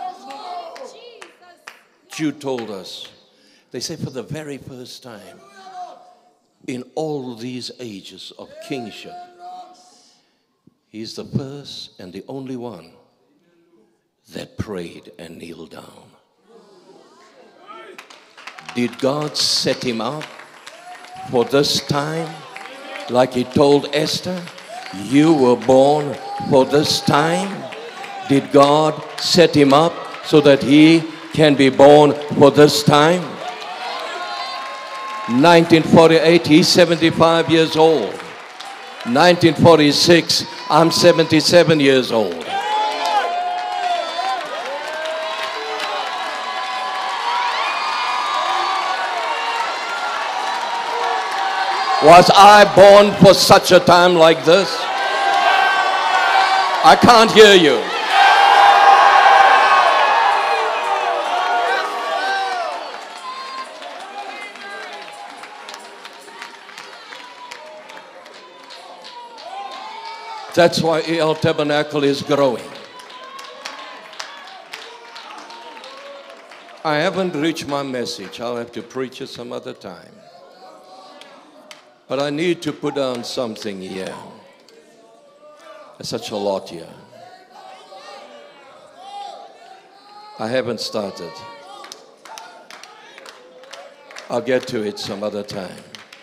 G: Jude told us, they say for the very first time in all these ages of kingship, he's the first and the only one that prayed and kneeled down. Did God set him up for this time? Like he told Esther, you were born for this time? Did God set him up so that he can be born for this time? nineteen forty-eight, he's seventy-five years old. nineteen forty-six, I'm seventy-seven years old. Was I born for such a time like this? I can't hear you. That's why E L Tabernacle is growing. I haven't reached my message. I'll have to preach it some other time. But I need to put down something here. There's such a lot here. I haven't started. I'll get to it some other time.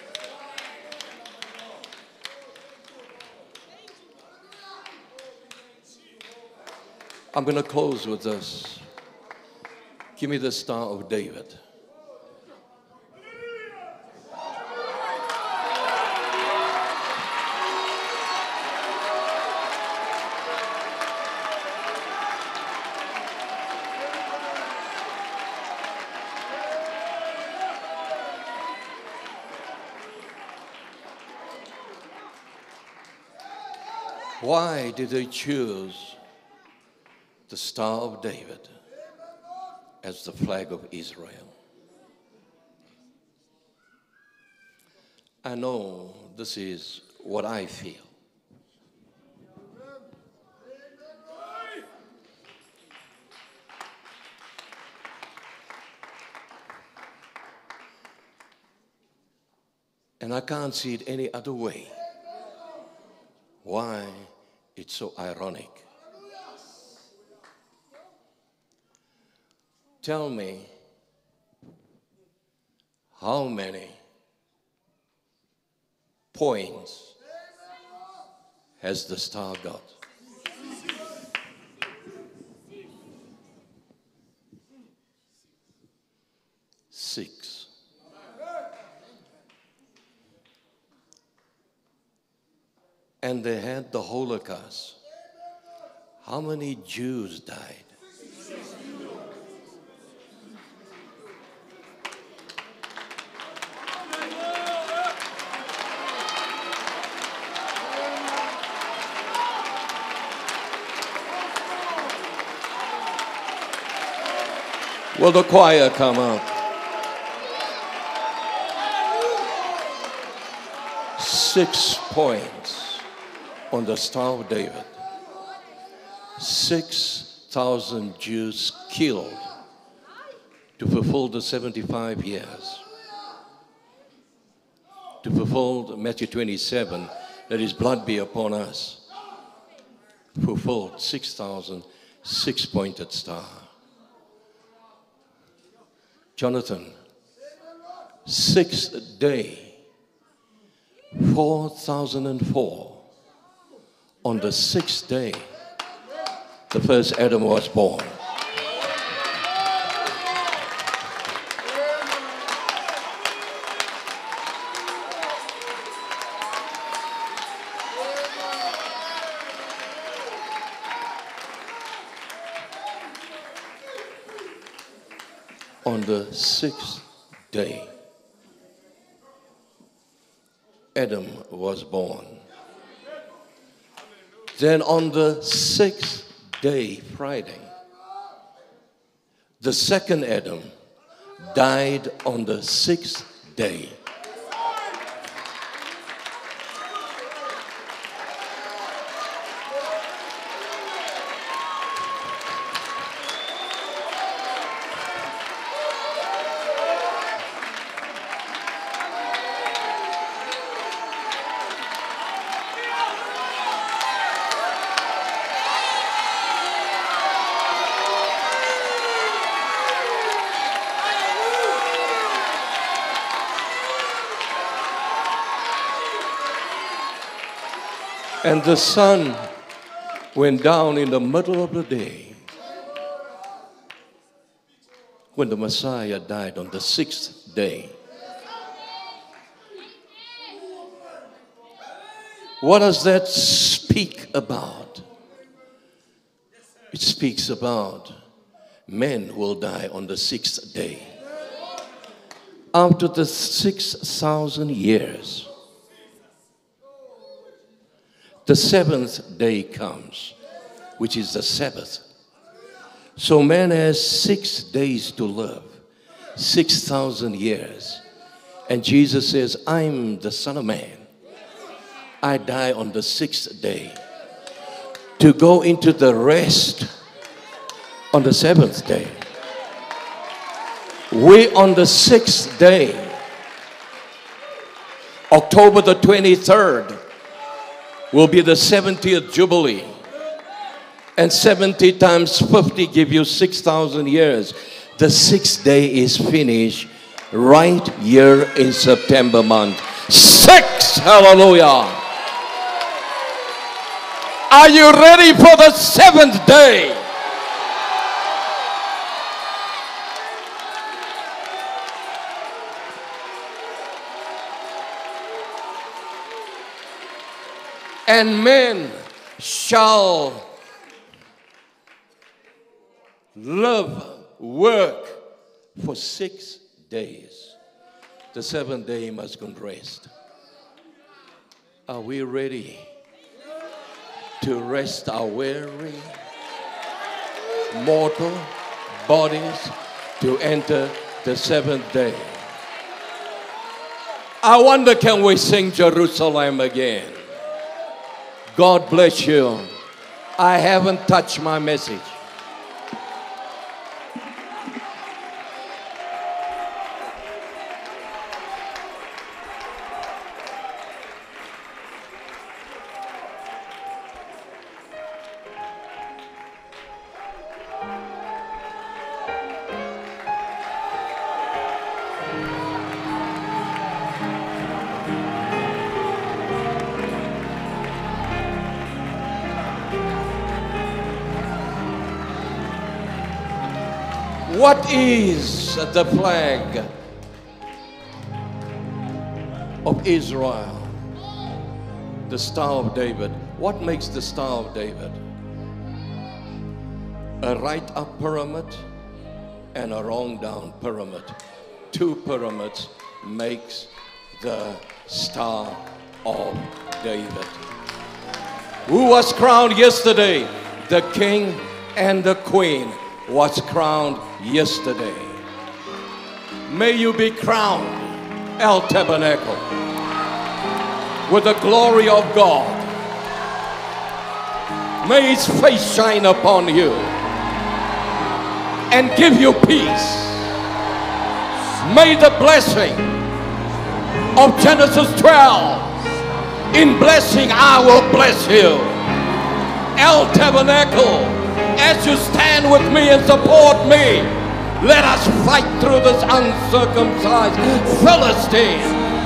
G: I'm going to close with this. Give me the Star of David. Why did they choose the Star of David as the flag of Israel? I know this is what I feel. And I can't see it any other way. Why it's so ironic. Tell me, how many points has the star got? Six. And they had the Holocaust. How many Jews died? Will the choir come up? Six points on the Star of David. Six thousand Jews killed to fulfill the seventy-five years. To fulfill Matthew twenty-seven, that his blood be upon us. Fulfilled six thousand, six-pointed star. Jonathan, sixth day, four thousand four. On the sixth day, the first Adam was born. On the sixth day, Adam was born. Then on the sixth day, Friday, the second Adam died on the sixth day. And the sun went down in the middle of the day when the Messiah died on the sixth day. What does that speak about? It speaks about men will die on the sixth day. After the six thousand years, the seventh day comes, which is the Sabbath. So man has six days to live, six thousand years. And Jesus says, I'm the Son of Man. I die on the sixth day to go into the rest on the seventh day. We on the sixth day, October the twenty-third, will be the seventieth Jubilee. And seventy times fifty give you six thousand years. The sixth day is finished right here in September month. Six! Hallelujah! Are you ready for the seventh day? And men shall live, work for six days. The seventh day must go rest. Are we ready to rest our weary, mortal bodies to enter the seventh day? I wonder, can we sing Jerusalem again? God bless you. I haven't touched my message. What is the flag of Israel? The Star of David. What makes the Star of David? A right up pyramid and a wrong down pyramid. Two pyramids makes the Star of David. Who was crowned yesterday? The king and the queen was crowned yesterday. May you be crowned, El Tabernacle, with the glory of God. May His face shine upon you and give you peace. May the blessing of Genesis twelve, in blessing I will bless you. El Tabernacle, as you stand with me and support me, let us fight through this uncircumcised Philistine.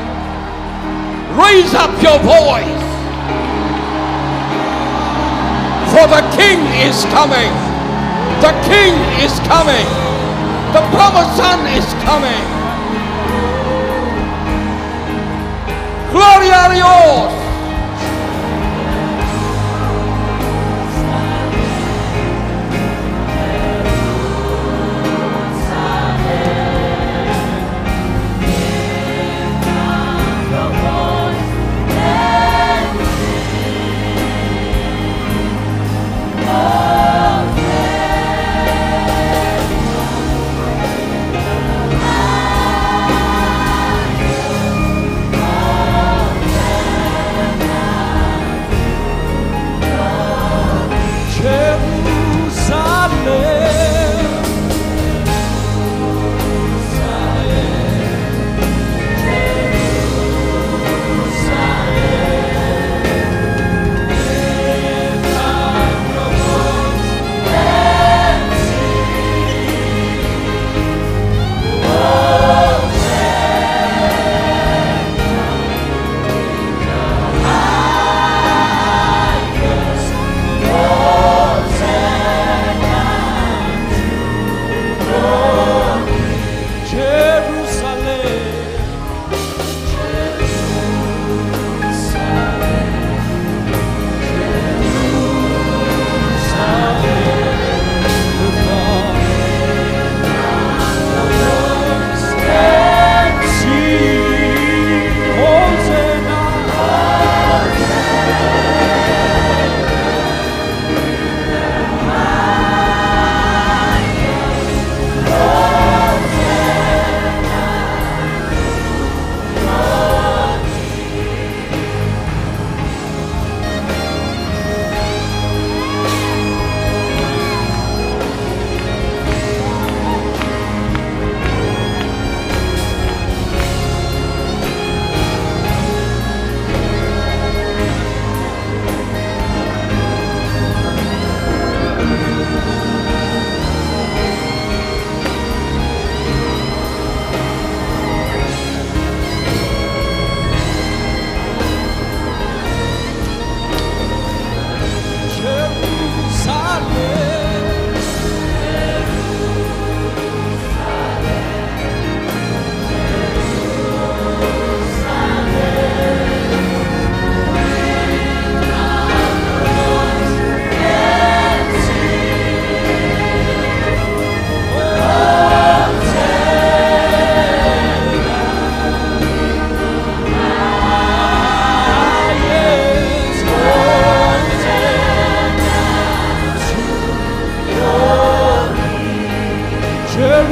G: Raise up your voice, for the King is coming. The King is coming. The promised Son is coming. Gloria a Dios.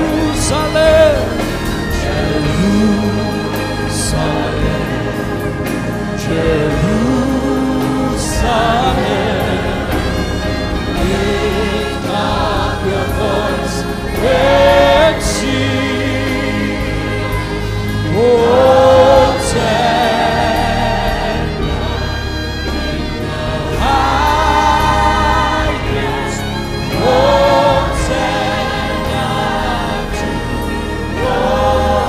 B: lift up your voice and sing. Hosanna in the highest. Hosanna to your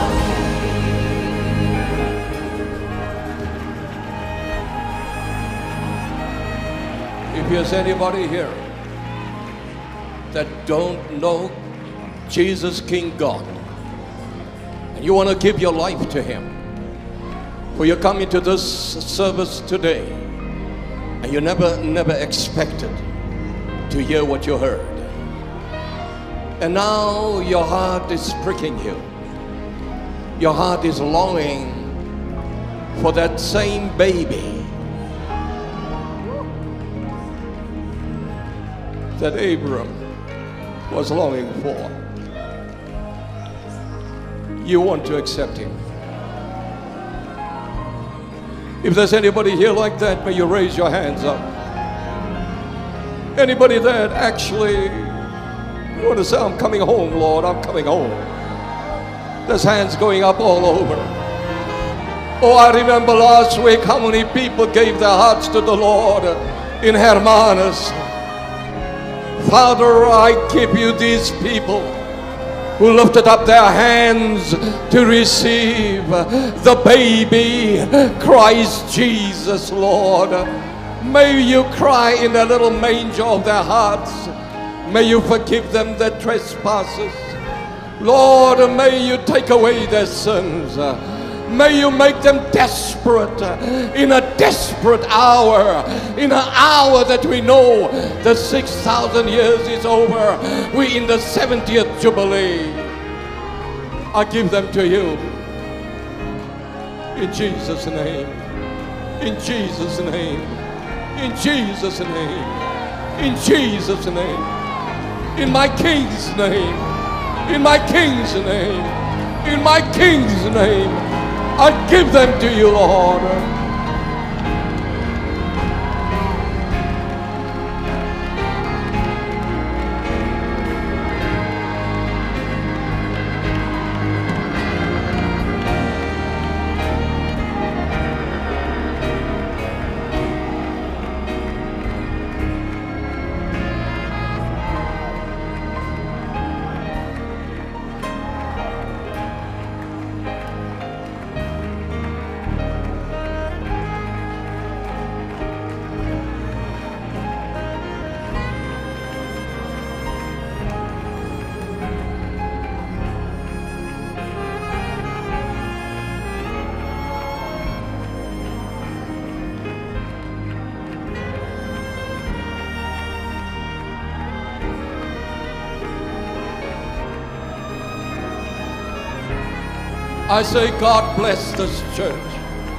G: If there's anybody here that don't know Jesus King God, and you want to give your life to Him, for you're coming to this service today, and you never, never expected to hear what you heard, and now your heart is pricking you. Your heart is longing for that same baby that Abram was longing for. You want to accept Him. If there's anybody here like that, may you raise your hands up. Anybody that actually, you want to say, I'm coming home, Lord, I'm coming home. There's hands going up all over. Oh, I remember last week how many people gave their hearts to the Lord in Hermanus. Father, I give you these people who lifted up their hands to receive the baby Christ Jesus, Lord. May you cry in the little manger of their hearts. May you forgive them their trespasses. Lord, may you take away their sins. May you make them desperate in a desperate hour, in an hour that we know the six thousand years is over. We're in the seventieth Jubilee. I give them to you. In Jesus' name. In Jesus' name. In Jesus' name. In Jesus' name. In my King's name. In my King's name. In my King's name. I give them to you, Lord. I say, God bless this church.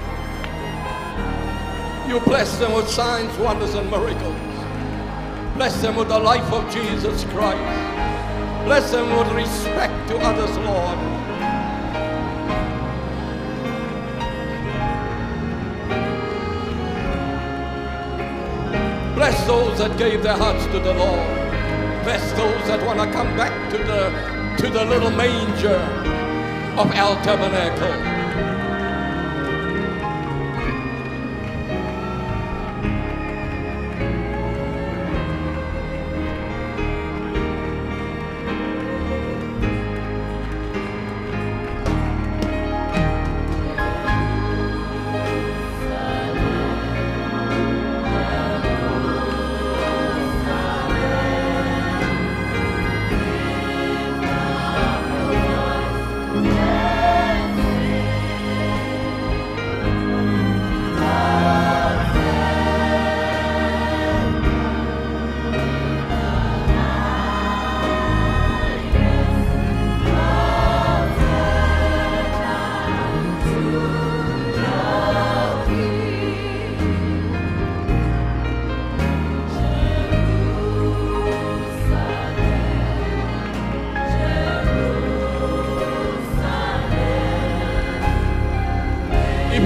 G: You bless them with signs, wonders, and miracles. Bless them with the life of Jesus Christ. Bless them with respect to others, Lord. Bless those that gave their hearts to the Lord. Bless those that want to come back to the, to the little manger of our tabernacle.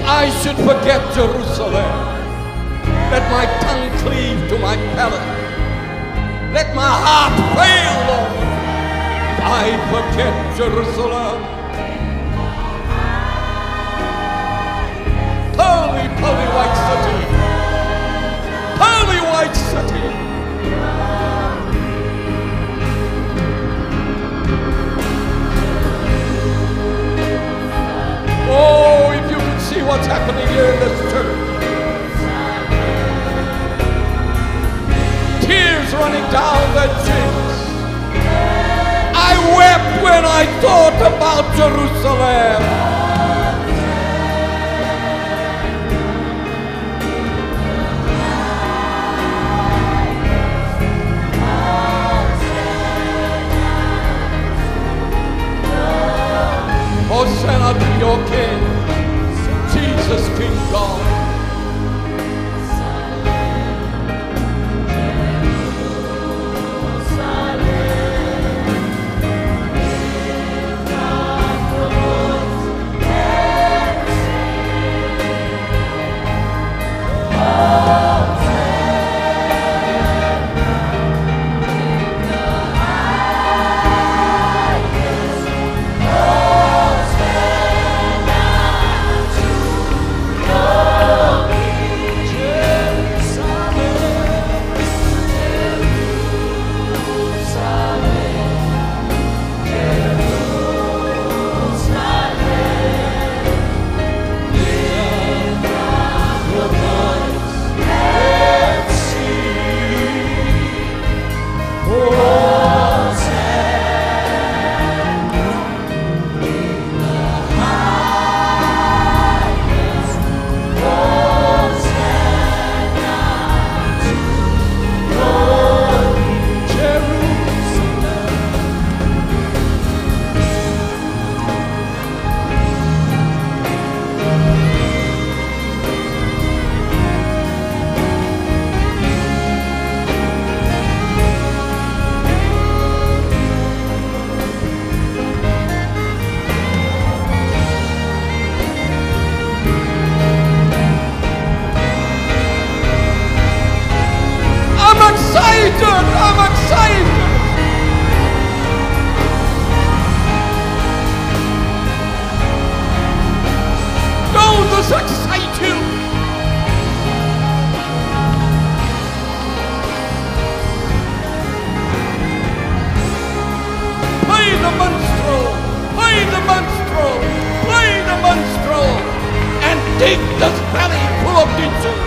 G: I should forget Jerusalem. Let my tongue cleave to my palate. Let my heart fail, Lord, if I forget Jerusalem. Holy, holy white city. Holy white city. Oh, if you could see what's happening here in this church. Tears running down their cheeks. I wept when I thought about Jerusalem. Hosanna to your King, Jesus, King God. I'm excited. Don't this excite you? Play the minstrel, play the minstrel, play the minstrel, and dig this valley full of ditches.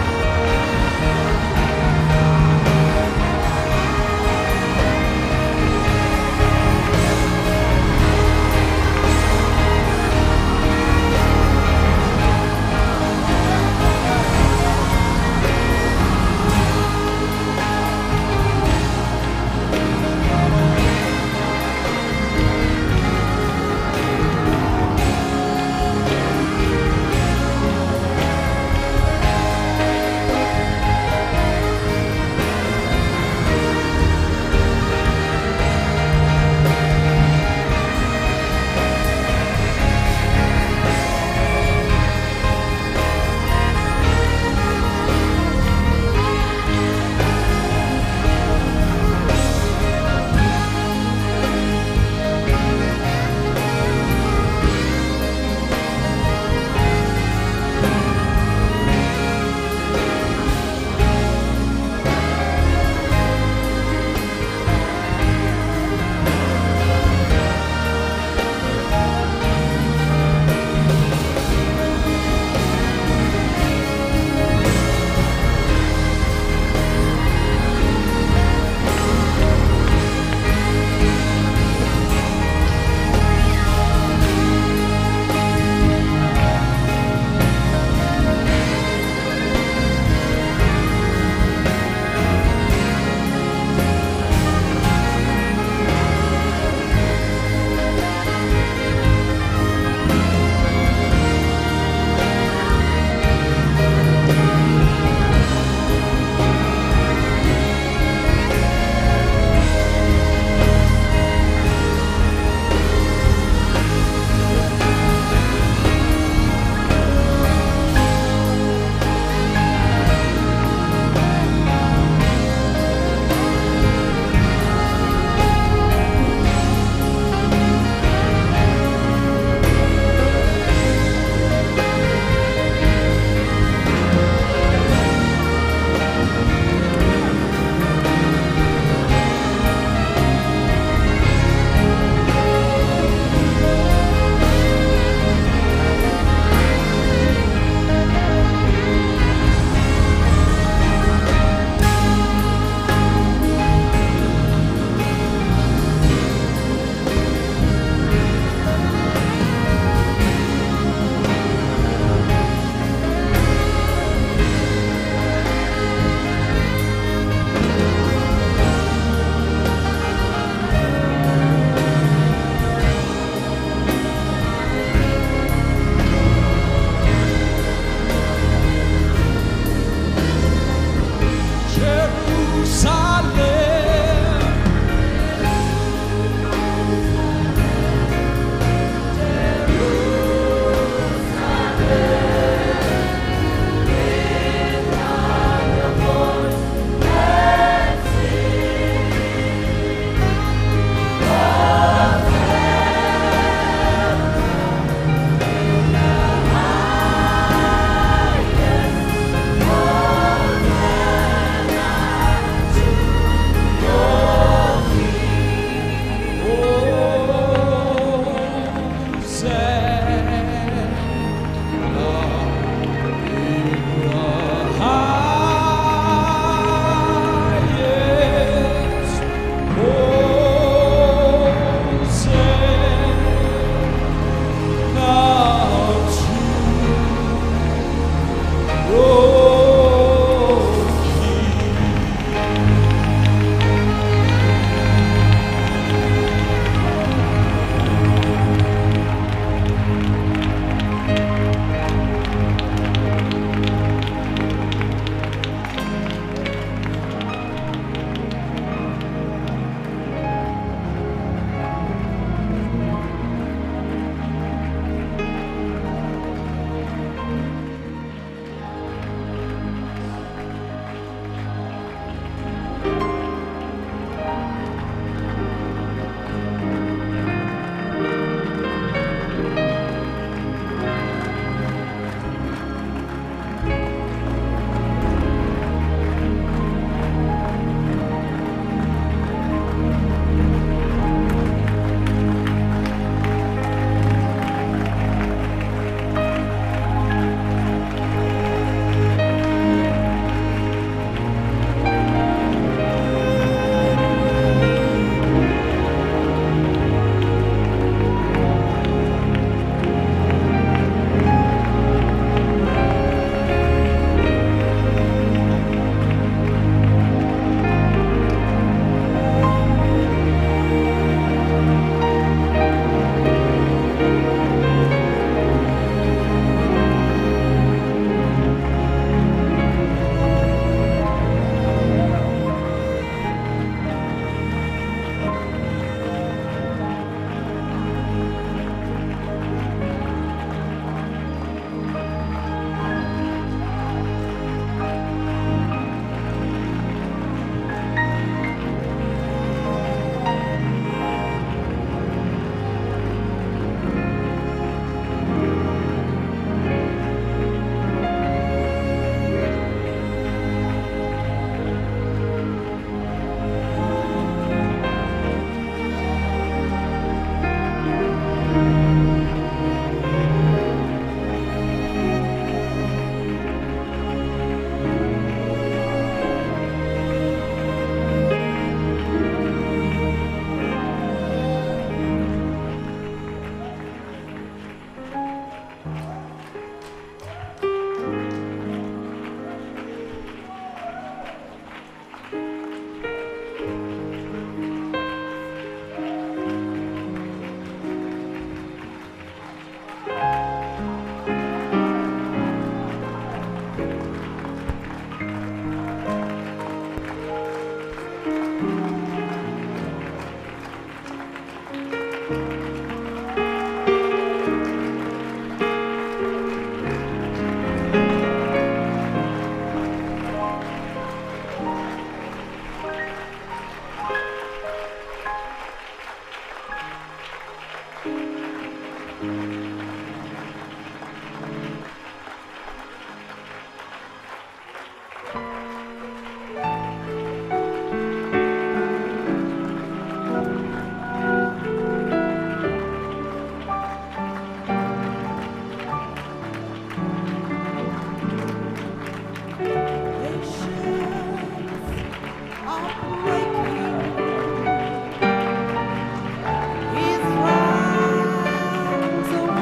H: His arms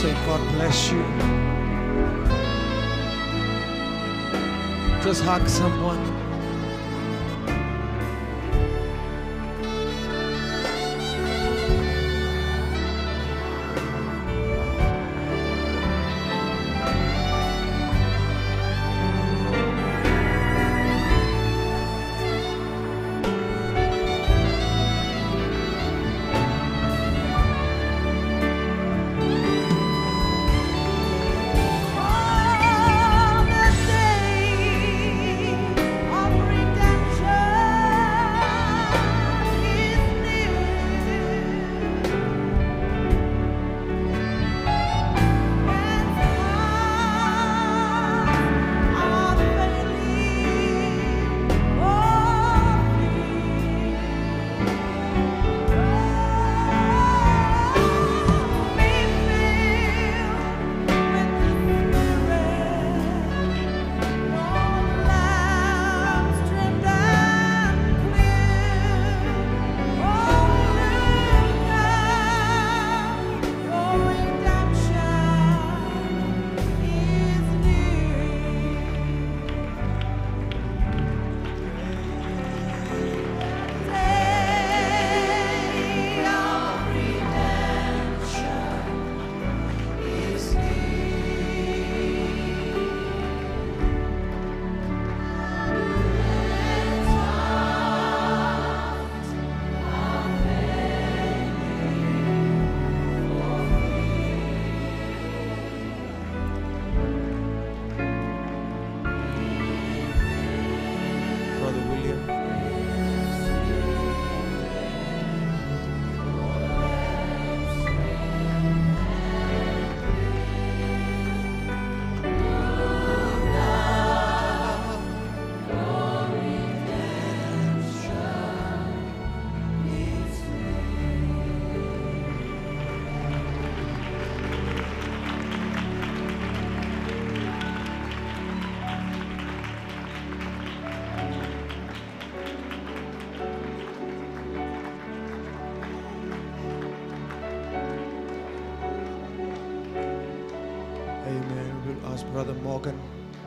F: say God bless you. Just hug someone. Brother Morgan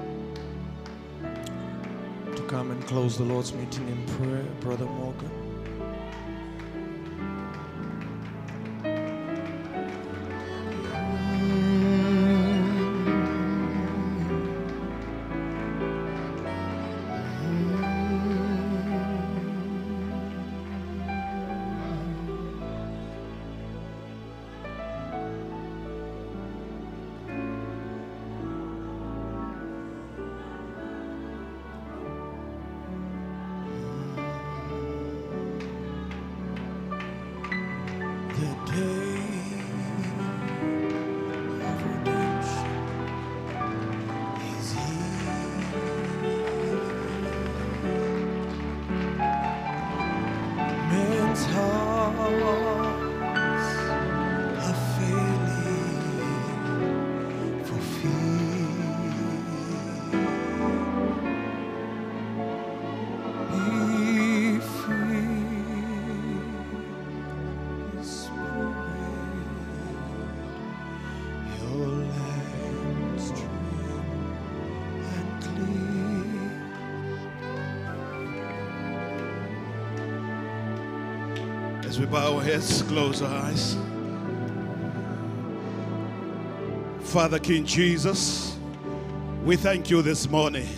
F: to come and close the Lord's meeting in prayer. Brother Morgan.
C: We bow our heads, close our eyes. Father King Jesus, we thank you this morning.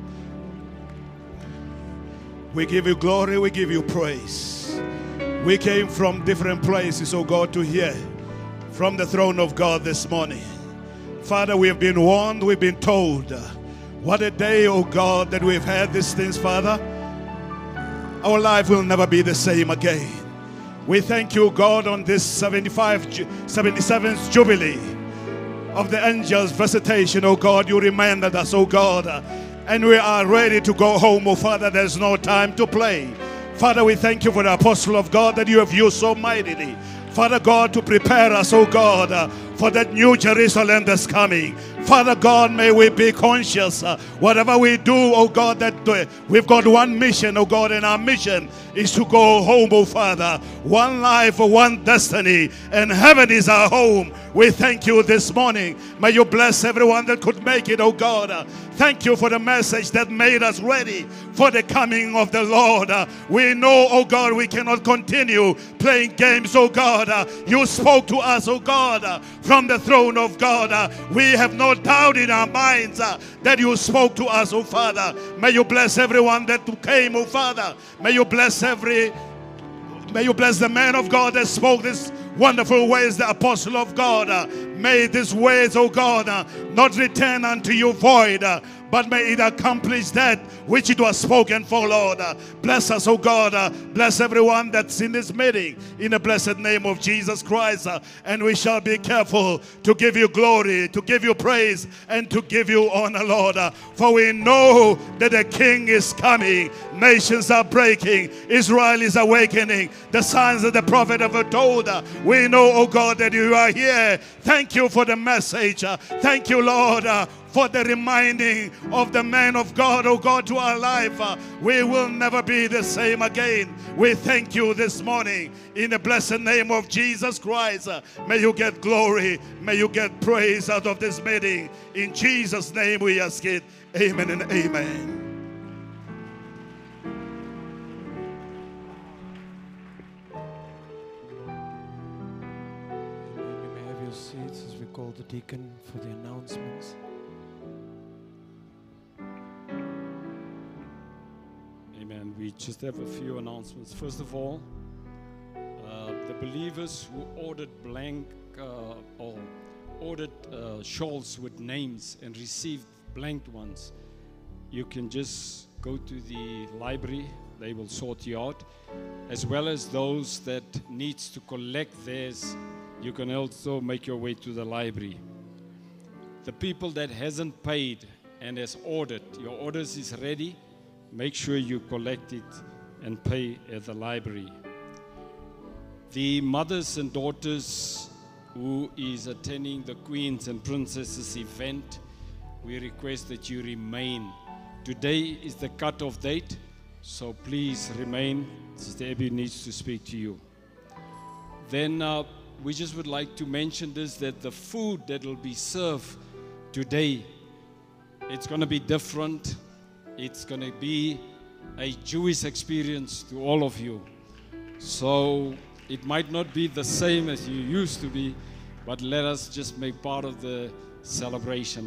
C: We give you glory, we give you praise. We came from different places, oh God, to hear from the throne of God this morning. Father, we have been warned, we've been told. What a day, oh God, that we've had these things, Father. Our life will never be the same again. We thank you, God, on this seventy-fifth, seventy-seventh Jubilee of the angels' visitation, oh God. You reminded us, oh God, and we are ready to go home, oh Father. There's no time to play. Father, we thank you for the apostle of God that you have used so mightily, Father God, to prepare us, oh God, for that new Jerusalem that's coming. Father God, may we be conscious. Uh, whatever we do, oh God, that uh, we've got one mission, oh God, and our mission is to go home, oh Father. One life, one destiny, and heaven is our home. We thank you this morning. May you bless everyone that could make it, oh God. Uh, thank you for the message that made us ready for the coming of the Lord. Uh, we know, oh God, we cannot continue playing games, oh God. Uh, you spoke to us, oh God, uh, from the throne of God. Uh, we have no doubt in our minds uh, that you spoke to us, oh Father. May you bless everyone that came, oh Father. May you bless every, may you bless the man of God that spoke this wonderful ways, the apostle of God. Uh, may these ways, oh God, uh, not return unto you void, uh, but may it accomplish that which it was spoken for, Lord. Uh, bless us, oh God. Uh, bless everyone that's in this meeting in the blessed name of Jesus Christ. Uh, and we shall be careful to give you glory, to give you praise, and to give you honor, Lord. Uh, for we know that the King is coming. Nations are breaking. Israel is awakening. The signs of the prophet have told. Uh, we know, oh God, that you are here. Thank you for the message. Uh, thank you, Lord, uh, for the reminding of the man of God, oh God, to our life. Uh, we will never be the same again. We thank you this morning in the blessed name of Jesus Christ. Uh, may you get glory. May you get praise out of this meeting. In Jesus' name we ask it. Amen and amen.
F: You may have your seats as we call the deacon for the announcements.
I: Amen. We just have a few announcements. First of all, uh, the believers who ordered blank uh, or ordered uh, shawls with names and received blank ones, you can just go to the library. They will sort you out. As well as those that needs to collect theirs, you can also make your way to the library. The people that hasn't paid and has ordered, your orders is ready. Make sure you collect it and pay at the library. The mothers and daughters who is attending the Queens and Princesses event, we request that you remain. Today is the cut-off date, so please remain. Sister Abby needs to speak to you. Then uh, we just would like to mention this, that the food that will be served today, it's going to be different. It's going to be a Jewish experience to all of you. So it might not be the same as you used to be, but let us just make part of the celebration.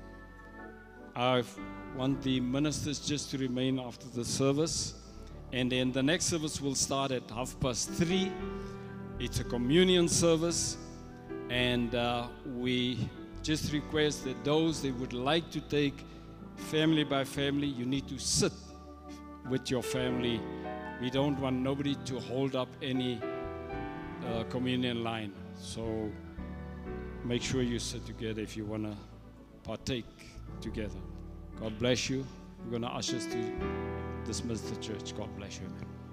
I: I want the ministers just to remain after the service. And then the next service will start at half past three. It's a communion service. And uh, we just request that those that would like to take family by family, you need to sit with your family. We don't want nobody to hold up any uh, communion line. So make sure you sit together if you want to partake together. God bless you. We're going to usher us to dismiss the church. God bless you.